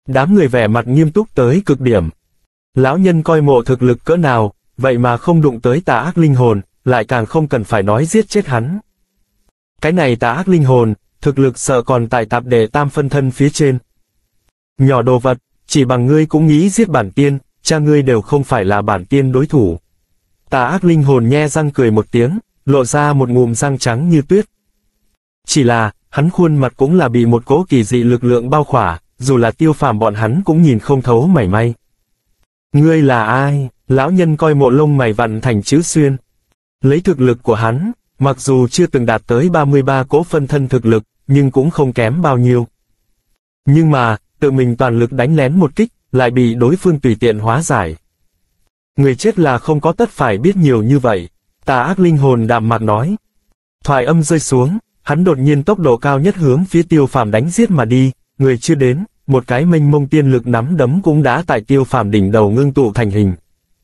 Đám người vẻ mặt nghiêm túc tới cực điểm. Lão nhân coi mộ thực lực cỡ nào, vậy mà không đụng tới tà ác linh hồn, lại càng không cần phải nói giết chết hắn. Cái này tà ác linh hồn, thực lực sợ còn tại tạp đệ tam phân thân phía trên. Nhỏ đồ vật, chỉ bằng ngươi cũng nghĩ giết bản tiên, cha ngươi đều không phải là bản tiên đối thủ. Tà ác linh hồn nhe răng cười một tiếng, lộ ra một ngụm răng trắng như tuyết. Chỉ là, hắn khuôn mặt cũng là bị một cỗ kỳ dị lực lượng bao khỏa, dù là Tiêu Phàm bọn hắn cũng nhìn không thấu mảy may. Ngươi là ai? Lão nhân coi mộ lông mày vặn thành chữ xuyên. Lấy thực lực của hắn, mặc dù chưa từng đạt tới ba mươi ba cỗ phân thân thực lực, nhưng cũng không kém bao nhiêu. Nhưng mà, tự mình toàn lực đánh lén một kích, lại bị đối phương tùy tiện hóa giải. Người chết là không có tất phải biết nhiều như vậy. Tà ác linh hồn đạm mạc nói. Thoại âm rơi xuống, hắn đột nhiên tốc độ cao nhất hướng phía Tiêu Phàm đánh giết mà đi, người chưa đến, một cái mênh mông tiên lực nắm đấm cũng đã tại Tiêu Phàm đỉnh đầu ngưng tụ thành hình.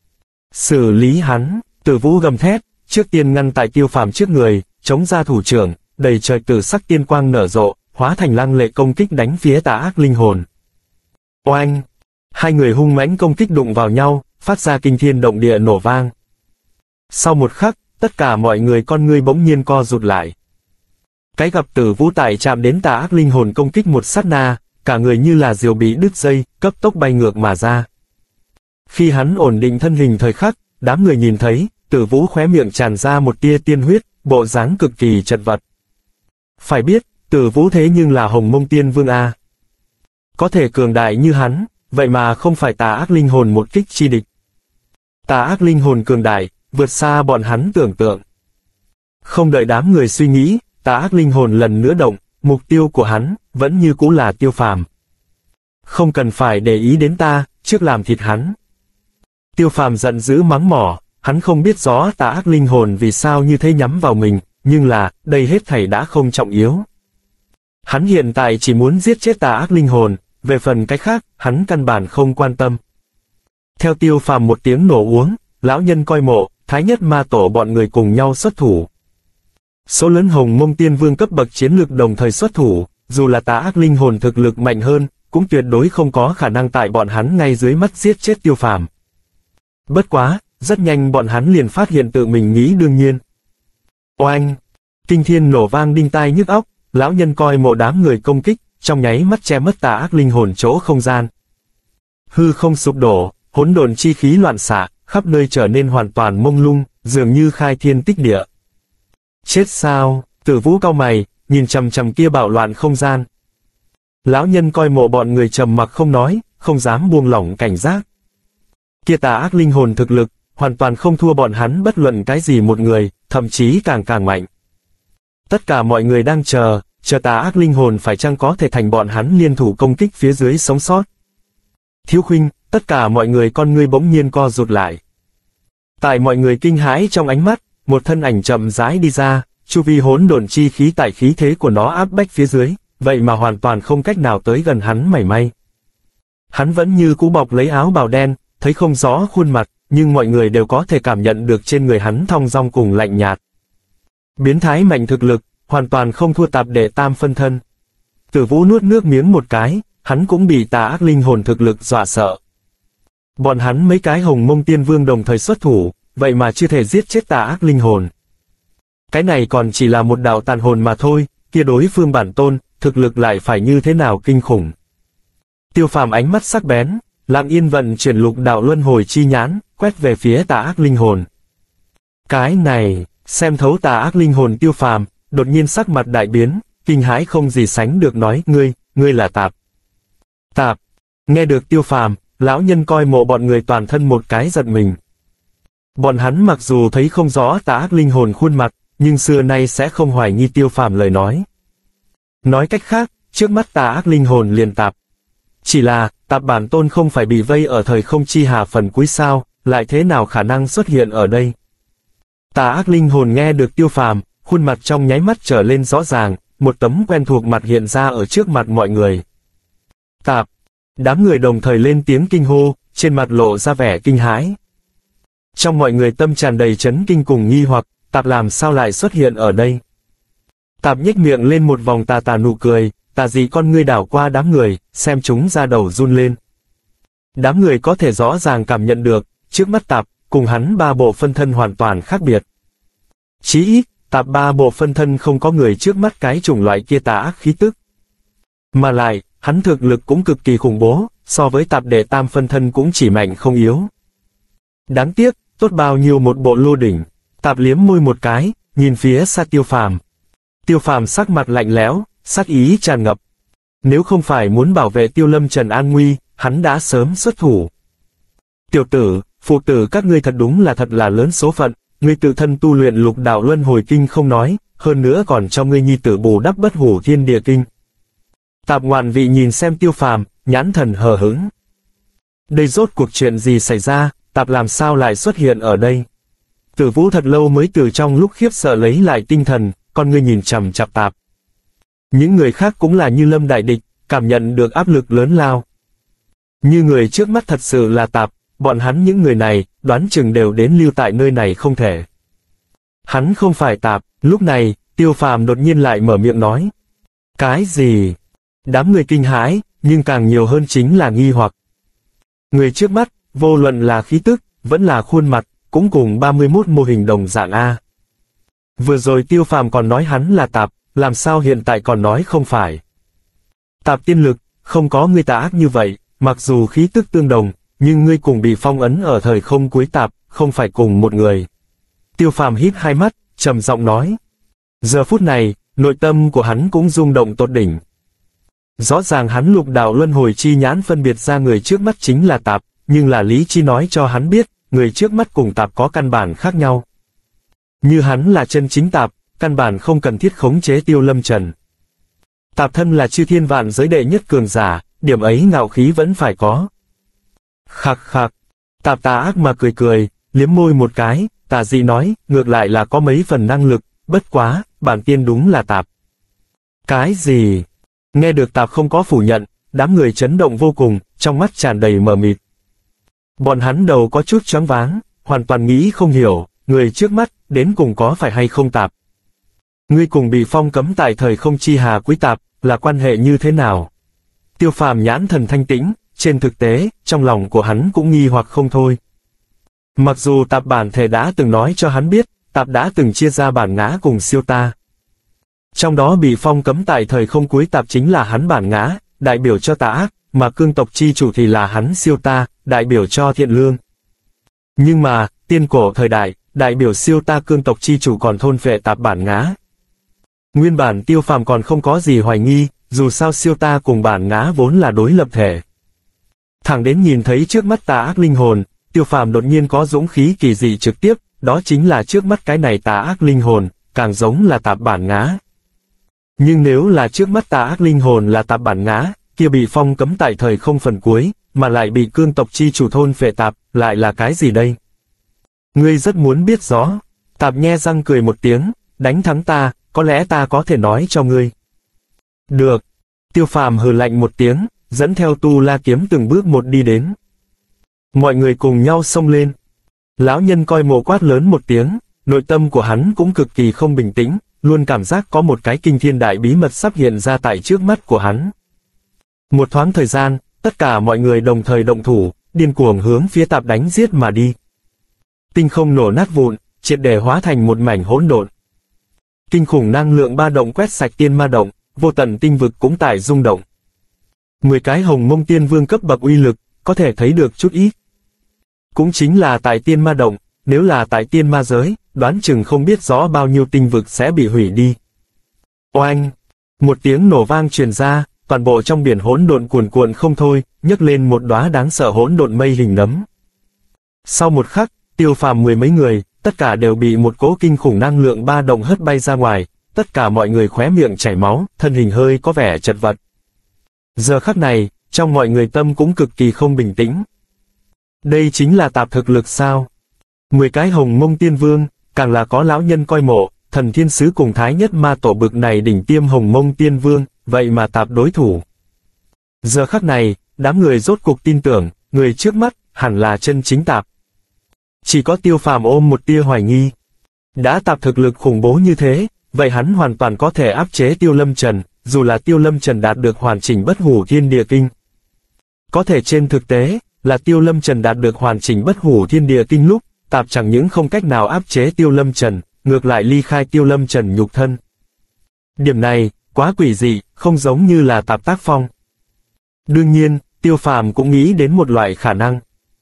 Xử lý hắn, Tử Vũ gầm thét, trước tiên ngăn tại Tiêu Phàm trước người, chống ra thủ trưởng, đầy trời tử sắc tiên quang nở rộ, hóa thành lăng lệ công kích đánh phía tà ác linh hồn. Oanh! Hai người hung mãnh công kích đụng vào nhau, phát ra kinh thiên động địa nổ vang. Sau một khắc, tất cả mọi người con ngươi bỗng nhiên co rụt lại. Cái gặp Tử Vũ tại chạm đến tà ác linh hồn công kích một sát na, cả người như là diều bị đứt dây, cấp tốc bay ngược mà ra. Khi hắn ổn định thân hình thời khắc, đám người nhìn thấy, Tử Vũ khóe miệng tràn ra một tia tiên huyết, bộ dáng cực kỳ chật vật. Phải biết, Tử Vũ thế nhưng là Hồng Mông Tiên Vương A. Có thể cường đại như hắn, vậy mà không phải tà ác linh hồn một kích chi địch. Tà ác linh hồn cường đại, vượt xa bọn hắn tưởng tượng. Không đợi đám người suy nghĩ, tà ác linh hồn lần nữa động, mục tiêu của hắn, vẫn như cũ là Tiêu Phàm. Không cần phải để ý đến ta, trước làm thịt hắn. Tiêu Phàm giận dữ mắng mỏ, hắn không biết rõ tà ác linh hồn vì sao như thế nhắm vào mình, nhưng là, đây hết thảy đã không trọng yếu. Hắn hiện tại chỉ muốn giết chết tà ác linh hồn, về phần cái khác, hắn căn bản không quan tâm. Theo Tiêu Phàm một tiếng nổ uống, lão nhân coi mộ, Thái Nhất Ma Tổ bọn người cùng nhau xuất thủ. Số lớn Hồng Mông Tiên Vương cấp bậc chiến lực đồng thời xuất thủ, dù là tà ác linh hồn thực lực mạnh hơn, cũng tuyệt đối không có khả năng tại bọn hắn ngay dưới mắt giết chết Tiêu Phàm. Bất quá, rất nhanh bọn hắn liền phát hiện tự mình nghĩ đương nhiên. Oanh! Kinh thiên nổ vang đinh tai nhức óc, lão nhân coi mộ đám người công kích, trong nháy mắt che mất tà ác linh hồn chỗ không gian. Hư không sụp đổ, hỗn độn chi khí loạn xạ, khắp nơi trở nên hoàn toàn mông lung, dường như khai thiên tích địa. Chết sao? Tử Vũ cau mày, nhìn chằm chằm kia bạo loạn không gian. Lão nhân coi mộ bọn người trầm mặc không nói, không dám buông lỏng cảnh giác. Kia tà ác linh hồn thực lực, hoàn toàn không thua bọn hắn bất luận cái gì một người, thậm chí càng càng mạnh. Tất cả mọi người đang chờ, chờ tà ác linh hồn phải chăng có thể thành bọn hắn liên thủ công kích phía dưới sống sót. Thiếu Khuynh, tất cả mọi người con ngươi bỗng nhiên co rụt lại. Tại mọi người kinh hãi trong ánh mắt, một thân ảnh chậm rãi đi ra, chu vi hỗn độn chi khí tại khí thế của nó áp bách phía dưới, vậy mà hoàn toàn không cách nào tới gần hắn mảy may. Hắn vẫn như cũ bọc lấy áo bào đen, thấy không rõ khuôn mặt, nhưng mọi người đều có thể cảm nhận được trên người hắn thong dong cùng lạnh nhạt. Biến thái mạnh thực lực, hoàn toàn không thua tạp đệ tam phân thân. Tử Vũ nuốt nước miếng một cái, hắn cũng bị tà ác linh hồn thực lực dọa sợ. Bọn hắn mấy cái Hồng Mông Tiên Vương đồng thời xuất thủ, vậy mà chưa thể giết chết tà ác linh hồn. Cái này còn chỉ là một đạo tàn hồn mà thôi, kia đối phương bản tôn, thực lực lại phải như thế nào kinh khủng. Tiêu Phàm ánh mắt sắc bén, lặng yên vận chuyển lục đạo luân hồi chi nhãn, quét về phía tà ác linh hồn. Cái này, xem thấu tà ác linh hồn Tiêu Phàm, đột nhiên sắc mặt đại biến, kinh hãi không gì sánh được nói, ngươi, ngươi là Tạp. Tạp, nghe được Tiêu Phàm, lão nhân coi mộ bọn người toàn thân một cái giật mình. Bọn hắn mặc dù thấy không rõ tà ác linh hồn khuôn mặt, nhưng xưa nay sẽ không hoài nghi Tiêu Phàm lời nói. Nói cách khác, trước mắt tà ác linh hồn liền Tạp. Chỉ là, Tạp bản tôn không phải bị vây ở thời không chi hà phần cuối sao, lại thế nào khả năng xuất hiện ở đây. Tà ác linh hồn nghe được Tiêu Phàm, khuôn mặt trong nháy mắt trở lên rõ ràng, một tấm quen thuộc mặt hiện ra ở trước mặt mọi người. Tạp! Đám người đồng thời lên tiếng kinh hô, trên mặt lộ ra vẻ kinh hãi. Trong mọi người tâm tràn đầy chấn kinh cùng nghi hoặc, Tạp làm sao lại xuất hiện ở đây? Tạp nhếch miệng lên một vòng tà tà nụ cười, tà dị con ngươi đảo qua đám người, xem chúng ra đầu run lên. Đám người có thể rõ ràng cảm nhận được, trước mắt Tạp, cùng hắn ba bộ phân thân hoàn toàn khác biệt. Chí ít, Tạp ba bộ phân thân không có người trước mắt cái chủng loại kia tà ác khí tức. Mà lại, hắn thực lực cũng cực kỳ khủng bố, so với Tạp đệ tam phân thân cũng chỉ mạnh không yếu. Đáng tiếc, tốt bao nhiêu một bộ lô đỉnh. Tạp liếm môi một cái, nhìn phía xa Tiêu Phàm. Tiêu Phàm sắc mặt lạnh lẽo, sát ý tràn ngập. Nếu không phải muốn bảo vệ Tiêu Lâm Trần an nguy, hắn đã sớm xuất thủ. Tiểu tử, phụ tử các ngươi thật đúng là thật là lớn số phận, ngươi tự thân tu luyện lục đạo luân hồi kinh không nói, hơn nữa còn cho ngươi nhi tử bù đắp bất hủ thiên địa kinh. Tạp ngoạn vị nhìn xem Tiêu Phàm, nhãn thần hờ hững. Đây rốt cuộc chuyện gì xảy ra, Tạp làm sao lại xuất hiện ở đây? Tử Vũ thật lâu mới từ trong lúc khiếp sợ lấy lại tinh thần, con ngươi nhìn chằm chằm Tạp. Những người khác cũng là như lâm đại địch, cảm nhận được áp lực lớn lao. Như người trước mắt thật sự là Tạp, bọn hắn những người này, đoán chừng đều đến lưu tại nơi này không thể. Hắn không phải Tạp, lúc này, Tiêu Phàm đột nhiên lại mở miệng nói. Cái gì? Đám người kinh hãi, nhưng càng nhiều hơn chính là nghi hoặc. Người trước mắt, vô luận là khí tức, vẫn là khuôn mặt, cũng cùng ba mươi mốt mô hình đồng dạng A. Vừa rồi Tiêu Phàm còn nói hắn là Tạp, làm sao hiện tại còn nói không phải. Tạp tiên lực, không có ngươi tà ác như vậy, mặc dù khí tức tương đồng, nhưng ngươi cùng bị phong ấn ở thời không cuối Tạp, không phải cùng một người. Tiêu Phàm híp hai mắt, trầm giọng nói. Giờ phút này, nội tâm của hắn cũng rung động tột đỉnh. Rõ ràng hắn lục đạo luân hồi chi nhãn phân biệt ra người trước mắt chính là Tạp, nhưng là lý trí nói cho hắn biết, người trước mắt cùng Tạp có căn bản khác nhau. Như hắn là chân chính Tạp, căn bản không cần thiết khống chế Tiêu Lâm Trần. Tạp thân là chư thiên vạn giới đệ nhất cường giả, điểm ấy ngạo khí vẫn phải có. Khạc khạc, Tạp tà ác mà cười cười, liếm môi một cái, tà dị nói, ngược lại là có mấy phần năng lực, bất quá, bản tiên đúng là Tạp. Cái gì? Nghe được Tạp không có phủ nhận, đám người chấn động vô cùng, trong mắt tràn đầy mờ mịt. Bọn hắn đầu có chút choáng váng, hoàn toàn nghĩ không hiểu, người trước mắt, đến cùng có phải hay không Tạp. Ngươi cùng bị phong cấm tại thời không chi hà quý Tạp, là quan hệ như thế nào? Tiêu Phàm nhãn thần thanh tĩnh, trên thực tế, trong lòng của hắn cũng nghi hoặc không thôi. Mặc dù Tạp bản thể đã từng nói cho hắn biết, Tạp đã từng chia ra bản ngã cùng siêu ta. Trong đó bị phong cấm tại thời không cuối Tạp chính là hắn bản ngã, đại biểu cho tà ác, mà cương tộc chi chủ thì là hắn siêu ta, đại biểu cho thiện lương. Nhưng mà, tiên cổ thời đại, đại biểu siêu ta cương tộc chi chủ còn thôn phệ Tạp bản ngã. Nguyên bản Tiêu Phàm còn không có gì hoài nghi, dù sao siêu ta cùng bản ngã vốn là đối lập thể. Thẳng đến nhìn thấy trước mắt tà ác linh hồn, Tiêu Phàm đột nhiên có dũng khí kỳ dị trực tiếp, đó chính là trước mắt cái này tà ác linh hồn, càng giống là Tạp bản ngã. Nhưng nếu là trước mắt tà ác linh hồn là Tạp bản ngã, kia bị phong cấm tại thời không phần cuối, mà lại bị cương tộc chi chủ thôn phệ Tạp, lại là cái gì đây? Ngươi rất muốn biết rõ. Tạp nhe răng cười một tiếng, đánh thắng ta, có lẽ ta có thể nói cho ngươi. Được. Tiêu Phàm hừ lạnh một tiếng, dẫn theo Tu La kiếm từng bước một đi đến. Mọi người cùng nhau xông lên. Lão nhân coi mộ quát lớn một tiếng, nội tâm của hắn cũng cực kỳ không bình tĩnh, luôn cảm giác có một cái kinh thiên đại bí mật sắp hiện ra tại trước mắt của hắn. Một thoáng thời gian, tất cả mọi người đồng thời động thủ, điên cuồng hướng phía Tạp đánh giết mà đi. Tinh không nổ nát vụn, triệt để hóa thành một mảnh hỗn độn. Kinh khủng năng lượng ba động quét sạch tiên ma động, vô tận tinh vực cũng tại rung động. Mười cái hồng mông tiên vương cấp bậc uy lực, có thể thấy được chút ít. Cũng chính là tại tiên ma động, nếu là tại tiên ma giới, đoán chừng không biết rõ bao nhiêu tinh vực sẽ bị hủy đi. Oanh! Một tiếng nổ vang truyền ra, toàn bộ trong biển hỗn độn cuồn cuộn không thôi, nhấc lên một đóa đáng sợ hỗn độn mây hình nấm. Sau một khắc, Tiêu Phàm mười mấy người, tất cả đều bị một cỗ kinh khủng năng lượng ba động hất bay ra ngoài, tất cả mọi người khóe miệng chảy máu, thân hình hơi có vẻ chật vật. Giờ khắc này, trong mọi người tâm cũng cực kỳ không bình tĩnh. Đây chính là Tạp thực lực sao? Mười cái hồng mông tiên vương, càng là có lão nhân coi mộ, thần thiên sứ cùng thái nhất ma tổ bực này đỉnh tiêm hồng mông tiên vương, vậy mà Tạp đối thủ. Giờ khắc này, đám người rốt cuộc tin tưởng, người trước mắt, hẳn là chân chính Tạp. Chỉ có Tiêu Phàm ôm một tia hoài nghi. Đã Tạp thực lực khủng bố như thế, vậy hắn hoàn toàn có thể áp chế Tiêu Lâm Trần, dù là Tiêu Lâm Trần đạt được hoàn chỉnh bất hủ thiên địa kinh. Có thể trên thực tế, là Tiêu Lâm Trần đạt được hoàn chỉnh bất hủ thiên địa kinh lúc, Tạp chẳng những không cách nào áp chế Tiêu Lâm Trần, ngược lại ly khai Tiêu Lâm Trần nhục thân. Điểm này, quá quỷ dị, không giống như là Tạp tác phong. Đương nhiên, Tiêu Phàm cũng nghĩ đến một loại khả năng.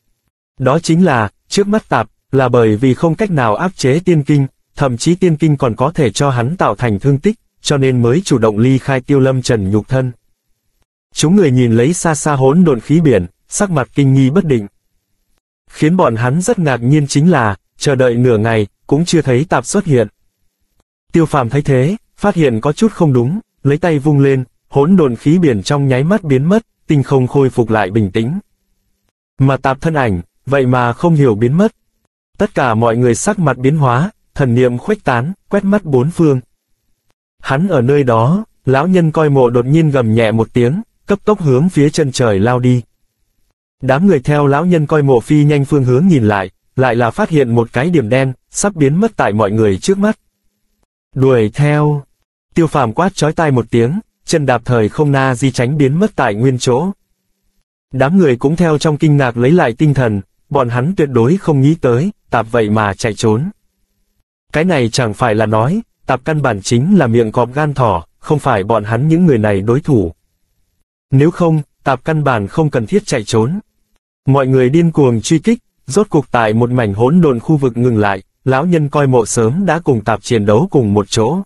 Đó chính là, trước mắt Tạp, là bởi vì không cách nào áp chế tiên kinh, thậm chí tiên kinh còn có thể cho hắn tạo thành thương tích, cho nên mới chủ động ly khai Tiêu Lâm Trần nhục thân. Chúng người nhìn lấy xa xa hỗn độn khí biển, sắc mặt kinh nghi bất định. Khiến bọn hắn rất ngạc nhiên chính là, chờ đợi nửa ngày, cũng chưa thấy Tạp xuất hiện. Tiêu Phàm thấy thế, phát hiện có chút không đúng, lấy tay vung lên, hỗn độn khí biển trong nháy mắt biến mất, tinh không khôi phục lại bình tĩnh. Mà Tạp thân ảnh, vậy mà không hiểu biến mất. Tất cả mọi người sắc mặt biến hóa, thần niệm khuếch tán, quét mắt bốn phương. Hắn ở nơi đó, lão nhân coi mộ đột nhiên gầm nhẹ một tiếng, cấp tốc hướng phía chân trời lao đi. Đám người theo lão nhân coi mộ phi nhanh phương hướng nhìn lại, lại là phát hiện một cái điểm đen, sắp biến mất tại mọi người trước mắt. Đuổi theo. Tiêu Phàm quát chói tai một tiếng, chân đạp thời không na di tránh biến mất tại nguyên chỗ. Đám người cũng theo trong kinh ngạc lấy lại tinh thần, bọn hắn tuyệt đối không nghĩ tới, Tạp vậy mà chạy trốn. Cái này chẳng phải là nói, Tạp căn bản chính là miệng cọp gan thỏ, không phải bọn hắn những người này đối thủ. Nếu không, Tạp căn bản không cần thiết chạy trốn. Mọi người điên cuồng truy kích, rốt cục tại một mảnh hỗn độn khu vực ngừng lại, lão nhân coi mộ sớm đã cùng Tạp chiến đấu cùng một chỗ.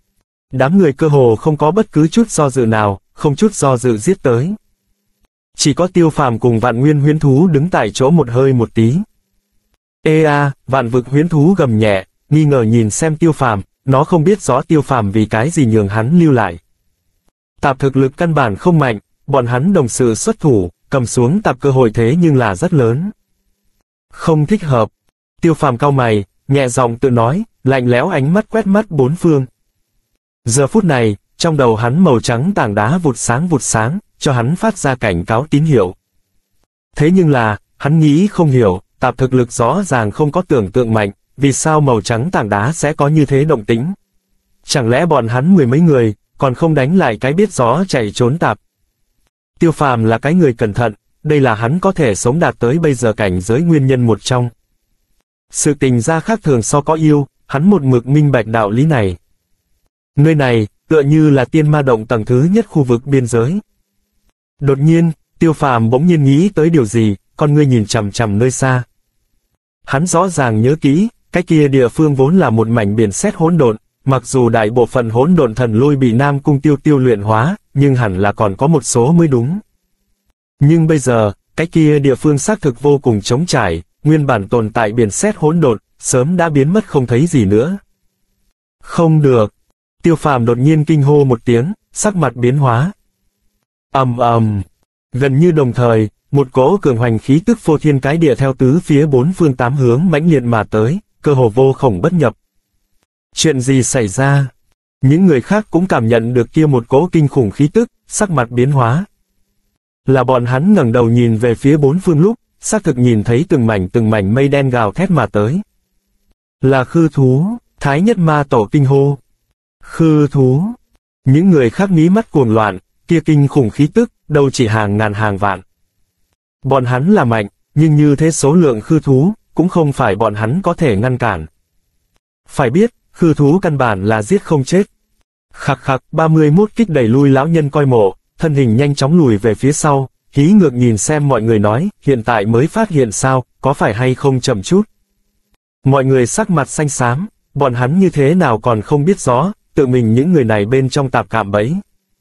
Đám người cơ hồ không có bất cứ chút do dự nào, không chút do dự giết tới. Chỉ có Tiêu Phàm cùng Vạn Nguyên huyễn thú đứng tại chỗ một hơi một tí. Ê a, Vạn Vực huyễn thú gầm nhẹ, nghi ngờ nhìn xem Tiêu Phàm, nó không biết rõ Tiêu Phàm vì cái gì nhường hắn lưu lại. Tạp thực lực căn bản không mạnh, bọn hắn đồng sự xuất thủ, cầm xuống Tạp cơ hội thế nhưng là rất lớn. Không thích hợp. Tiêu Phàm cau mày, nhẹ giọng tự nói, lạnh lẽo ánh mắt quét mắt bốn phương. Giờ phút này, trong đầu hắn màu trắng tảng đá vụt sáng vụt sáng, cho hắn phát ra cảnh cáo tín hiệu. Thế nhưng là, hắn nghĩ không hiểu, Tạp thực lực rõ ràng không có tưởng tượng mạnh, vì sao màu trắng tảng đá sẽ có như thế động tĩnh. Chẳng lẽ bọn hắn mười mấy người, còn không đánh lại cái biết gió chạy trốn Tạp. Tiêu Phàm là cái người cẩn thận, đây là hắn có thể sống đạt tới bây giờ cảnh giới nguyên nhân một trong. Sự tình ra khác thường so có yêu, hắn một mực minh bạch đạo lý này. Nơi này, tựa như là tiên ma động tầng thứ nhất khu vực biên giới. Đột nhiên, Tiêu Phàm bỗng nhiên nghĩ tới điều gì, con ngươi nhìn chằm chằm nơi xa. Hắn rõ ràng nhớ kỹ, cái kia địa phương vốn là một mảnh biển sét hỗn độn, mặc dù đại bộ phận hỗn độn thần lôi bị Nam Cung Tiêu Tiêu luyện hóa, nhưng hẳn là còn có một số mới đúng. Nhưng bây giờ, cái kia địa phương xác thực vô cùng trống trải, nguyên bản tồn tại biển sét hỗn độn, sớm đã biến mất không thấy gì nữa. Không được. Tiêu Phàm đột nhiên kinh hô một tiếng, sắc mặt biến hóa. Ầm ầm, gần như đồng thời, một cỗ cường hoành khí tức phô thiên cái địa theo tứ phía bốn phương tám hướng mãnh liệt mà tới, cơ hồ vô khổng bất nhập. Chuyện gì xảy ra? Những người khác cũng cảm nhận được kia một cỗ kinh khủng khí tức, sắc mặt biến hóa. Là bọn hắn ngẩng đầu nhìn về phía bốn phương lúc, xác thực nhìn thấy từng mảnh từng mảnh mây đen gào thét mà tới. Là khư thú, Thái Nhất Ma Tổ kinh hô. Khư thú. Những người khác mí mắt cuồng loạn, kia kinh khủng khí tức, đâu chỉ hàng ngàn hàng vạn. Bọn hắn là mạnh, nhưng như thế số lượng khư thú, cũng không phải bọn hắn có thể ngăn cản. Phải biết, khư thú căn bản là giết không chết. Khặc khặc, ba mươi mốt kích đẩy lui lão nhân coi mộ, thân hình nhanh chóng lùi về phía sau, hí ngược nhìn xem mọi người nói, hiện tại mới phát hiện sao, có phải hay không chậm chút. Mọi người sắc mặt xanh xám, bọn hắn như thế nào còn không biết rõ, tự mình những người này bên trong Tạp cạm bẫy.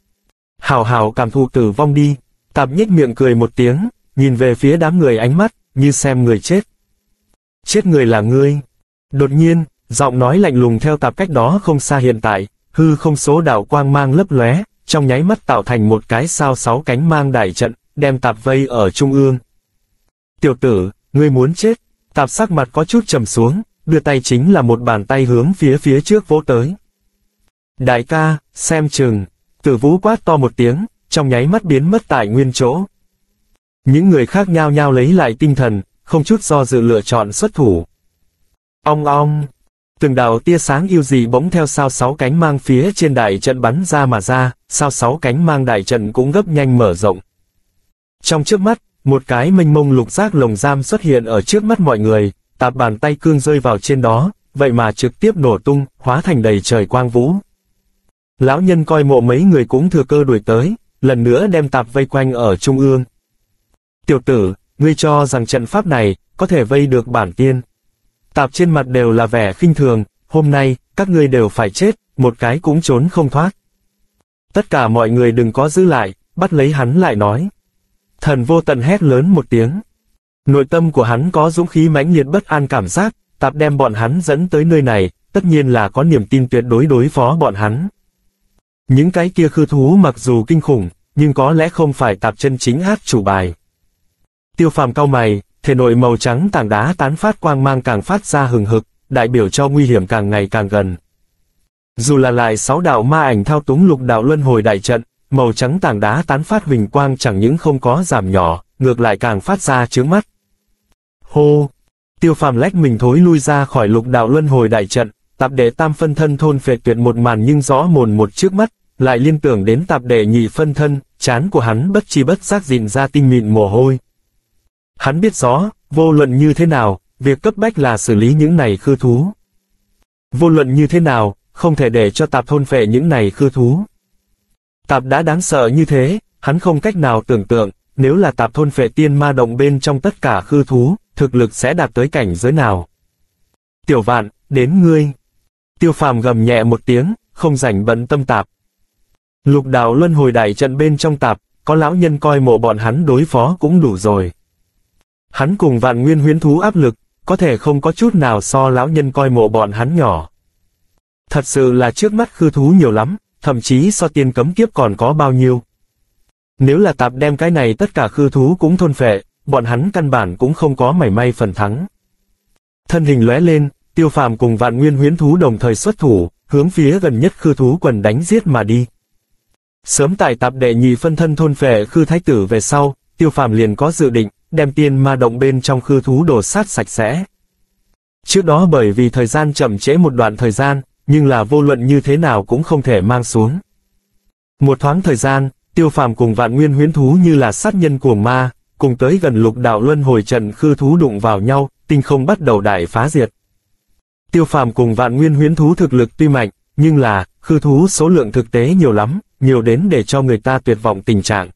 Hảo hảo cảm thụ tử vong đi. Tạp nhếch miệng cười một tiếng, nhìn về phía đám người ánh mắt, như xem người chết. Chết người là ngươi. Đột nhiên, giọng nói lạnh lùng theo Tạp cách đó không xa hiện tại, hư không số đạo quang mang lấp lóe, trong nháy mắt tạo thành một cái sao sáu cánh mang đại trận, đem Tạp vây ở trung ương. Tiểu tử, ngươi muốn chết. Tạp sắc mặt có chút trầm xuống, đưa tay chính là một bàn tay hướng phía phía trước vỗ tới. Đại ca, xem chừng. Tử Vũ quát to một tiếng, trong nháy mắt biến mất tại nguyên chỗ. Những người khác nhao nhao lấy lại tinh thần, không chút do dự lựa chọn xuất thủ. Ong ong. Từng đạo tia sáng yêu dị bỗng theo sao sáu cánh mang phía trên đại trận bắn ra mà ra, sao sáu cánh mang đại trận cũng gấp nhanh mở rộng. Trong trước mắt, một cái mênh mông lục giác lồng giam xuất hiện ở trước mắt mọi người, tạp bàn tay cương rơi vào trên đó, vậy mà trực tiếp nổ tung, hóa thành đầy trời quang vũ. Lão nhân coi mộ mấy người cũng thừa cơ đuổi tới, lần nữa đem tạp vây quanh ở trung ương. Tiểu tử, ngươi cho rằng trận pháp này, có thể vây được bản tiên. Tạp trên mặt đều là vẻ khinh thường, hôm nay, các ngươi đều phải chết, một cái cũng trốn không thoát. Tất cả mọi người đừng có giữ lại, bắt lấy hắn lại nói. Thần Vô Tận hét lớn một tiếng. Nội tâm của hắn có dũng khí mãnh liệt bất an cảm giác, tạp đem bọn hắn dẫn tới nơi này, tất nhiên là có niềm tin tuyệt đối đối phó bọn hắn. Những cái kia khư thú mặc dù kinh khủng, nhưng có lẽ không phải tạp chân chính át chủ bài. Tiêu Phàm cau mày, thể nội màu trắng tảng đá tán phát quang mang càng phát ra hừng hực, đại biểu cho nguy hiểm càng ngày càng gần. Dù là lại sáu đạo ma ảnh thao túng lục đạo luân hồi đại trận, màu trắng tảng đá tán phát huỳnh quang chẳng những không có giảm nhỏ, ngược lại càng phát ra chướng mắt. Hô! Tiêu Phàm lách mình thối lui ra khỏi lục đạo luân hồi đại trận, tạp đệ tam phân thân thôn phệ tuyệt một màn nhưng rõ mồn một trước mắt, lại liên tưởng đến tạp đệ nhị phân thân, trán của hắn bất chi bất giác dịn ra tinh mịn mồ hôi. Hắn biết rõ, vô luận như thế nào, việc cấp bách là xử lý những này khư thú. Vô luận như thế nào, không thể để cho tạp thôn phệ những này khư thú. Tạp đã đáng sợ như thế, hắn không cách nào tưởng tượng, nếu là tạp thôn phệ tiên ma động bên trong tất cả khư thú, thực lực sẽ đạt tới cảnh giới nào. Tiểu Vạn, đến ngươi. Tiêu Phàm gầm nhẹ một tiếng, không rảnh bận tâm tạp. Lục đạo luân hồi đại trận bên trong tạp, có lão nhân coi mộ bọn hắn đối phó cũng đủ rồi. Hắn cùng vạn nguyên huyễn thú áp lực, có thể không có chút nào so lão nhân coi mộ bọn hắn nhỏ. Thật sự là trước mắt khư thú nhiều lắm, thậm chí so tiên cấm kiếp còn có bao nhiêu. Nếu là tạp đem cái này tất cả khư thú cũng thôn phệ, bọn hắn căn bản cũng không có mảy may phần thắng. Thân hình lóe lên, Tiêu Phàm cùng vạn nguyên huyễn thú đồng thời xuất thủ, hướng phía gần nhất khư thú quần đánh giết mà đi. Sớm tại tạp đệ nhị phân thân thôn phệ khư thái tử về sau, Tiêu Phàm liền có dự định, đem tiên ma động bên trong khư thú đổ sát sạch sẽ. Trước đó bởi vì thời gian chậm trễ một đoạn thời gian, nhưng là vô luận như thế nào cũng không thể mang xuống. Một thoáng thời gian, Tiêu Phàm cùng vạn nguyên huyễn thú như là sát nhân cuồng ma, cùng tới gần lục đạo luân hồi trận khư thú đụng vào nhau, tinh không bắt đầu đại phá diệt. Tiêu Phàm cùng vạn nguyên huyễn thú thực lực tuy mạnh, nhưng là, khư thú số lượng thực tế nhiều lắm, nhiều đến để cho người ta tuyệt vọng tình trạng.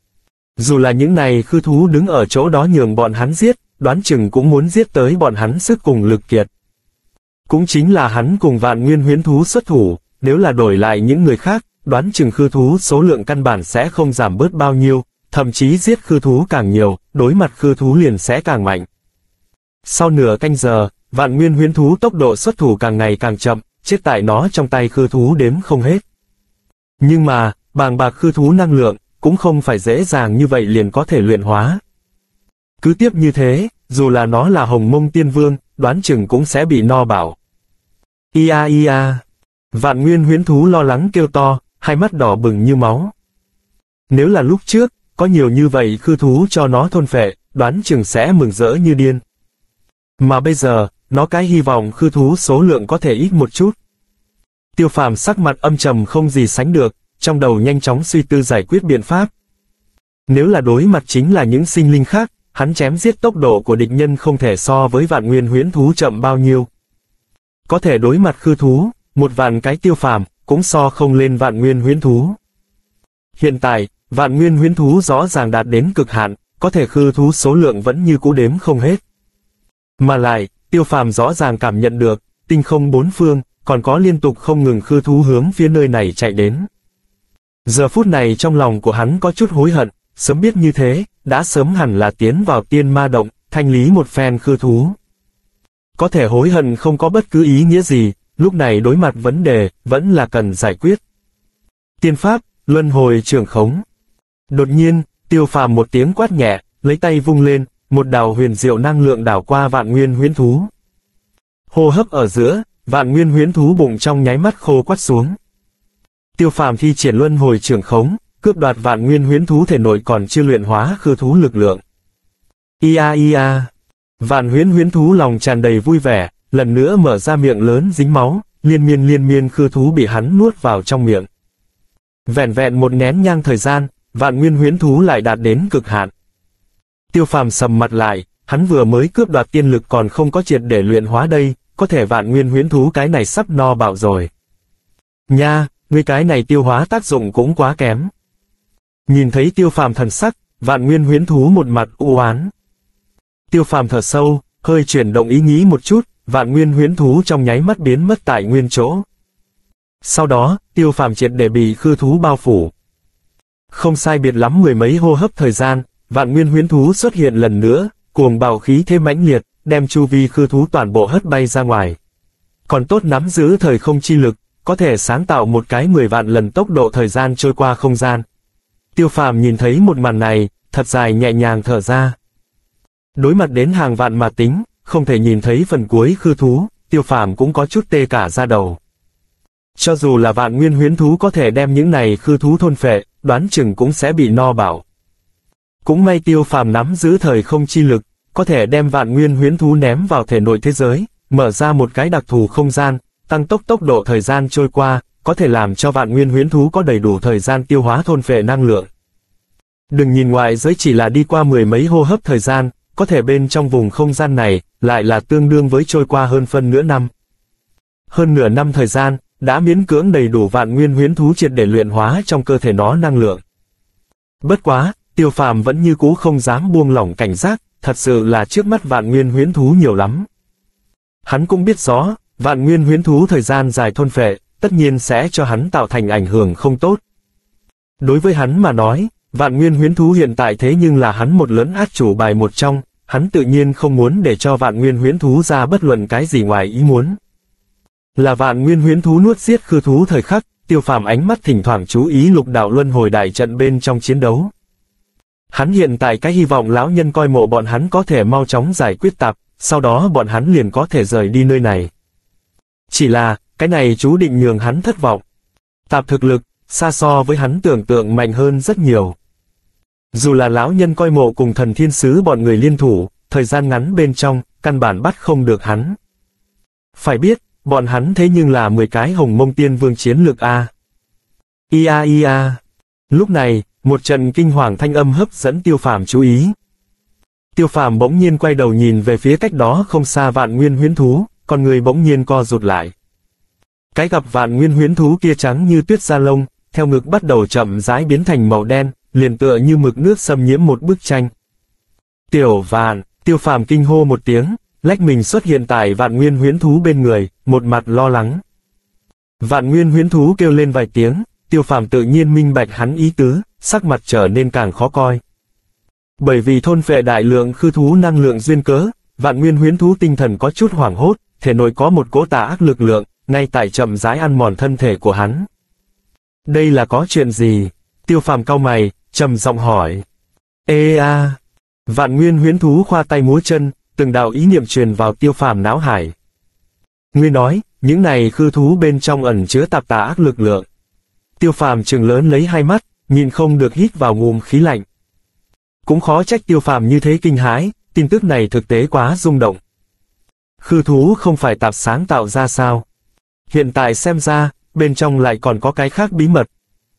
Dù là những này khư thú đứng ở chỗ đó nhường bọn hắn giết, đoán chừng cũng muốn giết tới bọn hắn sức cùng lực kiệt. Cũng chính là hắn cùng vạn nguyên huyễn thú xuất thủ, nếu là đổi lại những người khác, đoán chừng khư thú số lượng căn bản sẽ không giảm bớt bao nhiêu, thậm chí giết khư thú càng nhiều, đối mặt khư thú liền sẽ càng mạnh. Sau nửa canh giờ, vạn nguyên huyễn thú tốc độ xuất thủ càng ngày càng chậm, chết tại nó trong tay khư thú đếm không hết. Nhưng mà, bàng bạc khư thú năng lượng, cũng không phải dễ dàng như vậy liền có thể luyện hóa. Cứ tiếp như thế, dù là nó là hồng mông tiên vương, đoán chừng cũng sẽ bị no bảo. Ia ia. Vạn nguyên huyễn thú lo lắng kêu to, hai mắt đỏ bừng như máu. Nếu là lúc trước, có nhiều như vậy khư thú cho nó thôn phệ, đoán chừng sẽ mừng rỡ như điên. Mà bây giờ, nó cái hy vọng khư thú số lượng có thể ít một chút. Tiêu Phàm sắc mặt âm trầm không gì sánh được, trong đầu nhanh chóng suy tư giải quyết biện pháp. Nếu là đối mặt chính là những sinh linh khác, hắn chém giết tốc độ của địch nhân không thể so với vạn nguyên huyễn thú chậm bao nhiêu. Có thể đối mặt khư thú, một vạn cái Tiêu Phàm cũng so không lên vạn nguyên huyễn thú. Hiện tại, vạn nguyên huyễn thú rõ ràng đạt đến cực hạn, có thể khư thú số lượng vẫn như cũ đếm không hết. Mà lại, Tiêu Phàm rõ ràng cảm nhận được, tinh không bốn phương, còn có liên tục không ngừng khư thú hướng phía nơi này chạy đến. Giờ phút này trong lòng của hắn có chút hối hận, sớm biết như thế, đã sớm hẳn là tiến vào tiên ma động, thanh lý một phen khư thú. Có thể hối hận không có bất cứ ý nghĩa gì, lúc này đối mặt vấn đề, vẫn là cần giải quyết. Tiên pháp, luân hồi trường khống. Đột nhiên, Tiêu Phàm một tiếng quát nhẹ, lấy tay vung lên, một đạo huyền diệu năng lượng đảo qua vạn nguyên huyễn thú. Hô hấp ở giữa, vạn nguyên huyễn thú bụng trong nháy mắt khô quắt xuống. Tiêu Phàm thi triển luân hồi trường khống, cướp đoạt vạn nguyên huyễn thú thể nội còn chưa luyện hóa khư thú lực lượng. Ia ia. Vạn huyễn huyễn thú lòng tràn đầy vui vẻ, lần nữa mở ra miệng lớn dính máu, liên miên liên miên khư thú bị hắn nuốt vào trong miệng. Vẹn vẹn một nén nhang thời gian, vạn nguyên huyễn thú lại đạt đến cực hạn. Tiêu Phàm sầm mặt lại, hắn vừa mới cướp đoạt tiên lực còn không có triệt để luyện hóa đây, có thể vạn nguyên huyễn thú cái này sắp no bạo rồi. Nha, ngươi cái này tiêu hóa tác dụng cũng quá kém. Nhìn thấy Tiêu Phàm thần sắc, vạn nguyên huyễn thú một mặt u oán. Tiêu Phàm thở sâu, hơi chuyển động ý nghĩ một chút, vạn nguyên huyễn thú trong nháy mắt biến mất tại nguyên chỗ. Sau đó, Tiêu Phàm triệt để bị khư thú bao phủ. Không sai biệt lắm mười mấy hô hấp thời gian, vạn nguyên huyễn thú xuất hiện lần nữa, cuồng bạo khí thế mãnh liệt, đem chu vi khư thú toàn bộ hất bay ra ngoài. Còn tốt nắm giữ thời không chi lực, có thể sáng tạo một cái mười vạn lần tốc độ thời gian trôi qua không gian. Tiêu Phàm nhìn thấy một màn này, thật dài nhẹ nhàng thở ra. Đối mặt đến hàng vạn mà tính, không thể nhìn thấy phần cuối khư thú, Tiêu Phàm cũng có chút tê cả da đầu. Cho dù là vạn nguyên huyễn thú có thể đem những này khư thú thôn phệ, đoán chừng cũng sẽ bị no bạo. Cũng may Tiêu Phàm nắm giữ thời không chi lực, có thể đem vạn nguyên huyễn thú ném vào thể nội thế giới, mở ra một cái đặc thù không gian, tăng tốc tốc độ thời gian trôi qua, có thể làm cho vạn nguyên huyễn thú có đầy đủ thời gian tiêu hóa thôn phệ năng lượng. Đừng nhìn ngoại giới chỉ là đi qua mười mấy hô hấp thời gian, có thể bên trong vùng không gian này, lại là tương đương với trôi qua hơn phân nửa năm. Hơn nửa năm thời gian, đã miễn cưỡng đầy đủ vạn nguyên huyễn thú triệt để luyện hóa trong cơ thể nó năng lượng. Bất quá, Tiêu Phàm vẫn như cũ không dám buông lỏng cảnh giác, thật sự là trước mắt vạn nguyên huyễn thú nhiều lắm. Hắn cũng biết rõ, vạn nguyên huyễn thú thời gian dài thôn phệ, tất nhiên sẽ cho hắn tạo thành ảnh hưởng không tốt. Đối với hắn mà nói, vạn nguyên huyễn thú hiện tại thế nhưng là hắn một lớn át chủ bài một trong, hắn tự nhiên không muốn để cho vạn nguyên huyễn thú ra bất luận cái gì ngoài ý muốn. Là vạn nguyên huyễn thú nuốt giết khư thú thời khắc, Tiêu Phàm ánh mắt thỉnh thoảng chú ý lục đạo luân hồi đại trận bên trong chiến đấu. Hắn hiện tại cái hy vọng lão nhân coi mộ bọn hắn có thể mau chóng giải quyết tạp, sau đó bọn hắn liền có thể rời đi nơi này. Chỉ là, cái này chú định nhường hắn thất vọng. Tạp thực lực, xa so với hắn tưởng tượng mạnh hơn rất nhiều. Dù là lão nhân coi mộ cùng thần thiên sứ bọn người liên thủ, thời gian ngắn bên trong, căn bản bắt không được hắn. Phải biết, bọn hắn thế nhưng là mười cái hồng mông tiên vương chiến lược A. Ia ia. Lúc này, một trận kinh hoàng thanh âm hấp dẫn Tiêu Phàm chú ý. Tiêu Phàm bỗng nhiên quay đầu nhìn về phía cách đó không xa vạn nguyên huyễn thú, con người bỗng nhiên co rụt lại. Cái gặp vạn nguyên huyễn thú kia trắng như tuyết da lông, theo ngực bắt đầu chậm rãi biến thành màu đen, liền tựa như mực nước xâm nhiễm một bức tranh. Tiểu Vạn, Tiêu Phàm kinh hô một tiếng, lách mình xuất hiện tại vạn nguyên huyễn thú bên người, một mặt lo lắng. Vạn nguyên huyễn thú kêu lên vài tiếng, Tiêu Phàm tự nhiên minh bạch hắn ý tứ, sắc mặt trở nên càng khó coi. Bởi vì thôn phệ đại lượng khư thú năng lượng duyên cớ, vạn nguyên huyễn thú tinh thần có chút hoảng hốt, thể nội có một cỗ tà ác lực lượng, ngay tại chậm rãi ăn mòn thân thể của hắn. Đây là có chuyện gì? Tiêu Phàm cau mày, trầm giọng hỏi. Ê a! Vạn nguyên huyễn thú khoa tay múa chân, từng đạo ý niệm truyền vào Tiêu Phàm não hải. Ngươi nói, những này khư thú bên trong ẩn chứa tạp tà ác lực lượng. Tiêu Phàm trừng lớn lấy hai mắt, nhìn không được hít vào ngụm khí lạnh. Cũng khó trách Tiêu Phàm như thế kinh hãi, tin tức này thực tế quá rung động. Khư thú không phải tạp sáng tạo ra sao? Hiện tại xem ra, bên trong lại còn có cái khác bí mật.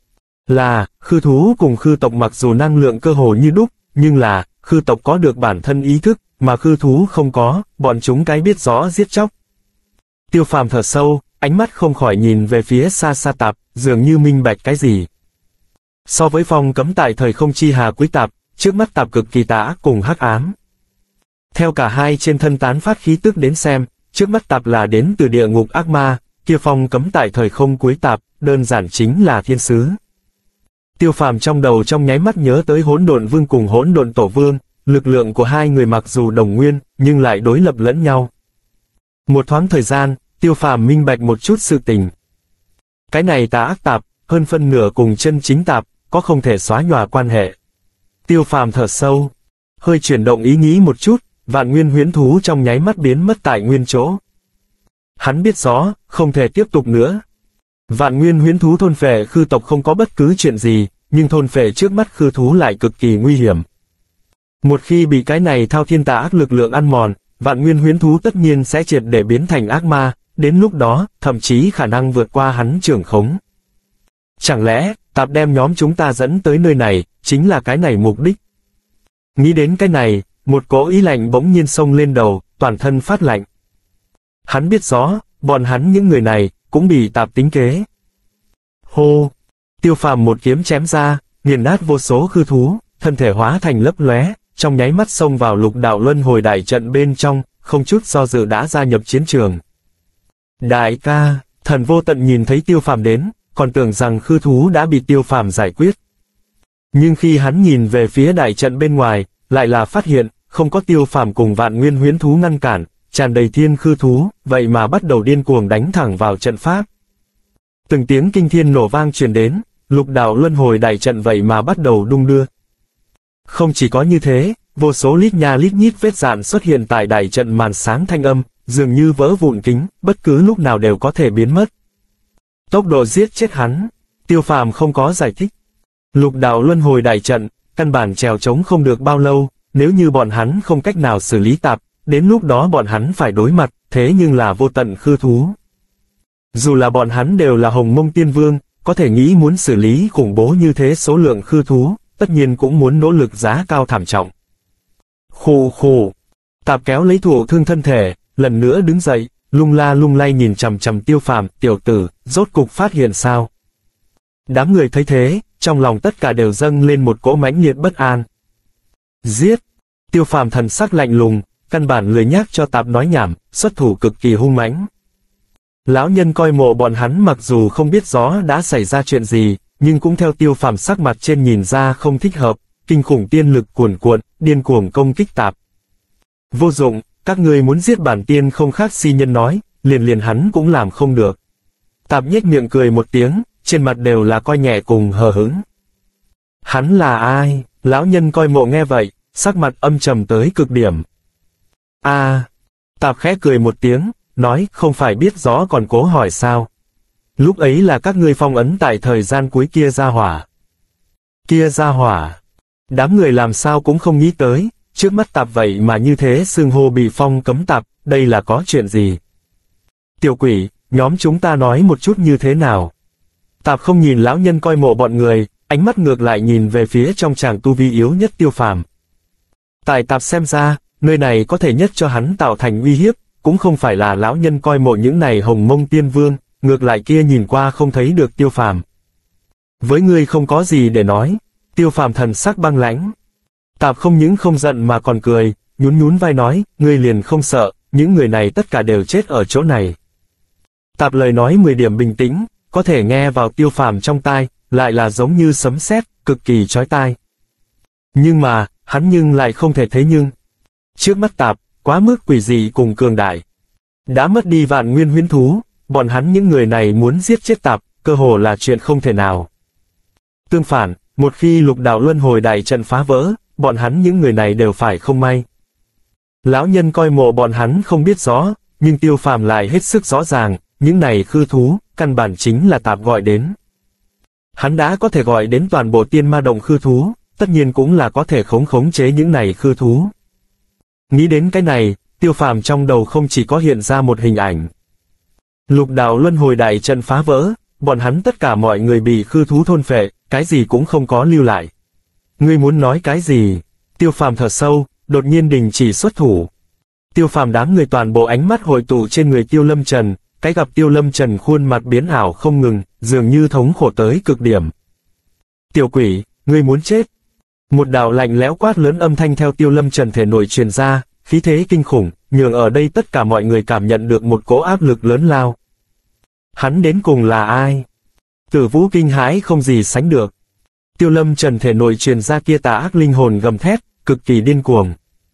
Là, khư thú cùng khư tộc mặc dù năng lượng cơ hồ như đúc, nhưng là, khư tộc có được bản thân ý thức, mà khư thú không có, bọn chúng cái biết rõ giết chóc. Tiêu Phàm thở sâu, ánh mắt không khỏi nhìn về phía xa xa tạp, dường như minh bạch cái gì. So với phong cấm tại thời không chi hà quý tạp, trước mắt tạp cực kỳ tà ác cùng hắc ám. Theo cả hai trên thân tán phát khí tức đến xem, trước mắt tạp là đến từ địa ngục ác ma, kia phong cấm tại thời không cuối tạp, đơn giản chính là thiên sứ. Tiêu Phàm trong đầu trong nháy mắt nhớ tới hỗn độn vương cùng hỗn độn tổ vương, lực lượng của hai người mặc dù đồng nguyên, nhưng lại đối lập lẫn nhau. Một thoáng thời gian, Tiêu Phàm minh bạch một chút sự tình. Cái này tà ác tạp, hơn phân nửa cùng chân chính tạp, có không thể xóa nhòa quan hệ. Tiêu Phàm thở sâu, hơi chuyển động ý nghĩ một chút, vạn nguyên huyễn thú trong nháy mắt biến mất tại nguyên chỗ. Hắn biết rõ, không thể tiếp tục nữa. Vạn nguyên huyễn thú thôn phệ khư tộc không có bất cứ chuyện gì, nhưng thôn phệ trước mắt khư thú lại cực kỳ nguy hiểm. Một khi bị cái này thao thiên tà ác lực lượng ăn mòn, vạn nguyên huyễn thú tất nhiên sẽ triệt để biến thành ác ma, đến lúc đó, thậm chí khả năng vượt qua hắn trưởng khống. Chẳng lẽ, Tạp đem nhóm chúng ta dẫn tới nơi này, chính là cái này mục đích? Nghĩ đến cái này, một cỗ ý lạnh bỗng nhiên xông lên đầu, toàn thân phát lạnh. Hắn biết rõ, bọn hắn những người này, cũng bị Tạp tính kế. Hô! Tiêu Phàm một kiếm chém ra, nghiền nát vô số khư thú, thân thể hóa thành lấp lóe, trong nháy mắt xông vào lục đạo luân hồi đại trận bên trong, không chút do dự đã gia nhập chiến trường. Đại ca, Thần Vô Tận nhìn thấy Tiêu Phàm đến, còn tưởng rằng khư thú đã bị Tiêu Phàm giải quyết. Nhưng khi hắn nhìn về phía đại trận bên ngoài, lại là phát hiện, không có Tiêu Phàm cùng vạn nguyên huyễn thú ngăn cản, tràn đầy thiên khư thú, vậy mà bắt đầu điên cuồng đánh thẳng vào trận pháp. Từng tiếng kinh thiên nổ vang truyền đến, lục đạo luân hồi đại trận vậy mà bắt đầu đung đưa. Không chỉ có như thế, vô số lít nha lít nhít vết dạn xuất hiện tại đại trận màn sáng thanh âm, dường như vỡ vụn kính, bất cứ lúc nào đều có thể biến mất. Tốc độ giết chết hắn, Tiêu Phàm không có giải thích. Lục đạo luân hồi đại trận, căn bản trèo trống không được bao lâu, nếu như bọn hắn không cách nào xử lý Tạp, đến lúc đó bọn hắn phải đối mặt, thế nhưng là vô tận khư thú. Dù là bọn hắn đều là Hồng Mông Tiên Vương, có thể nghĩ muốn xử lý khủng bố như thế số lượng khư thú, tất nhiên cũng muốn nỗ lực giá cao thảm trọng. Khù khù, Tạp kéo lấy thụ thương thân thể, lần nữa đứng dậy, lung la lung lay nhìn chằm chằm Tiêu Phàm, tiểu tử, rốt cục phát hiện sao? Đám người thấy thế, trong lòng tất cả đều dâng lên một cỗ mãnh liệt bất an. Giết! Tiêu Phàm thần sắc lạnh lùng, căn bản lười nhác cho Tạp nói nhảm, xuất thủ cực kỳ hung mãnh. Lão nhân coi mộ bọn hắn mặc dù không biết rõ đã xảy ra chuyện gì, nhưng cũng theo Tiêu Phàm sắc mặt trên nhìn ra không thích hợp, kinh khủng tiên lực cuồn cuộn, điên cuồng công kích Tạp. Vô dụng, các ngươi muốn giết bản tiên không khác si nhân nói, liền liền hắn cũng làm không được. Tạp nhếch miệng cười một tiếng, trên mặt đều là coi nhẹ cùng hờ hững. Hắn là ai? Lão nhân coi mộ nghe vậy, sắc mặt âm trầm tới cực điểm. A, à, Tạp khẽ cười một tiếng, nói không phải biết rõ còn cố hỏi sao. Lúc ấy là các ngươi phong ấn tại thời gian cuối kia ra hỏa. Kia ra hỏa. Đám người làm sao cũng không nghĩ tới, trước mắt Tạp vậy mà như thế xưng hô bị phong cấm Tạp, đây là có chuyện gì? Tiểu quỷ, nhóm chúng ta nói một chút như thế nào? Tạp không nhìn lão nhân coi mộ bọn người, ánh mắt ngược lại nhìn về phía trong chàng tu vi yếu nhất Tiêu Phàm. Tại Tạp xem ra, nơi này có thể nhất cho hắn tạo thành uy hiếp, cũng không phải là lão nhân coi mộ những này Hồng Mông Tiên Vương, ngược lại kia nhìn qua không thấy được Tiêu Phàm. Với ngươi không có gì để nói, Tiêu Phàm thần sắc băng lãnh. Tạp không những không giận mà còn cười, nhún nhún vai nói, ngươi liền không sợ, những người này tất cả đều chết ở chỗ này. Tạp lời nói mười điểm bình tĩnh, có thể nghe vào Tiêu Phàm trong tai, lại là giống như sấm sét, cực kỳ chói tai. Nhưng mà, hắn nhưng lại không thể thấy nhưng. Trước mắt Tạp, quá mức quỷ dị cùng cường đại. Đã mất đi vạn nguyên huyễn thú, bọn hắn những người này muốn giết chết Tạp, cơ hồ là chuyện không thể nào. Tương phản, một khi lục đạo luân hồi đại trận phá vỡ, bọn hắn những người này đều phải không may. Lão nhân coi mộ bọn hắn không biết rõ, nhưng Tiêu Phàm lại hết sức rõ ràng, những này khư thú, căn bản chính là Tạp gọi đến. Hắn đã có thể gọi đến toàn bộ tiên ma động khư thú, tất nhiên cũng là có thể khống khống chế những này khư thú. Nghĩ đến cái này, Tiêu Phàm trong đầu không chỉ có hiện ra một hình ảnh. Lục đạo luân hồi đại trận phá vỡ, bọn hắn tất cả mọi người bị khư thú thôn phệ, cái gì cũng không có lưu lại. Ngươi muốn nói cái gì? Tiêu Phàm thở sâu, đột nhiên đình chỉ xuất thủ. Tiêu Phàm đám người toàn bộ ánh mắt hội tụ trên người Tiêu Lâm Trần, cái gặp Tiêu Lâm Trần khuôn mặt biến ảo không ngừng, dường như thống khổ tới cực điểm. Tiểu quỷ, ngươi muốn chết. Một đạo lạnh lẽo quát lớn âm thanh theo Tiêu Lâm Trần thể nội truyền ra, khí thế kinh khủng, nhường ở đây tất cả mọi người cảm nhận được một cỗ áp lực lớn lao. Hắn đến cùng là ai? Tử Vũ kinh hãi không gì sánh được. Tiêu Lâm Trần thể nội truyền ra kia tà ác linh hồn gầm thét, cực kỳ điên cuồng.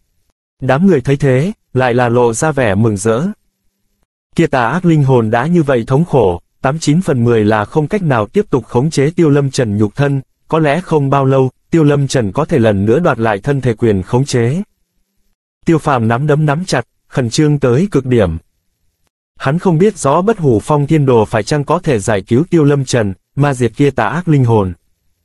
Đám người thấy thế, lại là lộ ra vẻ mừng rỡ. Kia tà ác linh hồn đã như vậy thống khổ, tám chín phần mười là không cách nào tiếp tục khống chế Tiêu Lâm Trần nhục thân, có lẽ không bao lâu, Tiêu Lâm Trần có thể lần nữa đoạt lại thân thể quyền khống chế. Tiêu Phàm nắm đấm nắm chặt, khẩn trương tới cực điểm. Hắn không biết rõ Bất Hủ Phong Thiên Đồ phải chăng có thể giải cứu Tiêu Lâm Trần, ma diệt kia tà ác linh hồn.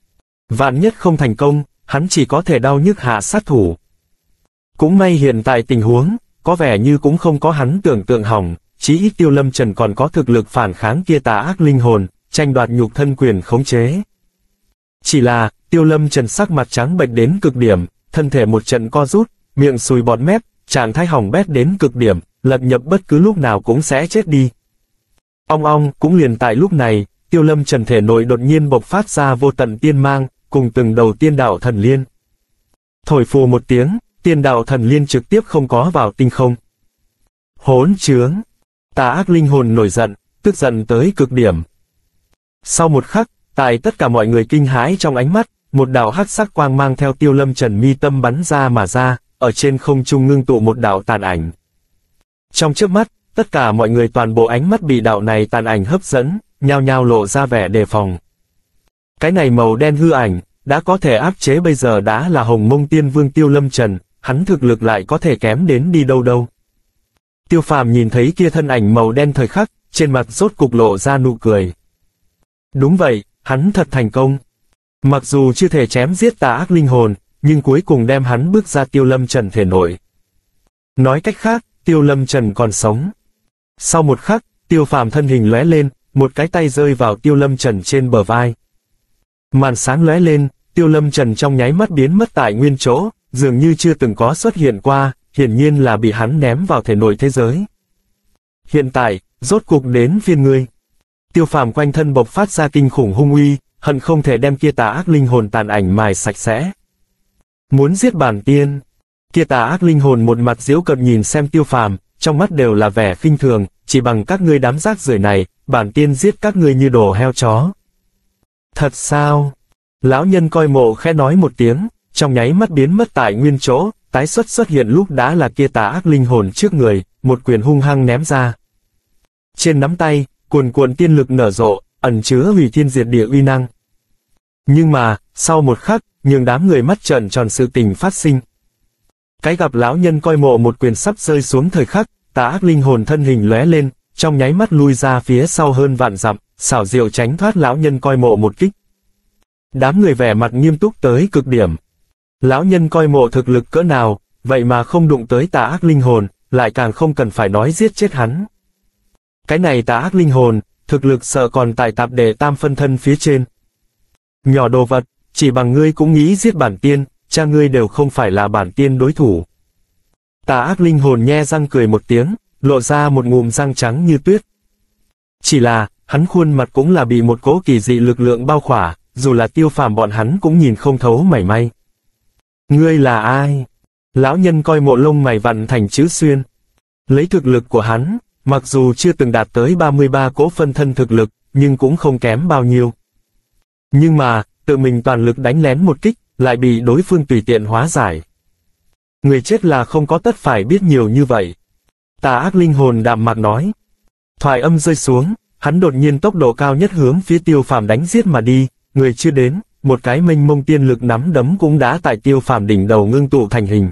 Vạn nhất không thành công, hắn chỉ có thể đau nhức hạ sát thủ. Cũng may hiện tại tình huống, có vẻ như cũng không có hắn tưởng tượng hỏng, chí ít Tiêu Lâm Trần còn có thực lực phản kháng kia tà ác linh hồn, tranh đoạt nhục thân quyền khống chế. Chỉ là, Tiêu Lâm Trần sắc mặt trắng bệch đến cực điểm, thân thể một trận co rút, miệng sùi bọt mép, trạng thái hỏng bét đến cực điểm, lật nhập bất cứ lúc nào cũng sẽ chết đi. Ong ong, cũng liền tại lúc này, Tiêu Lâm Trần thể nội đột nhiên bộc phát ra vô tận tiên mang, cùng từng đầu tiên đạo thần liên. Thổi phù một tiếng, tiên đạo thần liên trực tiếp không có vào tinh không. Hỗn trướng! Tà ác linh hồn nổi giận, tức giận tới cực điểm. Sau một khắc, tại tất cả mọi người kinh hãi trong ánh mắt, một đạo hắc sắc quang mang theo Tiêu Lâm Trần mi tâm bắn ra mà ra, ở trên không trung ngưng tụ một đạo tàn ảnh. Trong chớp mắt, tất cả mọi người toàn bộ ánh mắt bị đạo này tàn ảnh hấp dẫn, nhao nhao lộ ra vẻ đề phòng. Cái này màu đen hư ảnh, đã có thể áp chế bây giờ đã là Hồng Mông Tiên Vương Tiêu Lâm Trần, hắn thực lực lại có thể kém đến đi đâu đâu. Tiêu Phàm nhìn thấy kia thân ảnh màu đen thời khắc, trên mặt rốt cục lộ ra nụ cười. Đúng vậy, hắn thật thành công. Mặc dù chưa thể chém giết tà ác linh hồn, nhưng cuối cùng đem hắn bước ra Tiêu Lâm Trần thể nội. Nói cách khác, Tiêu Lâm Trần còn sống. Sau một khắc, Tiêu Phàm thân hình lóe lên, một cái tay rơi vào Tiêu Lâm Trần trên bờ vai. Màn sáng lóe lên, Tiêu Lâm Trần trong nháy mắt biến mất tại nguyên chỗ, dường như chưa từng có xuất hiện qua, hiển nhiên là bị hắn ném vào thể nội thế giới. Hiện tại, rốt cuộc đến phiên ngươi. Tiêu Phàm quanh thân bộc phát ra kinh khủng hung uy, hận không thể đem kia tà ác linh hồn tàn ảnh mài sạch sẽ. Muốn giết bản tiên. Kia tà ác linh hồn một mặt giễu cợt nhìn xem Tiêu Phàm, trong mắt đều là vẻ khinh thường, chỉ bằng các ngươi đám rác rưởi này, bản tiên giết các ngươi như đồ heo chó. Thật sao? Lão nhân coi mộ khẽ nói một tiếng, trong nháy mắt biến mất tại nguyên chỗ, tái xuất xuất hiện lúc đã là kia tà ác linh hồn trước người, một quyền hung hăng ném ra. Trên nắm tay, cuồn cuộn tiên lực nở rộ, ẩn chứa hủy thiên diệt địa uy năng. Nhưng mà, sau một khắc, nhường đám người mắt trợn tròn sự tình phát sinh. Cái gặp lão nhân coi mộ một quyền sắp rơi xuống thời khắc, tà ác linh hồn thân hình lóe lên, trong nháy mắt lui ra phía sau hơn vạn dặm, xảo diệu tránh thoát lão nhân coi mộ một kích. Đám người vẻ mặt nghiêm túc tới cực điểm. Lão nhân coi mộ thực lực cỡ nào, vậy mà không đụng tới tà ác linh hồn, lại càng không cần phải nói giết chết hắn. Cái này tà ác linh hồn, thực lực sợ còn tại tạp đệ tam phân thân phía trên. Nhỏ đồ vật, chỉ bằng ngươi cũng nghĩ giết bản tiên, cha ngươi đều không phải là bản tiên đối thủ. Tà ác linh hồn nhe răng cười một tiếng, lộ ra một ngụm răng trắng như tuyết. Chỉ là, hắn khuôn mặt cũng là bị một cỗ kỳ dị lực lượng bao khỏa, dù là Tiêu Phàm bọn hắn cũng nhìn không thấu mảy may. Ngươi là ai? Lão nhân coi mộ lông mày vặn thành chữ xuyên. Lấy thực lực của hắn, mặc dù chưa từng đạt tới ba mươi ba cỗ phân thân thực lực, nhưng cũng không kém bao nhiêu. Nhưng mà, tự mình toàn lực đánh lén một kích, lại bị đối phương tùy tiện hóa giải. Người chết là không có tất phải biết nhiều như vậy. Tà ác linh hồn đạm mạc nói. Thoại âm rơi xuống, hắn đột nhiên tốc độ cao nhất hướng phía Tiêu Phàm đánh giết mà đi, người chưa đến, một cái mênh mông tiên lực nắm đấm cũng đã tại Tiêu Phàm đỉnh đầu ngưng tụ thành hình.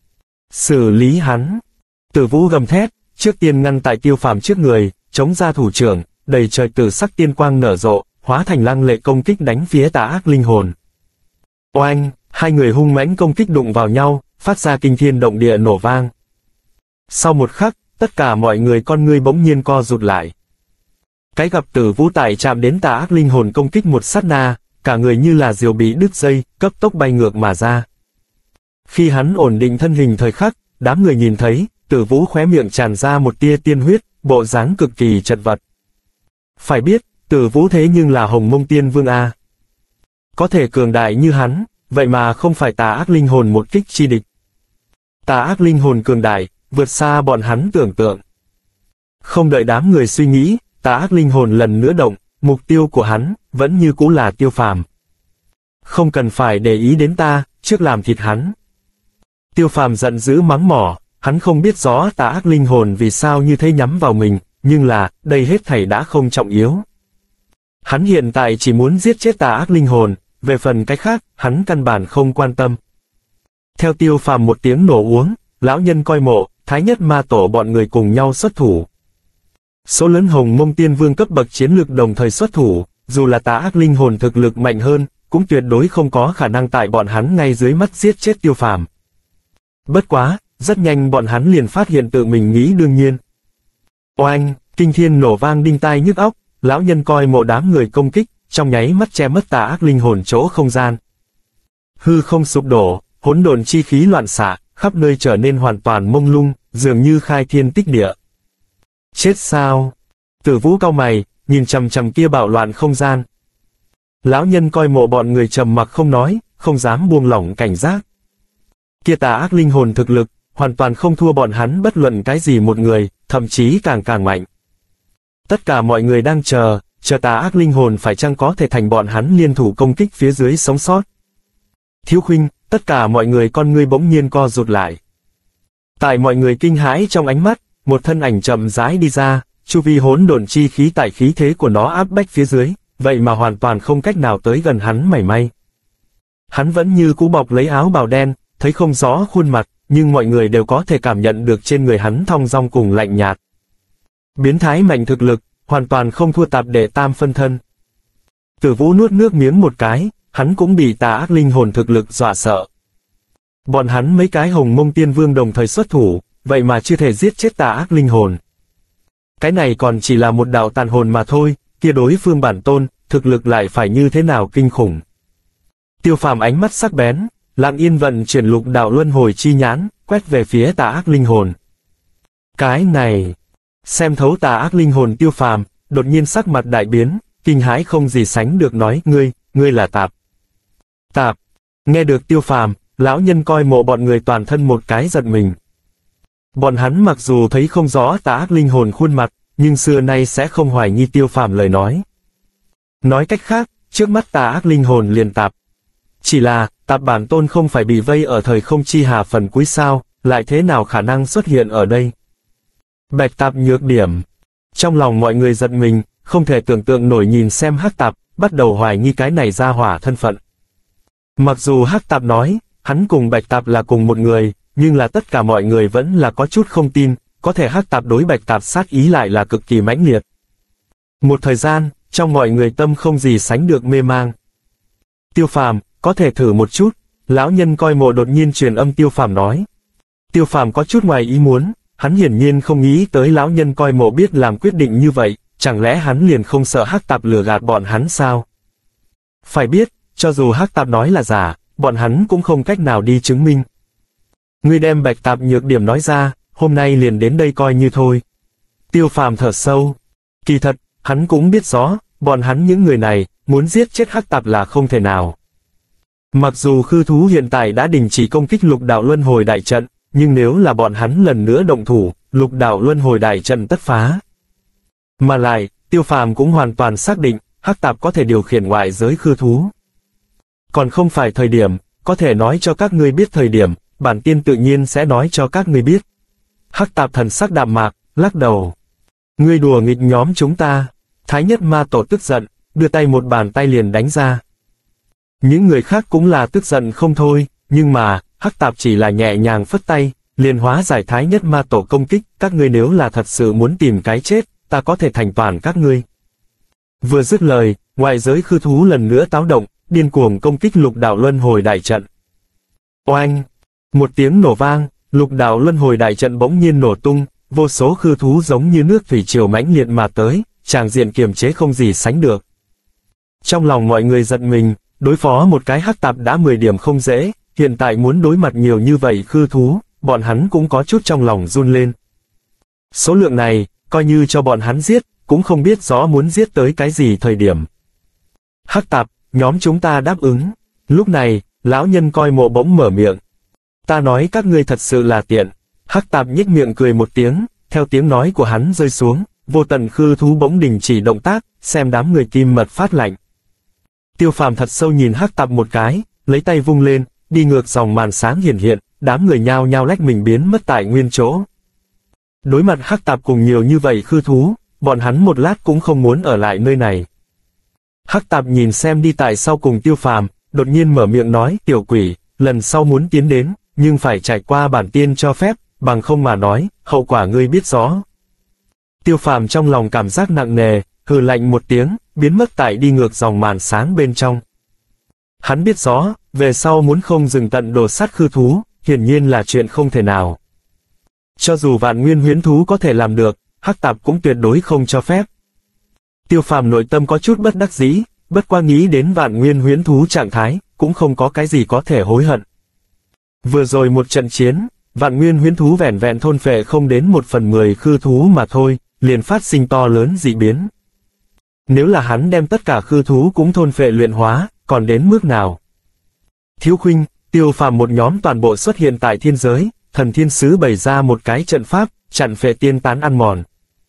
Xử lý hắn. Tử Vũ gầm thét, trước tiên ngăn tại Tiêu Phàm trước người, chống ra thủ trưởng, đầy trời tử sắc tiên quang nở rộ, hóa thành lăng lệ công kích đánh phía tà ác linh hồn. Oanh, hai người hung mãnh công kích đụng vào nhau, phát ra kinh thiên động địa nổ vang. Sau một khắc, tất cả mọi người con ngươi bỗng nhiên co rụt lại. Cái gặp Tử Vũ tại chạm đến tà ác linh hồn công kích một sát na, cả người như là diều bị đứt dây, cấp tốc bay ngược mà ra. Khi hắn ổn định thân hình thời khắc, đám người nhìn thấy, Tử Vũ khóe miệng tràn ra một tia tiên huyết, bộ dáng cực kỳ chật vật. Phải biết, Tử Vũ thế nhưng là Hồng Mông Tiên Vương A. Có thể cường đại như hắn, vậy mà không phải tà ác linh hồn một kích chi địch. Tà ác linh hồn cường đại, vượt xa bọn hắn tưởng tượng. Không đợi đám người suy nghĩ, tà ác linh hồn lần nữa động, mục tiêu của hắn, vẫn như cũ là Tiêu Phàm. Không cần phải để ý đến ta, trước làm thịt hắn. Tiêu Phàm giận dữ mắng mỏ, hắn không biết rõ tà ác linh hồn vì sao như thế nhắm vào mình, nhưng là, đây hết thảy đã không trọng yếu. Hắn hiện tại chỉ muốn giết chết tà ác linh hồn, về phần cái khác, hắn căn bản không quan tâm. Theo Tiêu Phàm một tiếng nổ uống, lão nhân coi mộ, Thái Nhất Ma Tổ bọn người cùng nhau xuất thủ. Số lớn Hồng Mông Tiên Vương cấp bậc chiến lực đồng thời xuất thủ, dù là tà ác linh hồn thực lực mạnh hơn, cũng tuyệt đối không có khả năng tại bọn hắn ngay dưới mắt giết chết Tiêu Phàm. Bất quá, rất nhanh bọn hắn liền phát hiện tự mình nghĩ đương nhiên. Oanh, kinh thiên nổ vang đinh tai nhức óc, lão nhân coi mộ đám người công kích, trong nháy mắt che mất tà ác linh hồn chỗ không gian. Hư không sụp đổ, hỗn độn chi khí loạn xạ, khắp nơi trở nên hoàn toàn mông lung, dường như khai thiên tích địa. Chết sao? Tử Vũ cau mày, nhìn chằm chằm kia bạo loạn không gian. Lão nhân coi mộ bọn người trầm mặc không nói, không dám buông lỏng cảnh giác. Kia tà ác linh hồn thực lực, hoàn toàn không thua bọn hắn bất luận cái gì một người, thậm chí càng càng mạnh. Tất cả mọi người đang chờ, chờ tà ác linh hồn phải chăng có thể thành bọn hắn liên thủ công kích phía dưới sống sót. Thiếu Khuynh, tất cả mọi người con ngươi bỗng nhiên co rụt lại. Tại mọi người kinh hãi trong ánh mắt, một thân ảnh chậm rãi đi ra, chu vi hỗn độn chi khí tại khí thế của nó áp bách phía dưới, vậy mà hoàn toàn không cách nào tới gần hắn mảy may. Hắn vẫn như cũ bọc lấy áo bào đen, thấy không rõ khuôn mặt, nhưng mọi người đều có thể cảm nhận được trên người hắn thong dong cùng lạnh nhạt. Biến thái mạnh thực lực, hoàn toàn không thua tạp đệ tam phân thân. Tử Vũ nuốt nước miếng một cái, hắn cũng bị tà ác linh hồn thực lực dọa sợ. Bọn hắn mấy cái Hồng Mông Tiên Vương đồng thời xuất thủ, vậy mà chưa thể giết chết tà ác linh hồn. Cái này còn chỉ là một đạo tàn hồn mà thôi, kia đối phương bản tôn, thực lực lại phải như thế nào kinh khủng. Tiêu Phàm ánh mắt sắc bén, lặng yên vận chuyển lục đạo luân hồi chi nhãn, quét về phía tà ác linh hồn. Cái này, xem thấu tà ác linh hồn Tiêu Phàm, đột nhiên sắc mặt đại biến, kinh hãi không gì sánh được nói, ngươi, ngươi là Tạp. Tạp, nghe được Tiêu Phàm, lão nhân coi mộ bọn người toàn thân một cái giật mình. Bọn hắn mặc dù thấy không rõ tà ác linh hồn khuôn mặt, nhưng xưa nay sẽ không hoài nghi Tiêu Phàm lời nói. Nói cách khác, trước mắt tà ác linh hồn liền Tạp. Chỉ là, Tạp bản tôn không phải bị vây ở thời không chi hà phần cuối sao, lại thế nào khả năng xuất hiện ở đây? Bạch Tạp nhược điểm. Trong lòng mọi người giật mình, không thể tưởng tượng nổi nhìn xem Hắc Tạp, bắt đầu hoài nghi cái này ra hỏa thân phận. Mặc dù Hắc Tạp nói, hắn cùng Bạch Tạp là cùng một người, nhưng là tất cả mọi người vẫn là có chút không tin, có thể Hắc Tạp đối Bạch Tạp sát ý lại là cực kỳ mãnh liệt. Một thời gian, trong mọi người tâm không gì sánh được mê mang. Tiêu Phàm, có thể thử một chút, lão nhân coi mộ đột nhiên truyền âm Tiêu Phàm nói. Tiêu Phàm có chút ngoài ý muốn, hắn hiển nhiên không nghĩ tới lão nhân coi mộ biết làm quyết định như vậy, chẳng lẽ hắn liền không sợ Hắc Tạp lừa gạt bọn hắn sao? Phải biết, cho dù Hắc Tạp nói là giả, bọn hắn cũng không cách nào đi chứng minh. Ngươi đem Bạch Tạp nhược điểm nói ra, hôm nay liền đến đây coi như thôi. Tiêu Phàm thở sâu. Kỳ thật, hắn cũng biết rõ, bọn hắn những người này, muốn giết chết Hắc Tạp là không thể nào. Mặc dù khư thú hiện tại đã đình chỉ công kích lục đạo luân hồi đại trận, nhưng nếu là bọn hắn lần nữa động thủ, lục đạo luân hồi đại trận tất phá. Mà lại, Tiêu Phàm cũng hoàn toàn xác định, Hắc Tạp có thể điều khiển ngoại giới khư thú. Còn không phải thời điểm, có thể nói cho các ngươi biết thời điểm, bản tiên tự nhiên sẽ nói cho các ngươi biết. Hắc Tạp thần sắc đạm mạc, lắc đầu. Ngươi đùa nghịch nhóm chúng ta. Thái Nhất Ma Tổ tức giận, đưa tay một bàn tay liền đánh ra. Những người khác cũng là tức giận không thôi, nhưng mà, Hắc Tạp chỉ là nhẹ nhàng phất tay, liền hóa giải Thái Nhất Ma Tổ công kích, các ngươi nếu là thật sự muốn tìm cái chết, ta có thể thành toàn các ngươi. Vừa dứt lời, ngoại giới khư thú lần nữa táo động, điên cuồng công kích lục đạo luân hồi đại trận. Oanh! Một tiếng nổ vang, lục đạo luân hồi đại trận bỗng nhiên nổ tung, vô số khư thú giống như nước thủy triều mãnh liệt mà tới, tràng diện kiềm chế không gì sánh được. Trong lòng mọi người giật mình, đối phó một cái Hắc Tạp đã mười điểm không dễ, hiện tại muốn đối mặt nhiều như vậy khư thú, bọn hắn cũng có chút trong lòng run lên. Số lượng này, coi như cho bọn hắn giết, cũng không biết rõ muốn giết tới cái gì thời điểm. Hắc Tạp, nhóm chúng ta đáp ứng. Lúc này, lão nhân coi mộ bỗng mở miệng. Ta nói các ngươi thật sự là tiện. Hắc Tạp nhếch miệng cười một tiếng, theo tiếng nói của hắn rơi xuống, vô tận khư thú bỗng đình chỉ động tác, xem đám người kim mật phát lạnh. Tiêu Phàm thật sâu nhìn Hắc Tạp một cái, lấy tay vung lên, đi ngược dòng màn sáng hiển hiện, đám người nhao nhao lách mình biến mất tại nguyên chỗ. Đối mặt Hắc Tạp cùng nhiều như vậy khư thú, bọn hắn một lát cũng không muốn ở lại nơi này. Hắc Tạp nhìn xem đi tại sau cùng Tiêu Phàm, đột nhiên mở miệng nói, tiểu quỷ, lần sau muốn tiến đến, nhưng phải trải qua bản tiên cho phép, bằng không mà nói, hậu quả ngươi biết rõ. Tiêu Phàm trong lòng cảm giác nặng nề, hừ lạnh một tiếng, biến mất tại đi ngược dòng màn sáng bên trong. Hắn biết rõ, về sau muốn không dừng tận đồ sát khư thú, hiển nhiên là chuyện không thể nào. Cho dù vạn nguyên huyễn thú có thể làm được, Hắc Tạp cũng tuyệt đối không cho phép. Tiêu Phàm nội tâm có chút bất đắc dĩ, bất qua nghĩ đến vạn nguyên huyễn thú trạng thái, cũng không có cái gì có thể hối hận. Vừa rồi một trận chiến, vạn nguyên huyễn thú vẻn vẹn thôn phệ không đến một phần mười khư thú mà thôi, liền phát sinh to lớn dị biến. Nếu là hắn đem tất cả khư thú cũng thôn phệ luyện hóa, còn đến mức nào? Thiếu Khuynh, Tiêu Phàm một nhóm toàn bộ xuất hiện tại thiên giới, thần thiên sứ bày ra một cái trận pháp, chặn phệ tiên tán ăn mòn.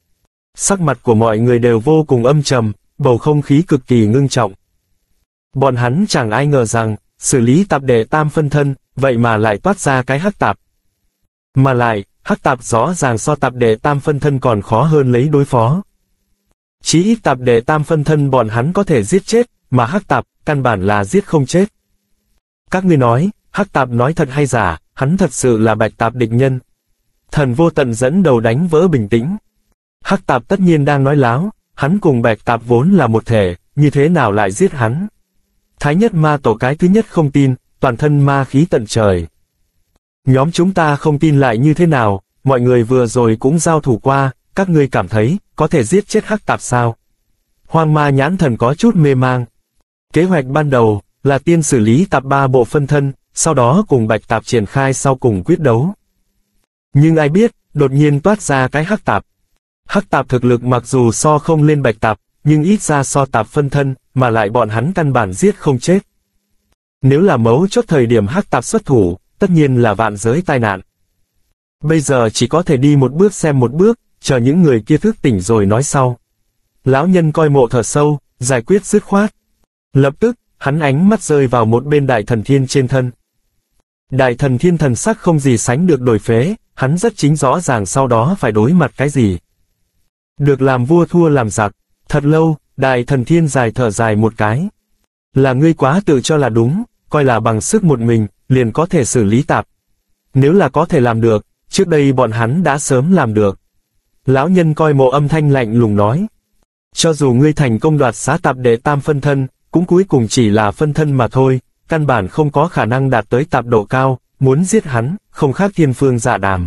Sắc mặt của mọi người đều vô cùng âm trầm, bầu không khí cực kỳ ngưng trọng. Bọn hắn chẳng ai ngờ rằng, xử lý tạp đệ tam phân thân, vậy mà lại toát ra cái hắc tạp. Mà lại, hắc tạp rõ ràng so tạp đệ tam phân thân còn khó hơn lấy đối phó. Chí ít tạp đệ tam phân thân bọn hắn có thể giết chết, mà hắc tạp, căn bản là giết không chết. Các ngươi nói, hắc tạp nói thật hay giả, hắn thật sự là bạch tạp địch nhân. Thần Vô Tận dẫn đầu đánh vỡ bình tĩnh. Hắc tạp tất nhiên đang nói láo, hắn cùng bạch tạp vốn là một thể, như thế nào lại giết hắn? Thái nhất ma tổ cái thứ nhất không tin, toàn thân ma khí tận trời. Nhóm chúng ta không tin lại như thế nào, mọi người vừa rồi cũng giao thủ qua, các ngươi cảm thấy, có thể giết chết hắc tạp sao? Hoang ma nhãn thần có chút mê mang. Kế hoạch ban đầu, là tiên xử lý tạp ba bộ phân thân, sau đó cùng bạch tạp triển khai sau cùng quyết đấu. Nhưng ai biết, đột nhiên toát ra cái hắc tạp. Hắc tạp thực lực mặc dù so không lên bạch tạp, nhưng ít ra so tạp phân thân, mà lại bọn hắn căn bản giết không chết. Nếu là mấu chốt thời điểm hắc tạp xuất thủ, tất nhiên là vạn giới tai nạn. Bây giờ chỉ có thể đi một bước xem một bước, chờ những người kia thức tỉnh rồi nói sau. Lão nhân coi mộ thở sâu, giải quyết dứt khoát. Lập tức, hắn ánh mắt rơi vào một bên đại thần thiên trên thân. Đại thần thiên thần sắc không gì sánh được đổi phế, hắn rất chính rõ ràng sau đó phải đối mặt cái gì. Được làm vua thua làm giặc, thật lâu, đại thần thiên dài thở dài một cái. Là ngươi quá tự cho là đúng, coi là bằng sức một mình, liền có thể xử lý tạp. Nếu là có thể làm được, trước đây bọn hắn đã sớm làm được. Lão nhân coi mộ âm thanh lạnh lùng nói. Cho dù ngươi thành công đoạt xá tạp đệ tam phân thân, cũng cuối cùng chỉ là phân thân mà thôi, căn bản không có khả năng đạt tới tạp độ cao, muốn giết hắn, không khác thiên phương dạ đàm.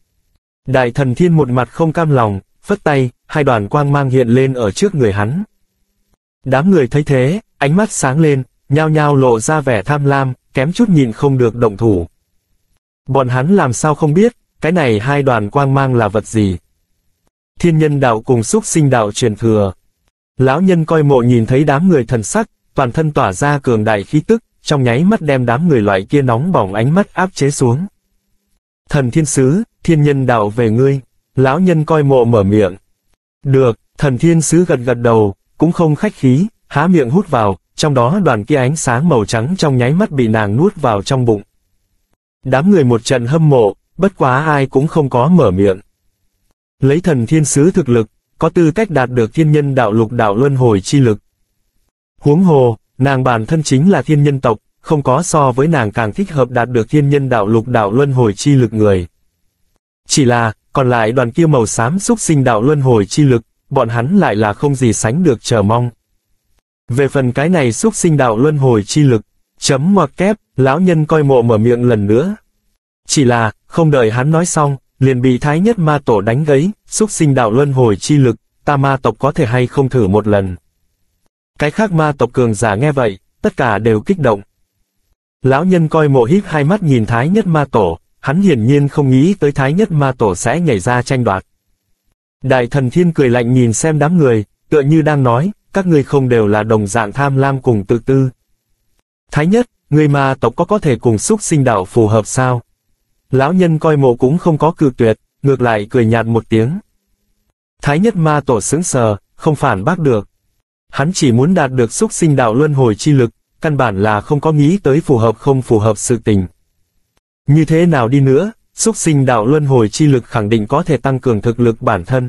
Đại thần thiên một mặt không cam lòng, phất tay, hai đoàn quang mang hiện lên ở trước người hắn. Đám người thấy thế, ánh mắt sáng lên, nhao nhao lộ ra vẻ tham lam, kém chút nhịn không được động thủ. Bọn hắn làm sao không biết, cái này hai đoàn quang mang là vật gì? Thiên nhân đạo cùng xúc sinh đạo truyền thừa. Lão nhân coi mộ nhìn thấy đám người thần sắc, toàn thân tỏa ra cường đại khí tức, trong nháy mắt đem đám người loại kia nóng bỏng ánh mắt áp chế xuống. Thần thiên sứ, thiên nhân đạo về ngươi. Lão nhân coi mộ mở miệng. Được, thần thiên sứ gật gật đầu, cũng không khách khí, há miệng hút vào, trong đó đoàn kia ánh sáng màu trắng trong nháy mắt bị nàng nuốt vào trong bụng. Đám người một trận hâm mộ, bất quá ai cũng không có mở miệng. Lấy thần thiên sứ thực lực, có tư cách đạt được thiên nhân đạo lục đạo luân hồi chi lực. Huống hồ, nàng bản thân chính là thiên nhân tộc, không có so với nàng càng thích hợp đạt được thiên nhân đạo lục đạo luân hồi chi lực người. Chỉ là, còn lại đoàn kia màu xám xúc sinh đạo luân hồi chi lực, bọn hắn lại là không gì sánh được chờ mong. Về phần cái này xúc sinh đạo luân hồi chi lực, chấm ngoặc kép, lão nhân coi mộ mở miệng lần nữa. Chỉ là, không đợi hắn nói xong, liền bị thái nhất ma tổ đánh gãy, xúc sinh đạo luân hồi chi lực, ta ma tộc có thể hay không thử một lần. Cái khác ma tộc cường giả nghe vậy, tất cả đều kích động. Lão nhân coi mộ híp hai mắt nhìn thái nhất ma tổ, hắn hiển nhiên không nghĩ tới thái nhất ma tổ sẽ nhảy ra tranh đoạt. Đại thần thiên cười lạnh nhìn xem đám người, tựa như đang nói, các ngươi không đều là đồng dạng tham lam cùng tự tư. Thái nhất, người ma tộc có có thể cùng xúc sinh đạo phù hợp sao? Lão nhân coi mộ cũng không có cự tuyệt, ngược lại cười nhạt một tiếng. Thái nhất ma tổ sững sờ, không phản bác được. Hắn chỉ muốn đạt được xúc sinh đạo luân hồi chi lực, căn bản là không có nghĩ tới phù hợp không phù hợp sự tình. Như thế nào đi nữa, xúc sinh đạo luân hồi chi lực khẳng định có thể tăng cường thực lực bản thân.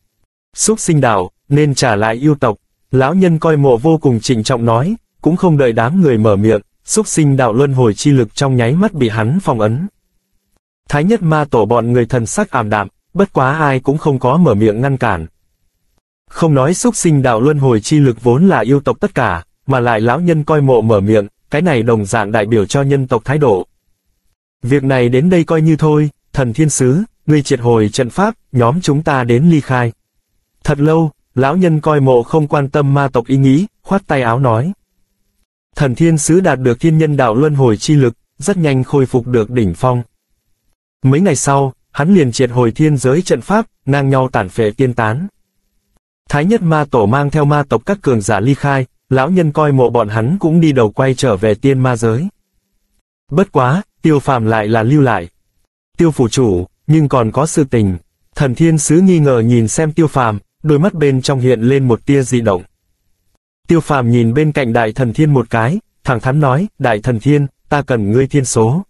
Xúc sinh đạo, nên trả lại yêu tộc, lão nhân coi mộ vô cùng trịnh trọng nói, cũng không đợi đám người mở miệng, xúc sinh đạo luân hồi chi lực trong nháy mắt bị hắn phong ấn. Thái nhất ma tổ bọn người thần sắc ảm đạm, bất quá ai cũng không có mở miệng ngăn cản. Không nói xúc sinh đạo luân hồi chi lực vốn là yêu tộc tất cả, mà lại lão nhân coi mộ mở miệng, cái này đồng dạng đại biểu cho nhân tộc thái độ. Việc này đến đây coi như thôi, thần thiên sứ, ngươi triệt hồi trận pháp, nhóm chúng ta đến ly khai. Thật lâu, lão nhân coi mộ không quan tâm ma tộc ý nghĩ, khoát tay áo nói. Thần thiên sứ đạt được thiên nhân đạo luân hồi chi lực, rất nhanh khôi phục được đỉnh phong. Mấy ngày sau, hắn liền triệt hồi thiên giới trận pháp, ngang nhau tản phệ tiên tán. Thái nhất ma tổ mang theo ma tộc các cường giả ly khai, lão nhân coi mộ bọn hắn cũng đi đầu quay trở về tiên ma giới. Bất quá, Tiêu Phàm lại là lưu lại. Tiêu phủ chủ, nhưng còn có sự tình. Thần thiên sứ nghi ngờ nhìn xem Tiêu Phàm, đôi mắt bên trong hiện lên một tia dị động. Tiêu Phàm nhìn bên cạnh Đại Thần Thiên một cái, thẳng thắn nói, Đại Thần Thiên, ta cần ngươi thiên số.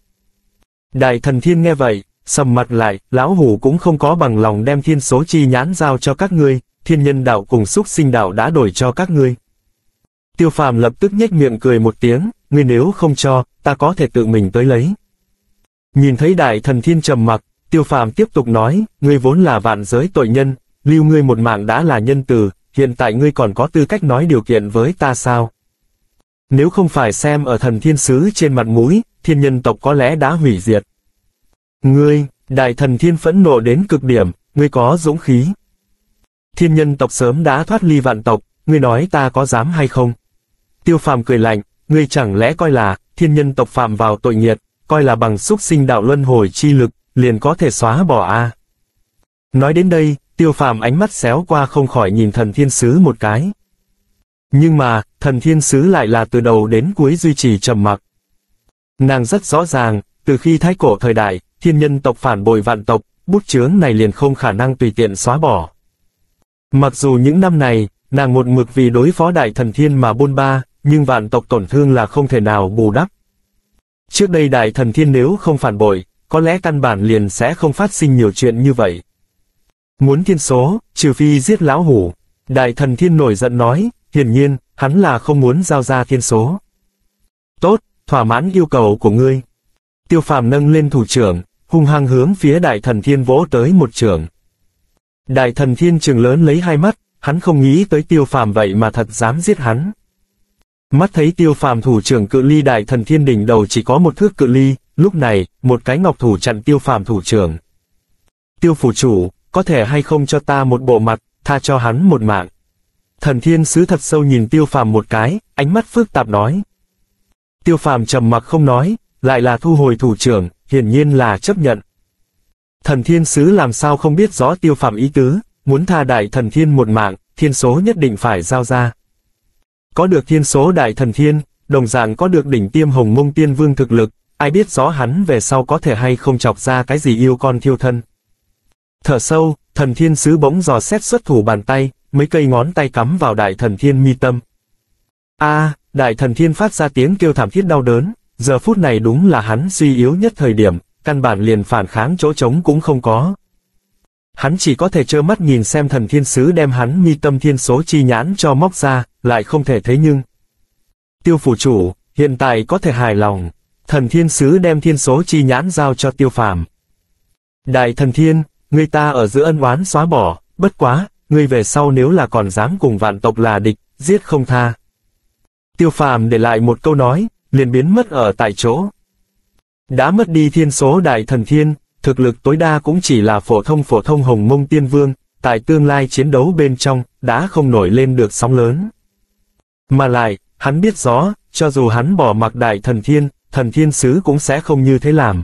Đại Thần Thiên nghe vậy, sầm mặt lại, lão hủ cũng không có bằng lòng đem thiên số chi nhãn giao cho các ngươi, thiên nhân đạo cùng xúc sinh đạo đã đổi cho các ngươi. Tiêu Phàm lập tức nhếch miệng cười một tiếng, ngươi nếu không cho, ta có thể tự mình tới lấy. Nhìn thấy Đại Thần Thiên trầm mặc, Tiêu Phàm tiếp tục nói, ngươi vốn là vạn giới tội nhân, lưu ngươi một mạng đã là nhân từ, hiện tại ngươi còn có tư cách nói điều kiện với ta sao? Nếu không phải xem ở thần thiên sứ trên mặt mũi, thiên nhân tộc có lẽ đã hủy diệt. Ngươi, Đại Thần Thiên phẫn nộ đến cực điểm, ngươi có dũng khí. Thiên nhân tộc sớm đã thoát ly vạn tộc, ngươi nói ta có dám hay không? Tiêu Phàm cười lạnh, ngươi chẳng lẽ coi là, thiên nhân tộc phạm vào tội nghiệt, coi là bằng xúc sinh đạo luân hồi chi lực, liền có thể xóa bỏ a? À? Nói đến đây, Tiêu Phàm ánh mắt xéo qua không khỏi nhìn thần thiên sứ một cái. Nhưng mà, thần thiên sứ lại là từ đầu đến cuối duy trì trầm mặc. Nàng rất rõ ràng, từ khi thái cổ thời đại, thiên nhân tộc phản bội vạn tộc, bút chướng này liền không khả năng tùy tiện xóa bỏ. Mặc dù những năm này, nàng một mực vì đối phó Đại Thần Thiên mà bôn ba, nhưng vạn tộc tổn thương là không thể nào bù đắp. Trước đây Đại Thần Thiên nếu không phản bội, có lẽ căn bản liền sẽ không phát sinh nhiều chuyện như vậy. Muốn thiên số, trừ phi giết lão hủ. Đại Thần Thiên nổi giận nói, hiển nhiên, hắn là không muốn giao ra thiên số. Tốt, thỏa mãn yêu cầu của ngươi. Tiêu Phàm nâng lên thủ trưởng, hung hăng hướng phía Đại Thần Thiên vỗ tới một trưởng. Đại Thần Thiên trừng lớn lấy hai mắt, hắn không nghĩ tới Tiêu Phàm vậy mà thật dám giết hắn. Mắt thấy Tiêu Phàm thủ trưởng cự ly Đại Thần Thiên đỉnh đầu chỉ có một thước cự ly, lúc này, một cái ngọc thủ chặn Tiêu Phàm thủ trưởng. Tiêu phủ chủ, có thể hay không cho ta một bộ mặt, tha cho hắn một mạng. Thần thiên sứ thật sâu nhìn Tiêu Phàm một cái, ánh mắt phức tạp nói. Tiêu Phàm trầm mặc không nói, lại là thu hồi thủ trưởng, hiển nhiên là chấp nhận. Thần thiên sứ làm sao không biết rõ Tiêu Phàm ý tứ, muốn tha Đại Thần Thiên một mạng, thiên số nhất định phải giao ra. Có được thiên số Đại Thần Thiên, đồng dạng có được đỉnh tiêm Hồng Mông Tiên Vương thực lực, ai biết rõ hắn về sau có thể hay không chọc ra cái gì yêu con thiêu thân. Thở sâu, thần thiên sứ bỗng dò xét xuất thủ bàn tay, mấy cây ngón tay cắm vào Đại Thần Thiên mi tâm. A, à, Đại Thần Thiên phát ra tiếng kêu thảm thiết đau đớn, giờ phút này đúng là hắn suy yếu nhất thời điểm, căn bản liền phản kháng chỗ trống cũng không có. Hắn chỉ có thể trơ mắt nhìn xem thần thiên sứ đem hắn mi tâm thiên số chi nhãn cho móc ra, lại không thể thấy nhưng. Tiêu phủ chủ, hiện tại có thể hài lòng, thần thiên sứ đem thiên số chi nhãn giao cho Tiêu Phàm. Đại Thần Thiên, người ta ở giữa ân oán xóa bỏ, bất quá, ngươi về sau nếu là còn dám cùng vạn tộc là địch, giết không tha. Tiêu Phàm để lại một câu nói, liền biến mất ở tại chỗ. Đã mất đi thiên số Đại Thần Thiên, thực lực tối đa cũng chỉ là phổ thông phổ thông Hồng Mông Tiên Vương, tại tương lai chiến đấu bên trong, đã không nổi lên được sóng lớn. Mà lại, hắn biết rõ, cho dù hắn bỏ mặc Đại Thần Thiên, thần thiên sứ cũng sẽ không như thế làm.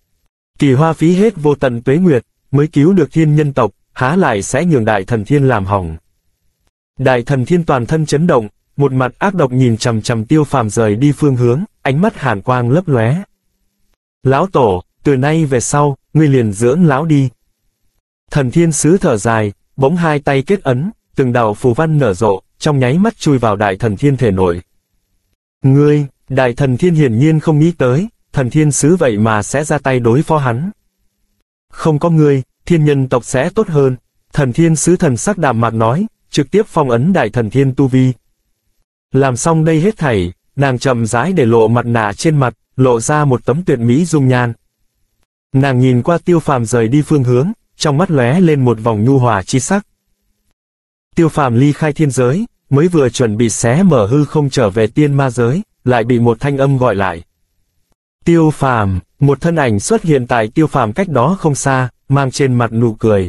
Kỳ hoa phí hết vô tận tuế nguyệt, mới cứu được thiên nhân tộc, há lại sẽ nhường Đại Thần Thiên làm hỏng. Đại Thần Thiên toàn thân chấn động, một mặt ác độc nhìn chằm chằm Tiêu Phàm rời đi phương hướng, ánh mắt hàn quang lấp lóe. Lão tổ, từ nay về sau, ngươi liền dưỡng lão đi. Thần thiên sứ thở dài, bỗng hai tay kết ấn, từng đạo phù văn nở rộ, trong nháy mắt chui vào Đại Thần Thiên thể nội. Ngươi, Đại Thần Thiên hiển nhiên không nghĩ tới, thần thiên sứ vậy mà sẽ ra tay đối phó hắn. Không có ngươi, thiên nhân tộc sẽ tốt hơn, thần thiên sứ thần sắc đạm mạc nói, trực tiếp phong ấn Đại Thần Thiên tu vi. Làm xong đây hết thảy, nàng chậm rãi để lộ mặt nạ trên mặt, lộ ra một tấm tuyệt mỹ dung nhan. Nàng nhìn qua Tiêu Phàm rời đi phương hướng, trong mắt lóe lên một vòng nhu hòa chi sắc. Tiêu Phàm ly khai thiên giới, mới vừa chuẩn bị xé mở hư không trở về tiên ma giới, lại bị một thanh âm gọi lại. Tiêu Phàm, một thân ảnh xuất hiện tại Tiêu Phàm cách đó không xa, mang trên mặt nụ cười.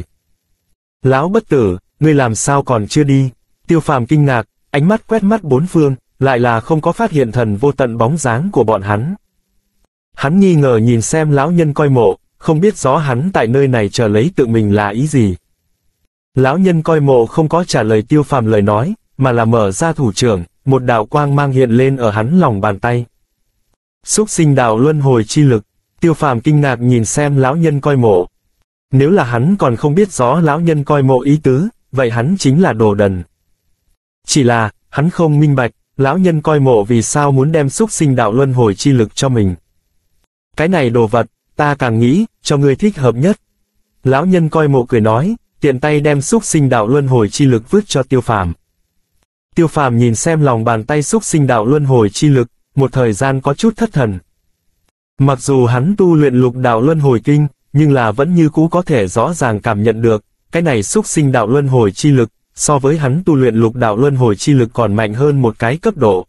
Lão bất tử, ngươi làm sao còn chưa đi? Tiêu Phàm kinh ngạc, ánh mắt quét mắt bốn phương, lại là không có phát hiện thần vô tận bóng dáng của bọn hắn. Hắn nghi ngờ nhìn xem lão nhân coi mộ, không biết rõ hắn tại nơi này chờ lấy tự mình là ý gì. Lão nhân coi mộ không có trả lời Tiêu Phàm lời nói, mà là mở ra thủ trưởng, một đạo quang mang hiện lên ở hắn lòng bàn tay. Xúc sinh đạo luân hồi chi lực. Tiêu Phàm kinh ngạc nhìn xem lão nhân coi mộ. Nếu là hắn còn không biết rõ lão nhân coi mộ ý tứ, vậy hắn chính là đồ đần. Chỉ là, hắn không minh bạch, lão nhân coi mộ vì sao muốn đem xúc sinh đạo luân hồi chi lực cho mình. Cái này đồ vật, ta càng nghĩ, cho ngươi thích hợp nhất. Lão nhân coi mộ cười nói, tiện tay đem xúc sinh đạo luân hồi chi lực vứt cho Tiêu Phàm. Tiêu Phàm nhìn xem lòng bàn tay xúc sinh đạo luân hồi chi lực, một thời gian có chút thất thần. Mặc dù hắn tu luyện lục đạo luân hồi kinh, nhưng là vẫn như cũ có thể rõ ràng cảm nhận được, cái này xúc sinh đạo luân hồi chi lực, so với hắn tu luyện lục đạo luân hồi chi lực còn mạnh hơn một cái cấp độ.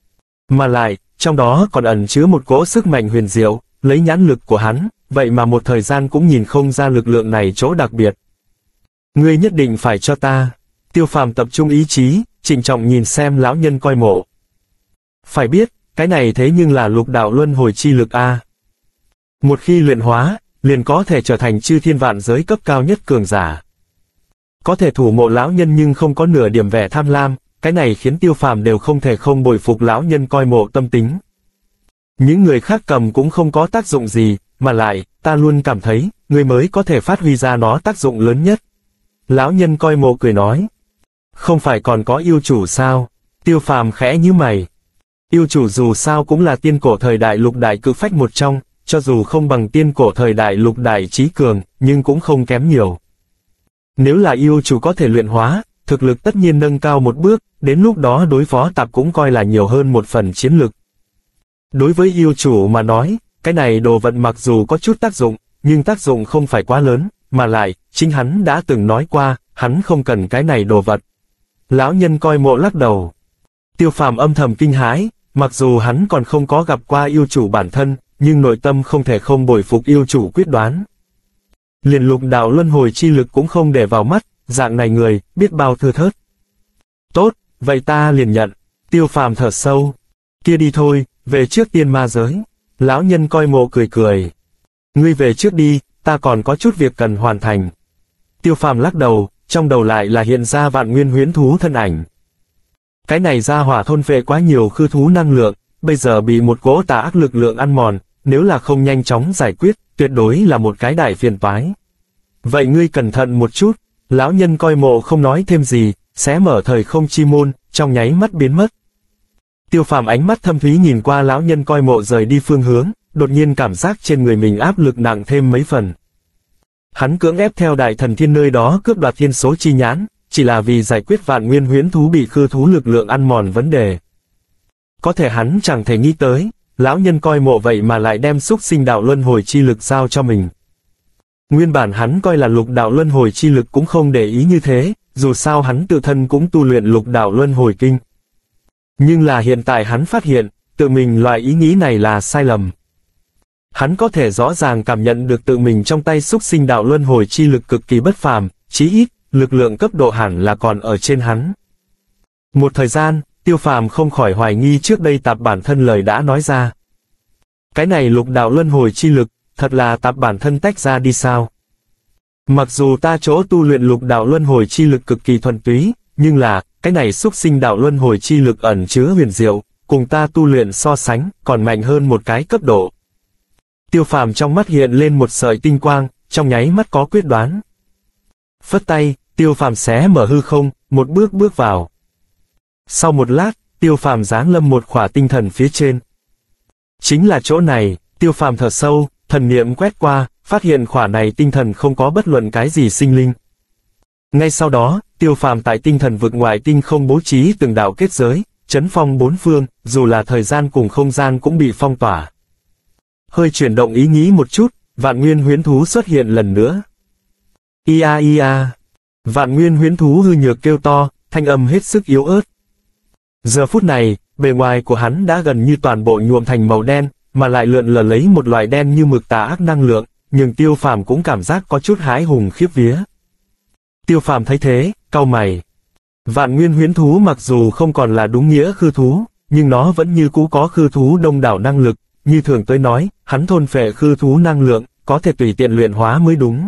Mà lại, trong đó còn ẩn chứa một cỗ sức mạnh huyền diệu, lấy nhãn lực của hắn, vậy mà một thời gian cũng nhìn không ra lực lượng này chỗ đặc biệt. Ngươi nhất định phải cho ta. Tiêu Phàm tập trung ý chí, trịnh trọng nhìn xem lão nhân coi mộ. Phải biết, cái này thế nhưng là lục đạo luân hồi chi lực a. Một khi luyện hóa, liền có thể trở thành chư thiên vạn giới cấp cao nhất cường giả. Có thể thủ mộ lão nhân nhưng không có nửa điểm vẻ tham lam, cái này khiến Tiêu Phàm đều không thể không bội phục lão nhân coi mộ tâm tính. Những người khác cầm cũng không có tác dụng gì, mà lại, ta luôn cảm thấy, người mới có thể phát huy ra nó tác dụng lớn nhất. Lão nhân coi mộ cười nói. Không phải còn có yêu chủ sao? Tiêu Phàm khẽ nhíu mày. Yêu chủ dù sao cũng là tiên cổ thời đại lục đại cự phách một trong, cho dù không bằng tiên cổ thời đại lục đại trí cường, nhưng cũng không kém nhiều. Nếu là yêu chủ có thể luyện hóa, thực lực tất nhiên nâng cao một bước, đến lúc đó đối phó tạp cũng coi là nhiều hơn một phần chiến lực. Đối với yêu chủ mà nói, cái này đồ vật mặc dù có chút tác dụng, nhưng tác dụng không phải quá lớn, mà lại, chính hắn đã từng nói qua, hắn không cần cái này đồ vật. Lão nhân coi mộ lắc đầu. Tiêu Phàm âm thầm kinh hãi, mặc dù hắn còn không có gặp qua yêu chủ bản thân, nhưng nội tâm không thể không bội phục yêu chủ quyết đoán. Liền lục đạo luân hồi chi lực cũng không để vào mắt, dạng này người, biết bao thưa thớt. Tốt, vậy ta liền nhận. Tiêu Phàm thở sâu. Kia đi thôi, về trước tiên ma giới. Lão nhân coi mộ cười cười. Ngươi về trước đi, ta còn có chút việc cần hoàn thành. Tiêu Phàm lắc đầu, trong đầu lại là hiện ra vạn nguyên huyễn thú thân ảnh. Cái này ra hỏa thôn phệ quá nhiều khư thú năng lượng, bây giờ bị một cỗ tà ác lực lượng ăn mòn, nếu là không nhanh chóng giải quyết, tuyệt đối là một cái đại phiền toái. Vậy ngươi cẩn thận một chút. Lão nhân coi mộ không nói thêm gì, xé mở thời không chi môn, trong nháy mắt biến mất. Tiêu Phàm ánh mắt thâm thúy nhìn qua lão nhân coi mộ rời đi phương hướng, đột nhiên cảm giác trên người mình áp lực nặng thêm mấy phần. Hắn cưỡng ép theo đại thần thiên nơi đó cướp đoạt thiên số chi nhãn, chỉ là vì giải quyết vạn nguyên huyễn thú bị khư thú lực lượng ăn mòn vấn đề. Có thể hắn chẳng thể nghĩ tới, lão nhân coi mộ vậy mà lại đem xúc sinh đạo luân hồi chi lực giao cho mình. Nguyên bản hắn coi là lục đạo luân hồi chi lực cũng không để ý như thế, dù sao hắn tự thân cũng tu luyện lục đạo luân hồi kinh. Nhưng là hiện tại hắn phát hiện, tự mình loại ý nghĩ này là sai lầm. Hắn có thể rõ ràng cảm nhận được tự mình trong tay xúc sinh đạo luân hồi chi lực cực kỳ bất phàm, chí ít, lực lượng cấp độ hẳn là còn ở trên hắn. Một thời gian, Tiêu Phàm không khỏi hoài nghi trước đây tạp bản thân lời đã nói ra. Cái này lục đạo luân hồi chi lực, thật là tạp bản thân tách ra đi sao? Mặc dù ta chỗ tu luyện lục đạo luân hồi chi lực cực kỳ thuần túy, nhưng là, cái này xúc sinh đạo luân hồi chi lực ẩn chứa huyền diệu, cùng ta tu luyện so sánh, còn mạnh hơn một cái cấp độ. Tiêu Phàm trong mắt hiện lên một sợi tinh quang, trong nháy mắt có quyết đoán. Phất tay, Tiêu Phàm xé mở hư không, một bước bước vào. Sau một lát, Tiêu Phàm giáng lâm một khỏa tinh thần phía trên. Chính là chỗ này, Tiêu Phàm thở sâu, thần niệm quét qua, phát hiện khỏa này tinh thần không có bất luận cái gì sinh linh. Ngay sau đó, Tiêu Phàm tại tinh thần vực ngoại tinh không bố trí từng đạo kết giới, trấn phong bốn phương, dù là thời gian cùng không gian cũng bị phong tỏa. Hơi chuyển động ý nghĩ một chút, vạn nguyên huyễn thú xuất hiện lần nữa. Ia ia. Vạn nguyên huyễn thú hư nhược kêu to, thanh âm hết sức yếu ớt. Giờ phút này, bề ngoài của hắn đã gần như toàn bộ nhuộm thành màu đen, mà lại lượn lờ lấy một loại đen như mực tà ác năng lượng, nhưng Tiêu Phàm cũng cảm giác có chút hãi hùng khiếp vía. Tiêu Phàm thấy thế, cau mày. Vạn nguyên huyễn thú mặc dù không còn là đúng nghĩa khư thú, nhưng nó vẫn như cũ có khư thú đông đảo năng lực, như thường tới nói, hắn thôn phệ khư thú năng lượng, có thể tùy tiện luyện hóa mới đúng.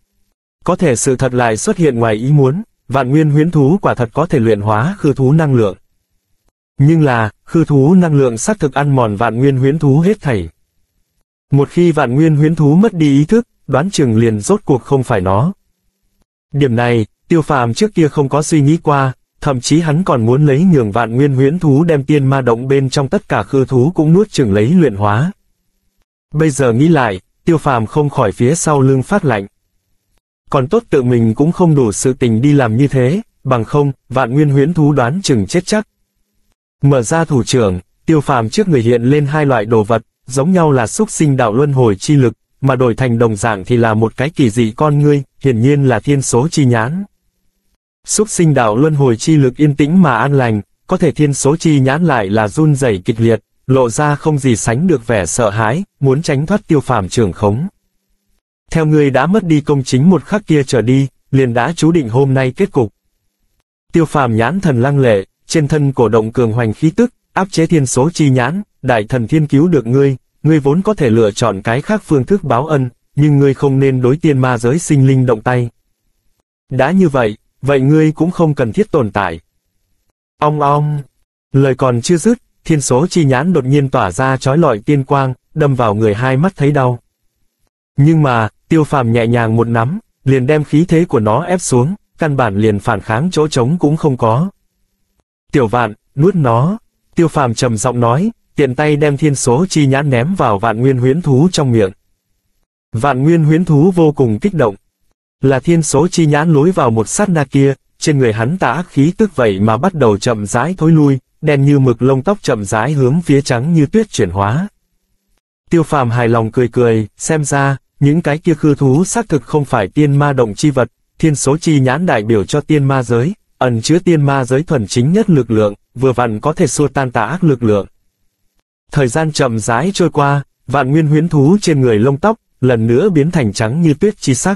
Có thể sự thật lại xuất hiện ngoài ý muốn, vạn nguyên huyễn thú quả thật có thể luyện hóa khư thú năng lượng. Nhưng là, khư thú năng lượng xác thực ăn mòn vạn nguyên huyễn thú hết thảy. Một khi vạn nguyên huyễn thú mất đi ý thức, đoán chừng liền rốt cuộc không phải nó. Điểm này, Tiêu Phàm trước kia không có suy nghĩ qua, thậm chí hắn còn muốn lấy nhường vạn nguyên huyễn thú đem tiên ma động bên trong tất cả khư thú cũng nuốt chửng lấy luyện hóa. Bây giờ nghĩ lại, Tiêu Phàm không khỏi phía sau lưng phát lạnh. Còn tốt tự mình cũng không đủ sự tình đi làm như thế, bằng không, vạn nguyên huyễn thú đoán chừng chết chắc. Mở ra thủ trưởng, Tiêu Phàm trước người hiện lên hai loại đồ vật, giống nhau là xúc sinh đạo luân hồi chi lực, mà đổi thành đồng dạng thì là một cái kỳ dị con ngươi, hiển nhiên là thiên số chi nhãn. Xúc sinh đạo luân hồi chi lực yên tĩnh mà an lành, có thể thiên số chi nhãn lại là run rẩy kịch liệt, lộ ra không gì sánh được vẻ sợ hãi, muốn tránh thoát Tiêu Phàm trưởng khống. Theo ngươi đã mất đi công chính một khắc kia trở đi, liền đã chú định hôm nay kết cục. Tiêu Phàm nhãn thần lăng lệ, trên thân cổ động cường hoành khí tức, áp chế thiên số chi nhãn, đại thần thiên cứu được ngươi, ngươi vốn có thể lựa chọn cái khác phương thức báo ân, nhưng ngươi không nên đối tiên ma giới sinh linh động tay. Đã như vậy, vậy ngươi cũng không cần thiết tồn tại. Ong ong, lời còn chưa dứt, thiên số chi nhãn đột nhiên tỏa ra chói lọi tiên quang, đâm vào người hai mắt thấy đau. Nhưng mà, Tiêu Phàm nhẹ nhàng một nắm, liền đem khí thế của nó ép xuống, căn bản liền phản kháng chỗ trống cũng không có. Tiểu Vạn, nuốt nó, Tiêu Phàm trầm giọng nói, tiện tay đem thiên số chi nhãn ném vào vạn nguyên huyễn thú trong miệng. Vạn nguyên huyễn thú vô cùng kích động. Là thiên số chi nhãn lối vào một sát na kia, trên người hắn tà ác khí tức vậy mà bắt đầu chậm rãi thối lui, đen như mực lông tóc chậm rãi hướng phía trắng như tuyết chuyển hóa. Tiêu Phàm hài lòng cười cười, xem ra, những cái kia khư thú xác thực không phải tiên ma động chi vật, thiên số chi nhãn đại biểu cho tiên ma giới, ẩn chứa tiên ma giới thuần chính nhất lực lượng, vừa vặn có thể xua tan tà ác lực lượng. Thời gian chậm rãi trôi qua, vạn nguyên huyễn thú trên người lông tóc, lần nữa biến thành trắng như tuyết chi sắc.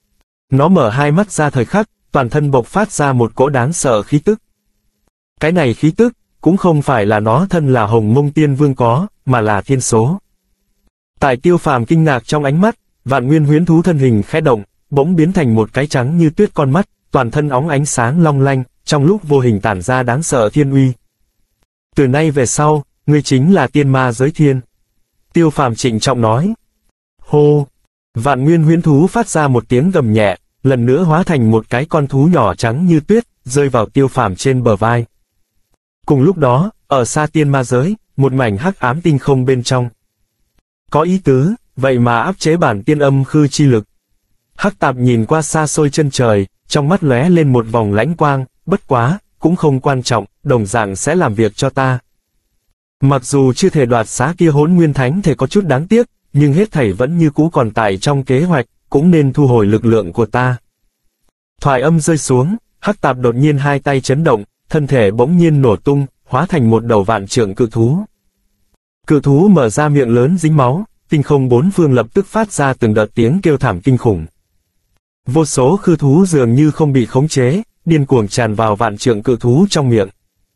Nó mở hai mắt ra thời khắc, toàn thân bộc phát ra một cỗ đáng sợ khí tức. Cái này khí tức, cũng không phải là nó thân là Hồng Mông Tiên Vương có, mà là thiên số. Tại Tiêu Phàm kinh ngạc trong ánh mắt, vạn nguyên huyễn thú thân hình khẽ động, bỗng biến thành một cái trắng như tuyết con mắt, toàn thân óng ánh sáng long lanh, trong lúc vô hình tản ra đáng sợ thiên uy. Từ nay về sau, ngươi chính là tiên ma giới thiên. Tiêu Phàm trịnh trọng nói. Hô! Vạn nguyên huyễn thú phát ra một tiếng gầm nhẹ, lần nữa hóa thành một cái con thú nhỏ trắng như tuyết, rơi vào Tiêu Phàm trên bờ vai. Cùng lúc đó, ở xa tiên ma giới, một mảnh hắc ám tinh không bên trong. Có ý tứ, vậy mà áp chế bản tiên âm khư chi lực. Hắc Tạp nhìn qua xa xôi chân trời, trong mắt lóe lên một vòng lãnh quang, bất quá, cũng không quan trọng, đồng dạng sẽ làm việc cho ta. Mặc dù chưa thể đoạt xá kia hỗn nguyên thánh thể có chút đáng tiếc, nhưng hết thảy vẫn như cũ còn tại trong kế hoạch, cũng nên thu hồi lực lượng của ta. Thoại âm rơi xuống, Hắc Tạp đột nhiên hai tay chấn động, thân thể bỗng nhiên nổ tung, hóa thành một đầu vạn trượng cự thú. Cự thú mở ra miệng lớn dính máu, tinh không bốn phương lập tức phát ra từng đợt tiếng kêu thảm kinh khủng. Vô số khư thú dường như không bị khống chế, điên cuồng tràn vào vạn trượng cự thú trong miệng.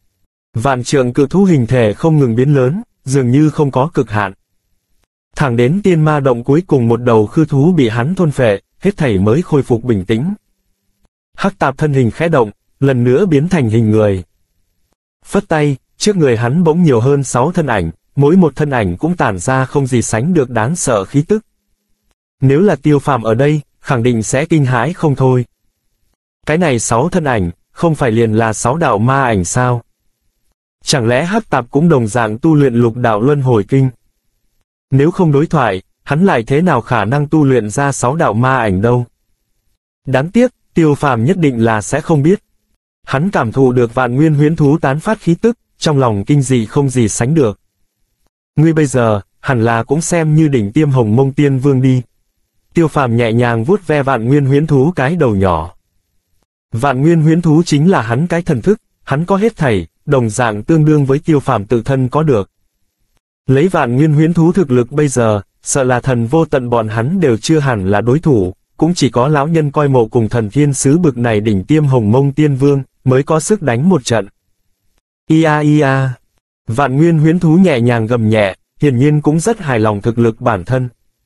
Vạn trượng cự thú hình thể không ngừng biến lớn, dường như không có cực hạn. Thẳng đến tiên ma động cuối cùng một đầu khư thú bị hắn thôn phệ, hết thảy mới khôi phục bình tĩnh. Hắc Tạp thân hình khẽ động, lần nữa biến thành hình người. Phất tay, trước người hắn bỗng nhiều hơn sáu thân ảnh, mỗi một thân ảnh cũng tản ra không gì sánh được đáng sợ khí tức. Nếu là Tiêu Phàm ở đây, khẳng định sẽ kinh hãi không thôi. Cái này sáu thân ảnh, không phải liền là sáu đạo ma ảnh sao? Chẳng lẽ Hắc Tạp cũng đồng dạng tu luyện lục đạo luân hồi kinh? Nếu không đối thoại, hắn lại thế nào khả năng tu luyện ra sáu đạo ma ảnh đâu? Đáng tiếc, Tiêu Phàm nhất định là sẽ không biết. Hắn cảm thụ được vạn nguyên huyễn thú tán phát khí tức, trong lòng kinh dị không gì sánh được. Ngươi bây giờ, hẳn là cũng xem như đỉnh tiêm Hồng Mông Tiên Vương đi. Tiêu Phàm nhẹ nhàng vuốt ve vạn nguyên huyễn thú cái đầu nhỏ. Vạn nguyên huyễn thú chính là hắn cái thần thức, hắn có hết thảy, đồng dạng tương đương với Tiêu Phàm tự thân có được. Lấy vạn nguyên huyễn thú thực lực bây giờ, sợ là thần vô tận bọn hắn đều chưa hẳn là đối thủ, cũng chỉ có lão nhân coi mộ cùng thần thiên sứ bực này đỉnh tiêm hồng mông tiên vương, mới có sức đánh một trận. Ia ia. Vạn nguyên huyễn thú nhẹ nhàng gầm nhẹ, hiển nhiên cũng rất hài lòng thực lực bản thân.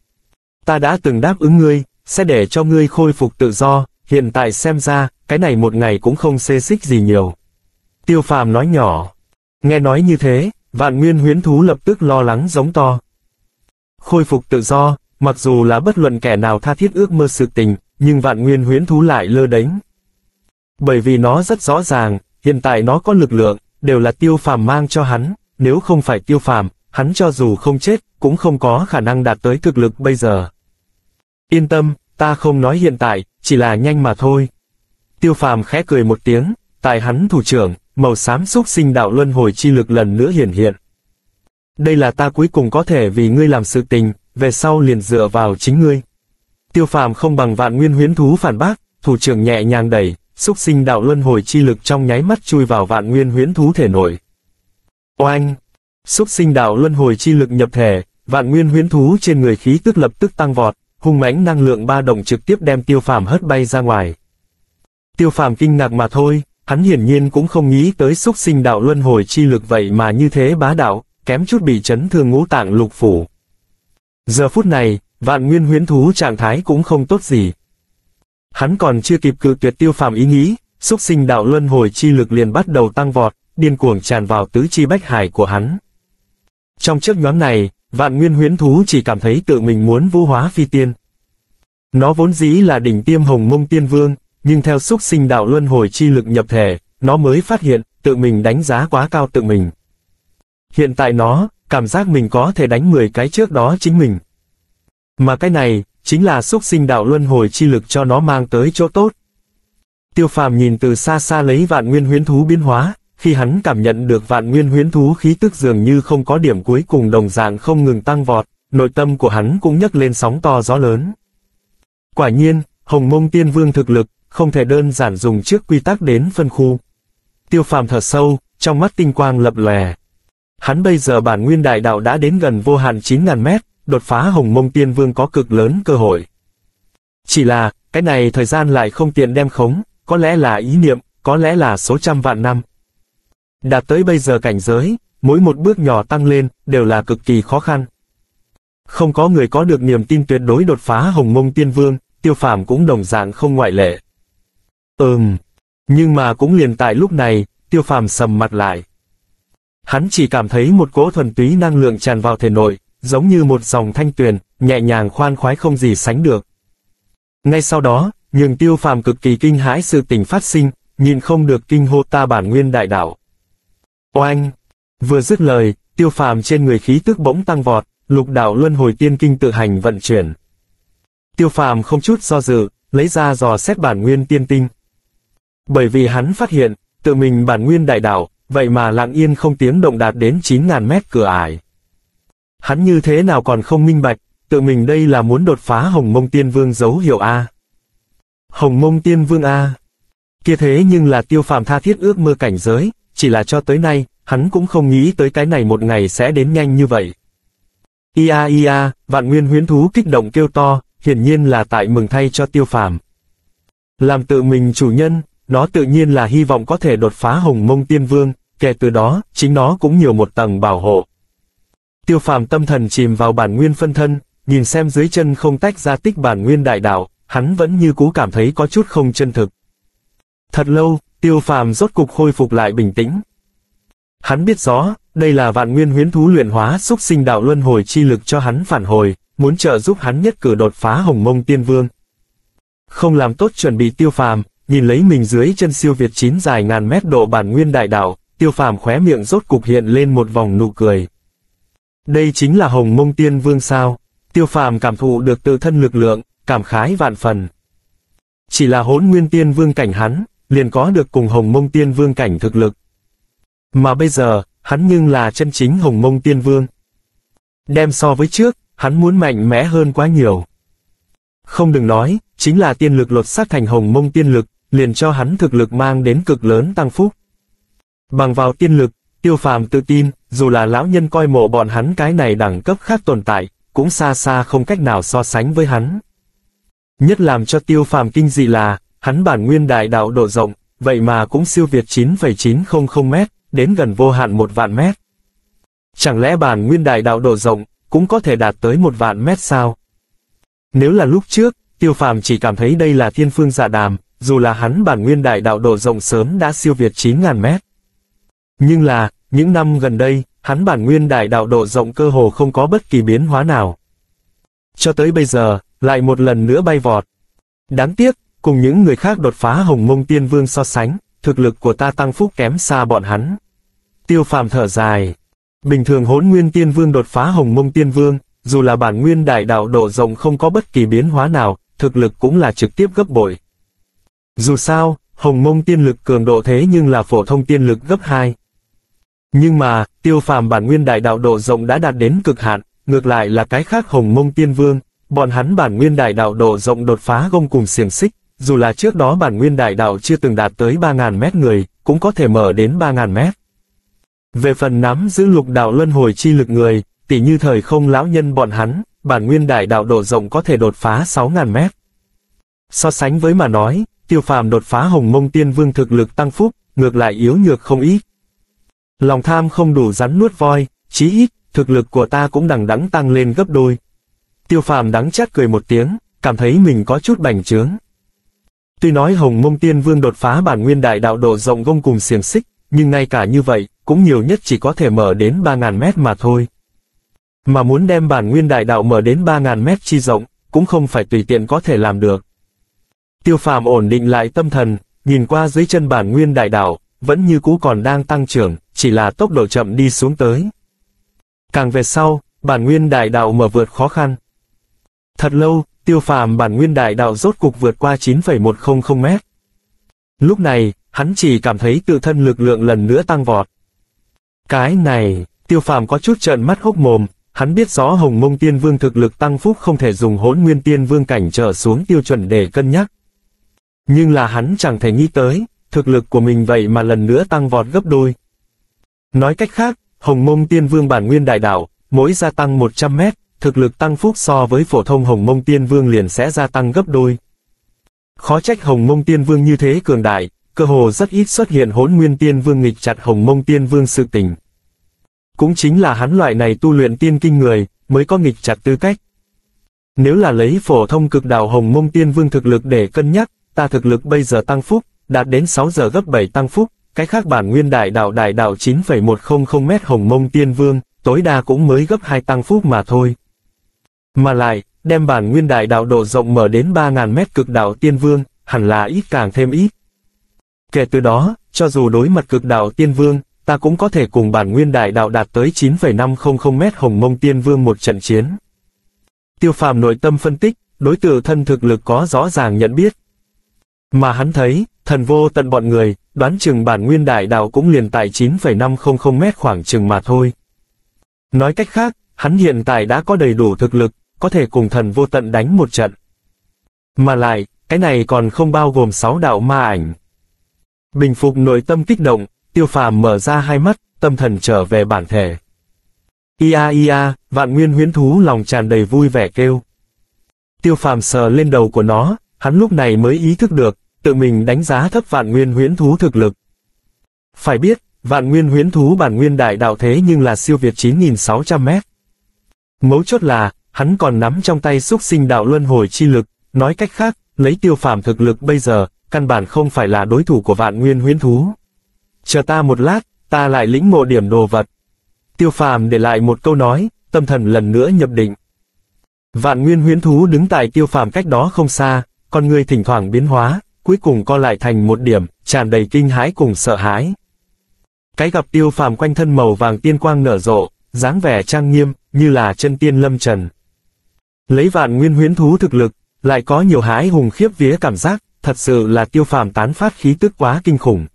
Ta đã từng đáp ứng ngươi, sẽ để cho ngươi khôi phục tự do, hiện tại xem ra, cái này một ngày cũng không xê xích gì nhiều. Tiêu Phàm nói nhỏ. Nghe nói như thế, vạn nguyên huyễn thú lập tức lo lắng giống to. Khôi phục tự do, mặc dù là bất luận kẻ nào tha thiết ước mơ sự tình, nhưng vạn nguyên huyễn thú lại lơ đánh. Bởi vì nó rất rõ ràng, hiện tại nó có lực lượng, đều là Tiêu Phàm mang cho hắn, nếu không phải Tiêu Phàm, hắn cho dù không chết, cũng không có khả năng đạt tới thực lực bây giờ. Yên tâm, ta không nói hiện tại, chỉ là nhanh mà thôi. Tiêu Phàm khẽ cười một tiếng, tại hắn thủ trưởng, màu xám xúc sinh đạo luân hồi chi lực lần nữa hiển hiện. Đây là ta cuối cùng có thể vì ngươi làm sự tình, về sau liền dựa vào chính ngươi. Tiêu Phàm không bằng vạn nguyên huyễn thú phản bác, thủ trưởng nhẹ nhàng đẩy, xúc sinh đạo luân hồi chi lực trong nháy mắt chui vào vạn nguyên huyễn thú thể nội. Oanh! Xúc sinh đạo luân hồi chi lực nhập thể, vạn nguyên huyễn thú trên người khí tức lập tức tăng vọt, hung mãnh năng lượng ba động trực tiếp đem Tiêu Phàm hất bay ra ngoài. Tiêu Phàm kinh ngạc mà thôi, hắn hiển nhiên cũng không nghĩ tới xúc sinh đạo luân hồi chi lực vậy mà như thế bá đạo, kém chút bị chấn thương ngũ tạng lục phủ. Giờ phút này, vạn nguyên huyễn thú trạng thái cũng không tốt gì. Hắn còn chưa kịp cự tuyệt Tiêu Phàm ý nghĩ, xúc sinh đạo luân hồi chi lực liền bắt đầu tăng vọt, điên cuồng tràn vào tứ chi bách hải của hắn. Trong chớp nhoáng này, vạn nguyên huyễn thú chỉ cảm thấy tự mình muốn vũ hóa phi tiên. Nó vốn dĩ là đỉnh tiêm hồng mông tiên vương, nhưng theo xúc sinh đạo luân hồi chi lực nhập thể, nó mới phát hiện, tự mình đánh giá quá cao tự mình. Hiện tại nó, cảm giác mình có thể đánh mười cái trước đó chính mình. Mà cái này, chính là xúc sinh đạo luân hồi chi lực cho nó mang tới chỗ tốt. Tiêu Phàm nhìn từ xa xa lấy vạn nguyên huyễn thú biến hóa, khi hắn cảm nhận được vạn nguyên huyễn thú khí tức dường như không có điểm cuối cùng đồng dạng không ngừng tăng vọt, nội tâm của hắn cũng nhấc lên sóng to gió lớn. Quả nhiên, hồng mông tiên vương thực lực, không thể đơn giản dùng trước quy tắc đến phân khu. Tiêu Phàm thở sâu, trong mắt tinh quang lập lòe. Hắn bây giờ bản nguyên đại đạo đã đến gần vô hạn chín ngàn mét, đột phá hồng mông tiên vương có cực lớn cơ hội. Chỉ là, cái này thời gian lại không tiện đem khống, có lẽ là ý niệm, có lẽ là số trăm vạn năm. Đạt tới bây giờ cảnh giới, mỗi một bước nhỏ tăng lên, đều là cực kỳ khó khăn. Không có người có được niềm tin tuyệt đối đột phá hồng mông tiên vương, Tiêu Phàm cũng đồng dạng không ngoại lệ. Ừm, nhưng mà cũng liền tại lúc này, Tiêu Phàm sầm mặt lại. Hắn chỉ cảm thấy một cỗ thuần túy năng lượng tràn vào thể nội, giống như một dòng thanh tuyền, nhẹ nhàng khoan khoái không gì sánh được. Ngay sau đó, nhường Tiêu Phàm cực kỳ kinh hãi sự tình phát sinh, nhìn không được kinh hô ta bản nguyên đại đạo. Oanh! Vừa dứt lời, Tiêu Phàm trên người khí tức bỗng tăng vọt, lục đạo luân hồi tiên kinh tự hành vận chuyển. Tiêu Phàm không chút do dự, lấy ra dò xét bản nguyên tiên tinh. Bởi vì hắn phát hiện, tự mình bản nguyên đại đạo, vậy mà lặng yên không tiếng động đạt đến chín ngàn mét cửa ải. Hắn như thế nào còn không minh bạch, tự mình đây là muốn đột phá hồng mông tiên vương dấu hiệu A. Hồng mông tiên vương A. Kia thế nhưng là Tiêu Phàm tha thiết ước mơ cảnh giới, chỉ là cho tới nay, hắn cũng không nghĩ tới cái này một ngày sẽ đến nhanh như vậy. Ia ia, vạn nguyên huyễn thú kích động kêu to, hiển nhiên là tại mừng thay cho Tiêu Phàm. Làm tự mình chủ nhân, nó tự nhiên là hy vọng có thể đột phá hồng mông tiên vương, kể từ đó, chính nó cũng nhiều một tầng bảo hộ. Tiêu Phàm tâm thần chìm vào bản nguyên phân thân, nhìn xem dưới chân không tách ra tích bản nguyên đại đạo, hắn vẫn như cũ cảm thấy có chút không chân thực. Thật lâu, Tiêu Phàm rốt cục khôi phục lại bình tĩnh. Hắn biết rõ, đây là vạn nguyên huyễn thú luyện hóa xúc sinh đạo luân hồi chi lực cho hắn phản hồi, muốn trợ giúp hắn nhất cử đột phá hồng mông tiên vương. Không làm tốt chuẩn bị Tiêu Phàm, nhìn lấy mình dưới chân siêu việt chín dài ngàn mét độ bản nguyên đại đạo, Tiêu Phàm khóe miệng rốt cục hiện lên một vòng nụ cười. Đây chính là hồng mông tiên vương sao? Tiêu Phàm cảm thụ được tự thân lực lượng, cảm khái vạn phần. Chỉ là hỗn nguyên tiên vương cảnh hắn, liền có được cùng hồng mông tiên vương cảnh thực lực. Mà bây giờ, hắn nhưng là chân chính hồng mông tiên vương. Đem so với trước, hắn muốn mạnh mẽ hơn quá nhiều. Không đừng nói, chính là tiên lực lột xác thành hồng mông tiên lực, liền cho hắn thực lực mang đến cực lớn tăng phúc. Bằng vào tiên lực, Tiêu Phàm tự tin, dù là lão nhân coi mộ bọn hắn cái này đẳng cấp khác tồn tại, cũng xa xa không cách nào so sánh với hắn. Nhất làm cho Tiêu Phàm kinh dị là, hắn bản nguyên đại đạo độ rộng, vậy mà cũng siêu việt chín phẩy chín không không mét, đến gần vô hạn một vạn mét. Chẳng lẽ bản nguyên đại đạo độ rộng, cũng có thể đạt tới một vạn mét sao? Nếu là lúc trước, Tiêu Phàm chỉ cảm thấy đây là thiên phương dạ đàm, dù là hắn bản nguyên đại đạo độ rộng sớm đã siêu việt chín nghìn mét. Nhưng là, những năm gần đây, hắn bản nguyên đại đạo độ rộng cơ hồ không có bất kỳ biến hóa nào. Cho tới bây giờ, lại một lần nữa bay vọt. Đáng tiếc, cùng những người khác đột phá Hồng Mông Tiên Vương so sánh, thực lực của ta tăng phúc kém xa bọn hắn. Tiêu Phàm thở dài. Bình thường Hỗn Nguyên Tiên Vương đột phá Hồng Mông Tiên Vương, dù là bản nguyên đại đạo độ rộng không có bất kỳ biến hóa nào, thực lực cũng là trực tiếp gấp bội. Dù sao, Hồng Mông tiên lực cường độ thế nhưng là phổ thông tiên lực gấp hai. Nhưng mà, Tiêu Phàm bản nguyên đại đạo độ rộng đã đạt đến cực hạn, ngược lại là cái khác Hồng Mông Tiên Vương, bọn hắn bản nguyên đại đạo độ rộng đột phá gông cùng xiềng xích, dù là trước đó bản nguyên đại đạo chưa từng đạt tới ba nghìn mét người, cũng có thể mở đến ba nghìn mét. Về phần nắm giữ lục đạo luân hồi chi lực người, tỉ như thời không lão nhân bọn hắn, bản nguyên đại đạo độ rộng có thể đột phá sáu nghìn mét. So sánh với mà nói, Tiêu Phàm đột phá Hồng Mông Tiên Vương thực lực tăng phúc, ngược lại yếu nhược không ít. Lòng tham không đủ rắn nuốt voi, chí ít, thực lực của ta cũng đằng đẵng tăng lên gấp đôi. Tiêu Phàm đắng chát cười một tiếng, cảm thấy mình có chút bành trướng. Tuy nói Hồng Mông Tiên Vương đột phá bản nguyên đại đạo độ rộng gông cùng xiềng xích, nhưng ngay cả như vậy, cũng nhiều nhất chỉ có thể mở đến ba nghìn mét mà thôi. Mà muốn đem bản nguyên đại đạo mở đến ba nghìn mét chi rộng, cũng không phải tùy tiện có thể làm được. Tiêu Phàm ổn định lại tâm thần, nhìn qua dưới chân bản nguyên đại đạo, vẫn như cũ còn đang tăng trưởng, chỉ là tốc độ chậm đi xuống tới. Càng về sau, bản nguyên đại đạo mở vượt khó khăn. Thật lâu, Tiêu Phàm bản nguyên đại đạo rốt cục vượt qua chín phẩy một không không mét. Lúc này, hắn chỉ cảm thấy tự thân lực lượng lần nữa tăng vọt. Cái này, Tiêu Phàm có chút trợn mắt hốc mồm, hắn biết rõ Hồng Mông Tiên Vương thực lực tăng phúc không thể dùng Hỗn Nguyên Tiên Vương cảnh trở xuống tiêu chuẩn để cân nhắc. Nhưng là hắn chẳng thể nghĩ tới, thực lực của mình vậy mà lần nữa tăng vọt gấp đôi. Nói cách khác, Hồng Mông Tiên Vương bản nguyên đại đạo, mỗi gia tăng một trăm mét, thực lực tăng phúc so với phổ thông Hồng Mông Tiên Vương liền sẽ gia tăng gấp đôi. Khó trách Hồng Mông Tiên Vương như thế cường đại, cơ hồ rất ít xuất hiện Hỗn Nguyên Tiên Vương nghịch chặt Hồng Mông Tiên Vương sự tình. Cũng chính là hắn loại này tu luyện tiên kinh người, mới có nghịch chặt tư cách. Nếu là lấy phổ thông cực đạo Hồng Mông Tiên Vương thực lực để cân nhắc, ta thực lực bây giờ tăng phúc, đạt đến sáu giờ gấp bảy tăng phúc, cái khác bản nguyên đại đạo đại đạo chín phẩy một không không mét Hồng Mông Tiên Vương, tối đa cũng mới gấp hai tăng phúc mà thôi. Mà lại, đem bản nguyên đại đạo độ rộng mở đến ba nghìn mét cực đạo Tiên Vương, hẳn là ít càng thêm ít. Kể từ đó, cho dù đối mặt cực đạo Tiên Vương, ta cũng có thể cùng bản nguyên đại đạo đạt tới chín phẩy năm không không mét Hồng Mông Tiên Vương một trận chiến. Tiêu Phàm nội tâm phân tích, đối tự thân thực lực có rõ ràng nhận biết. Mà hắn thấy, Thần Vô Tận bọn người, đoán chừng bản nguyên đại đạo cũng liền tại chín phẩy năm không không mét khoảng chừng mà thôi. Nói cách khác, hắn hiện tại đã có đầy đủ thực lực, có thể cùng Thần Vô Tận đánh một trận. Mà lại, cái này còn không bao gồm sáu đạo ma ảnh. Bình phục nội tâm kích động, Tiêu Phàm mở ra hai mắt, tâm thần trở về bản thể. Ia ia, vạn nguyên huyễn thú lòng tràn đầy vui vẻ kêu. Tiêu Phàm sờ lên đầu của nó, hắn lúc này mới ý thức được, tự mình đánh giá thấp vạn nguyên huyễn thú thực lực. Phải biết, vạn nguyên huyễn thú bản nguyên đại đạo thế nhưng là siêu việt chín nghìn sáu trăm mét. Mấu chốt là, hắn còn nắm trong tay xúc sinh đạo luân hồi chi lực, nói cách khác, lấy Tiêu Phàm thực lực bây giờ, căn bản không phải là đối thủ của vạn nguyên huyễn thú. Chờ ta một lát, ta lại lĩnh ngộ điểm đồ vật. Tiêu Phàm để lại một câu nói, tâm thần lần nữa nhập định. Vạn nguyên huyễn thú đứng tại Tiêu Phàm cách đó không xa, con người thỉnh thoảng biến hóa, cuối cùng co lại thành một điểm, tràn đầy kinh hãi cùng sợ hãi. Cái gặp Tiêu Phàm quanh thân màu vàng tiên quang nở rộ, dáng vẻ trang nghiêm, như là chân tiên lâm trần. Lấy vạn nguyên huyễn thú thực lực, lại có nhiều hãi hùng khiếp vía cảm giác, thật sự là Tiêu Phàm tán phát khí tức quá kinh khủng.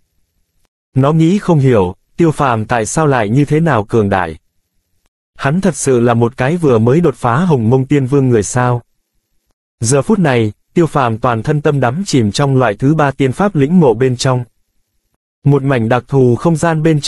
Nó nghĩ không hiểu, Tiêu Phàm tại sao lại như thế nào cường đại. Hắn thật sự là một cái vừa mới đột phá Hồng Mông Tiên Vương người sao. Giờ phút này, Tiêu Phàm toàn thân tâm đắm chìm trong loại thứ ba tiên pháp lĩnh ngộ bên trong. Một mảnh đặc thù không gian bên trong,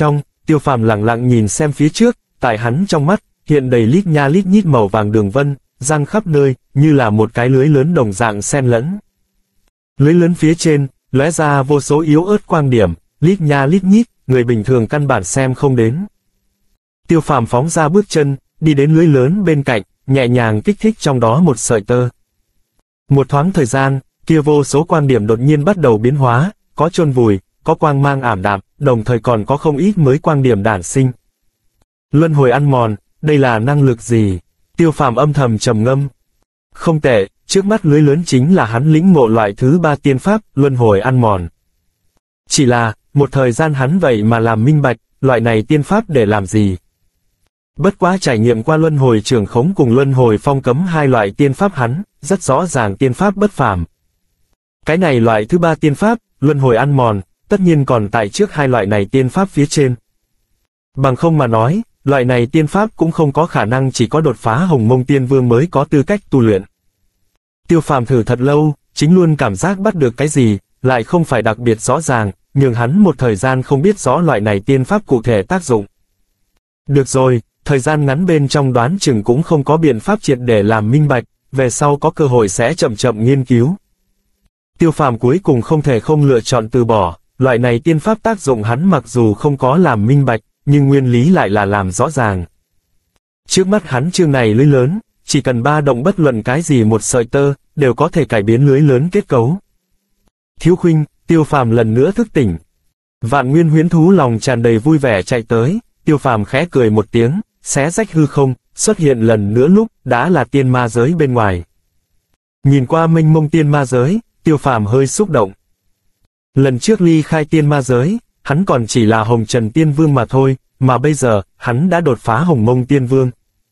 Tiêu Phàm lặng lặng nhìn xem phía trước, tại hắn trong mắt, hiện đầy lít nha lít nhít màu vàng đường vân, răng khắp nơi, như là một cái lưới lớn đồng dạng xen lẫn. Lưới lớn phía trên, lóe ra vô số yếu ớt quang điểm, lít nha lít nhít, người bình thường căn bản xem không đến. Tiêu Phàm phóng ra bước chân, đi đến lưới lớn bên cạnh, nhẹ nhàng kích thích trong đó một sợi tơ. Một thoáng thời gian, kia vô số quang điểm đột nhiên bắt đầu biến hóa, có chôn vùi, có quang mang ảm đạm, đồng thời còn có không ít mới quang điểm đản sinh. Luân hồi ăn mòn, đây là năng lực gì? Tiêu Phàm âm thầm trầm ngâm. Không tệ, trước mắt lưới lớn chính là hắn lĩnh ngộ loại thứ ba tiên pháp, luân hồi ăn mòn. Chỉ là, một thời gian hắn vậy mà làm minh bạch, loại này tiên pháp để làm gì? Bất quá trải nghiệm qua luân hồi trường khống cùng luân hồi phong cấm hai loại tiên pháp hắn, rất rõ ràng tiên pháp bất phàm. Cái này loại thứ ba tiên pháp, luân hồi ăn mòn, tất nhiên còn tại trước hai loại này tiên pháp phía trên. Bằng không mà nói, loại này tiên pháp cũng không có khả năng chỉ có đột phá Hồng Mông Tiên Vương mới có tư cách tu luyện. Tiêu Phàm thử thật lâu, chính luôn cảm giác bắt được cái gì, lại không phải đặc biệt rõ ràng, nhường hắn một thời gian không biết rõ loại này tiên pháp cụ thể tác dụng. Được rồi, thời gian ngắn bên trong đoán chừng cũng không có biện pháp triệt để làm minh bạch, về sau có cơ hội sẽ chậm chậm nghiên cứu. Tiêu Phàm cuối cùng không thể không lựa chọn từ bỏ, loại này tiên pháp tác dụng hắn mặc dù không có làm minh bạch, nhưng nguyên lý lại là làm rõ ràng. Trước mắt hắn chương này lưới lớn, chỉ cần ba động bất luận cái gì một sợi tơ, đều có thể cải biến lưới lớn kết cấu. Thiếu khuynh, Tiêu Phàm lần nữa thức tỉnh. Vạn Nguyên huyễn thú lòng tràn đầy vui vẻ chạy tới, Tiêu Phàm khẽ cười một tiếng, xé rách hư không, xuất hiện lần nữa lúc, đã là tiên ma giới bên ngoài. Nhìn qua mênh mông tiên ma giới, Tiêu Phàm hơi xúc động. Lần trước ly khai tiên ma giới, hắn còn chỉ là Hồng Trần Tiên Vương mà thôi, mà bây giờ, hắn đã đột phá Hồng Mông Tiên Vương.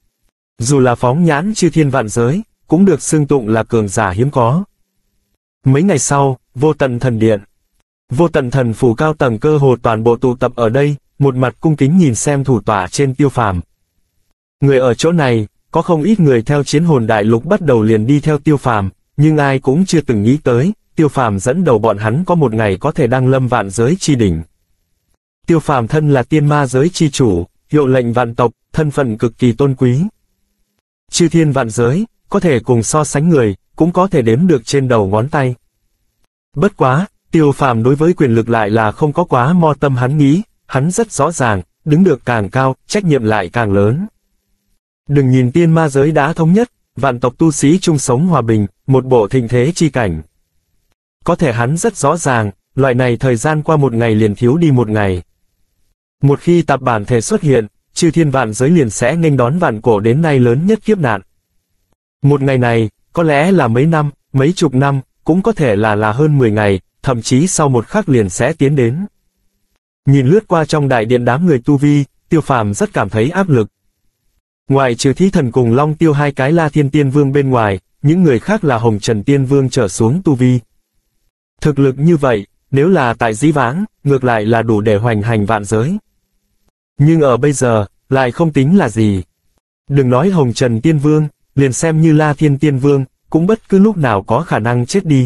Dù là phóng nhãn chư thiên vạn giới, cũng được xưng tụng là cường giả hiếm có. Mấy ngày sau, Vô Tận Thần Điện. Vô Tận Thần Phủ cao tầng cơ hồ toàn bộ tụ tập ở đây, một mặt cung kính nhìn xem thủ tọa trên Tiêu Phàm. Người ở chỗ này, có không ít người theo Chiến Hồn Đại Lục bắt đầu liền đi theo Tiêu Phàm, nhưng ai cũng chưa từng nghĩ tới, Tiêu Phàm dẫn đầu bọn hắn có một ngày có thể đăng lâm vạn giới chi đỉnh. Tiêu Phàm thân là tiên ma giới chi chủ, hiệu lệnh vạn tộc, thân phận cực kỳ tôn quý. Chư thiên vạn giới, có thể cùng so sánh người, cũng có thể đếm được trên đầu ngón tay. Bất quá, Tiêu Phàm đối với quyền lực lại là không có quá mo tâm hắn nghĩ, hắn rất rõ ràng, đứng được càng cao, trách nhiệm lại càng lớn. Đừng nhìn tiên ma giới đã thống nhất, vạn tộc tu sĩ chung sống hòa bình, một bộ thịnh thế chi cảnh. Có thể hắn rất rõ ràng, loại này thời gian qua một ngày liền thiếu đi một ngày. Một khi tạp bản thể xuất hiện, chư thiên vạn giới liền sẽ nghênh đón vạn cổ đến nay lớn nhất kiếp nạn. Một ngày này, có lẽ là mấy năm, mấy chục năm, cũng có thể là là hơn mười ngày, thậm chí sau một khắc liền sẽ tiến đến. Nhìn lướt qua trong đại điện đám người tu vi, Tiêu Phàm rất cảm thấy áp lực. Ngoài trừ Thí Thần cùng Long Tiêu hai cái La Thiên Tiên Vương bên ngoài, những người khác là Hồng Trần Tiên Vương trở xuống tu vi. Thực lực như vậy, nếu là tại dĩ vãng, ngược lại là đủ để hoành hành vạn giới. Nhưng ở bây giờ, lại không tính là gì. Đừng nói Hồng Trần Tiên Vương, liền xem như La Thiên Tiên Vương, cũng bất cứ lúc nào có khả năng chết đi.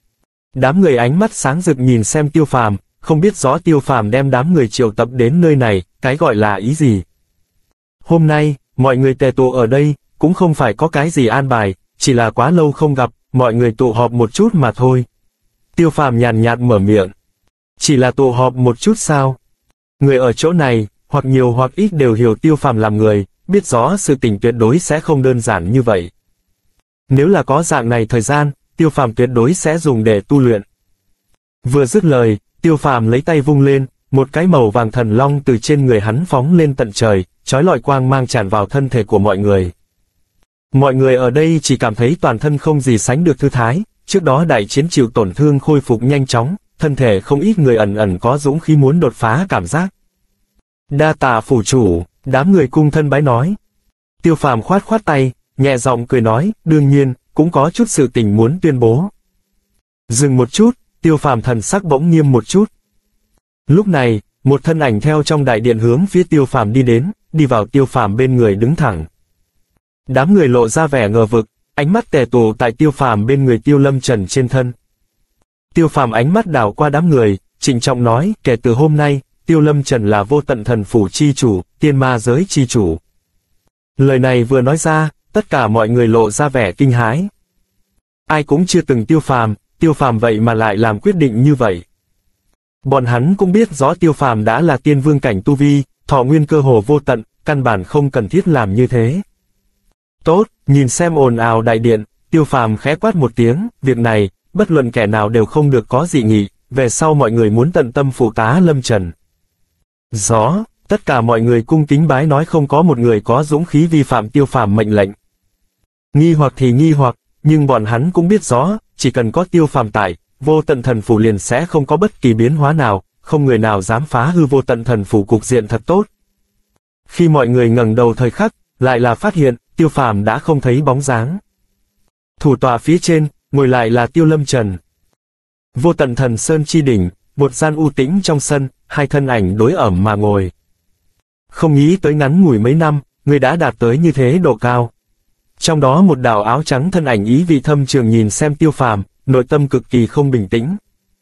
Đám người ánh mắt sáng rực nhìn xem Tiêu Phàm, không biết rõ Tiêu Phàm đem đám người triệu tập đến nơi này, cái gọi là ý gì. Hôm nay, mọi người tề tụ ở đây, cũng không phải có cái gì an bài, chỉ là quá lâu không gặp, mọi người tụ họp một chút mà thôi. Tiêu Phàm nhàn nhạt mở miệng. Chỉ là tụ họp một chút sao? Người ở chỗ này, hoặc nhiều hoặc ít đều hiểu Tiêu Phàm làm người, biết rõ sự tình tuyệt đối sẽ không đơn giản như vậy. Nếu là có dạng này thời gian, Tiêu Phàm tuyệt đối sẽ dùng để tu luyện. Vừa dứt lời, Tiêu Phàm lấy tay vung lên, một cái màu vàng thần long từ trên người hắn phóng lên tận trời, chói lọi quang mang tràn vào thân thể của mọi người. Mọi người ở đây chỉ cảm thấy toàn thân không gì sánh được thư thái, trước đó đại chiến chịu tổn thương khôi phục nhanh chóng, thân thể không ít người ẩn ẩn có dũng khí muốn đột phá cảm giác. Đa tạ phủ chủ, đám người cung thân bái nói. Tiêu Phàm khoát khoát tay, nhẹ giọng cười nói, đương nhiên, cũng có chút sự tình muốn tuyên bố. Dừng một chút, Tiêu Phàm thần sắc bỗng nghiêm một chút. Lúc này, một thân ảnh theo trong đại điện hướng phía Tiêu Phàm đi đến, đi vào Tiêu Phàm bên người đứng thẳng. Đám người lộ ra vẻ ngờ vực, ánh mắt tề tụ tại Tiêu Phàm bên người Tiêu Lâm Trần trên thân. Tiêu Phàm ánh mắt đảo qua đám người, trịnh trọng nói, kể từ hôm nay, Tiêu Lâm Trần là vô tận thần phủ chi chủ, tiên ma giới chi chủ. Lời này vừa nói ra, tất cả mọi người lộ ra vẻ kinh hãi. Ai cũng chưa từng Tiêu Phàm, Tiêu Phàm vậy mà lại làm quyết định như vậy. Bọn hắn cũng biết rõ Tiêu Phàm đã là tiên vương cảnh tu vi, thọ nguyên cơ hồ vô tận, căn bản không cần thiết làm như thế. Tốt, nhìn xem ồn ào đại điện, Tiêu Phàm khẽ quát một tiếng, việc này, bất luận kẻ nào đều không được có dị nghị, về sau mọi người muốn tận tâm phụ tá Lâm Trần. Rõ, tất cả mọi người cung kính bái nói không có một người có dũng khí vi phạm Tiêu Phàm mệnh lệnh. Nghi hoặc thì nghi hoặc, nhưng bọn hắn cũng biết rõ, chỉ cần có Tiêu Phàm tại, vô tận thần phủ liền sẽ không có bất kỳ biến hóa nào, không người nào dám phá hư vô tận thần phủ cục diện thật tốt. Khi mọi người ngẩng đầu thời khắc, lại là phát hiện, Tiêu Phàm đã không thấy bóng dáng. Thủ tọa phía trên, ngồi lại là Tiêu Lâm Trần. Vô tận thần sơn chi đỉnh, một gian u tĩnh trong sân, hai thân ảnh đối ẩm mà ngồi. Không nghĩ tới ngắn ngủi mấy năm, người đã đạt tới như thế độ cao. Trong đó một đạo áo trắng thân ảnh ý vị thâm trường nhìn xem Tiêu Phàm, nội tâm cực kỳ không bình tĩnh.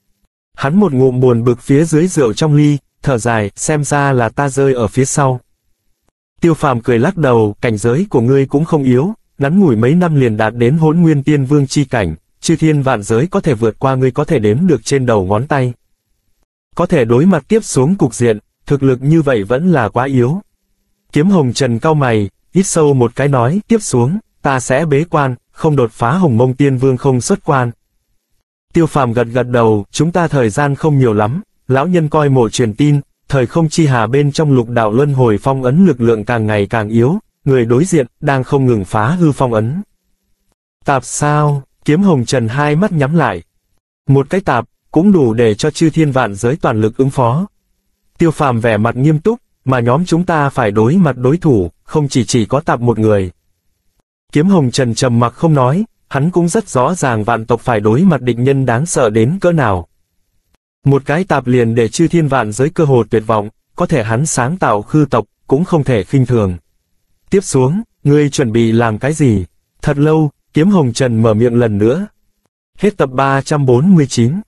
Hắn một ngụm buồn bực phía dưới rượu trong ly, thở dài, xem ra là ta rơi ở phía sau. Tiêu Phàm cười lắc đầu, cảnh giới của ngươi cũng không yếu, ngắn ngủi mấy năm liền đạt đến hỗn nguyên tiên vương chi cảnh, chư thiên vạn giới có thể vượt qua ngươi có thể đếm được trên đầu ngón tay. Có thể đối mặt tiếp xuống cục diện, thực lực như vậy vẫn là quá yếu. Kiếm Hồng Trần cau mày, hít sâu một cái nói, tiếp xuống, ta sẽ bế quan, không đột phá Hồng Mông Tiên Vương không xuất quan. Tiêu Phàm gật gật đầu, chúng ta thời gian không nhiều lắm, lão nhân coi mộ truyền tin, thời không chi hà bên trong lục đạo luân hồi phong ấn lực lượng càng ngày càng yếu, người đối diện, đang không ngừng phá hư phong ấn. Tạp sao, Kiếm Hồng Trần hai mắt nhắm lại. Một cái tạp, cũng đủ để cho chư thiên vạn giới toàn lực ứng phó. Tiêu Phàm vẻ mặt nghiêm túc, mà nhóm chúng ta phải đối mặt đối thủ, không chỉ chỉ có tạp một người. Kiếm Hồng Trần trầm mặc không nói, hắn cũng rất rõ ràng vạn tộc phải đối mặt địch nhân đáng sợ đến cỡ nào. Một cái tạp liền để chư thiên vạn giới cơ hồ tuyệt vọng, có thể hắn sáng tạo khư tộc, cũng không thể khinh thường. Tiếp xuống, ngươi chuẩn bị làm cái gì? Thật lâu, Kiếm Hồng Trần mở miệng lần nữa. Hết tập ba trăm bốn mươi chín.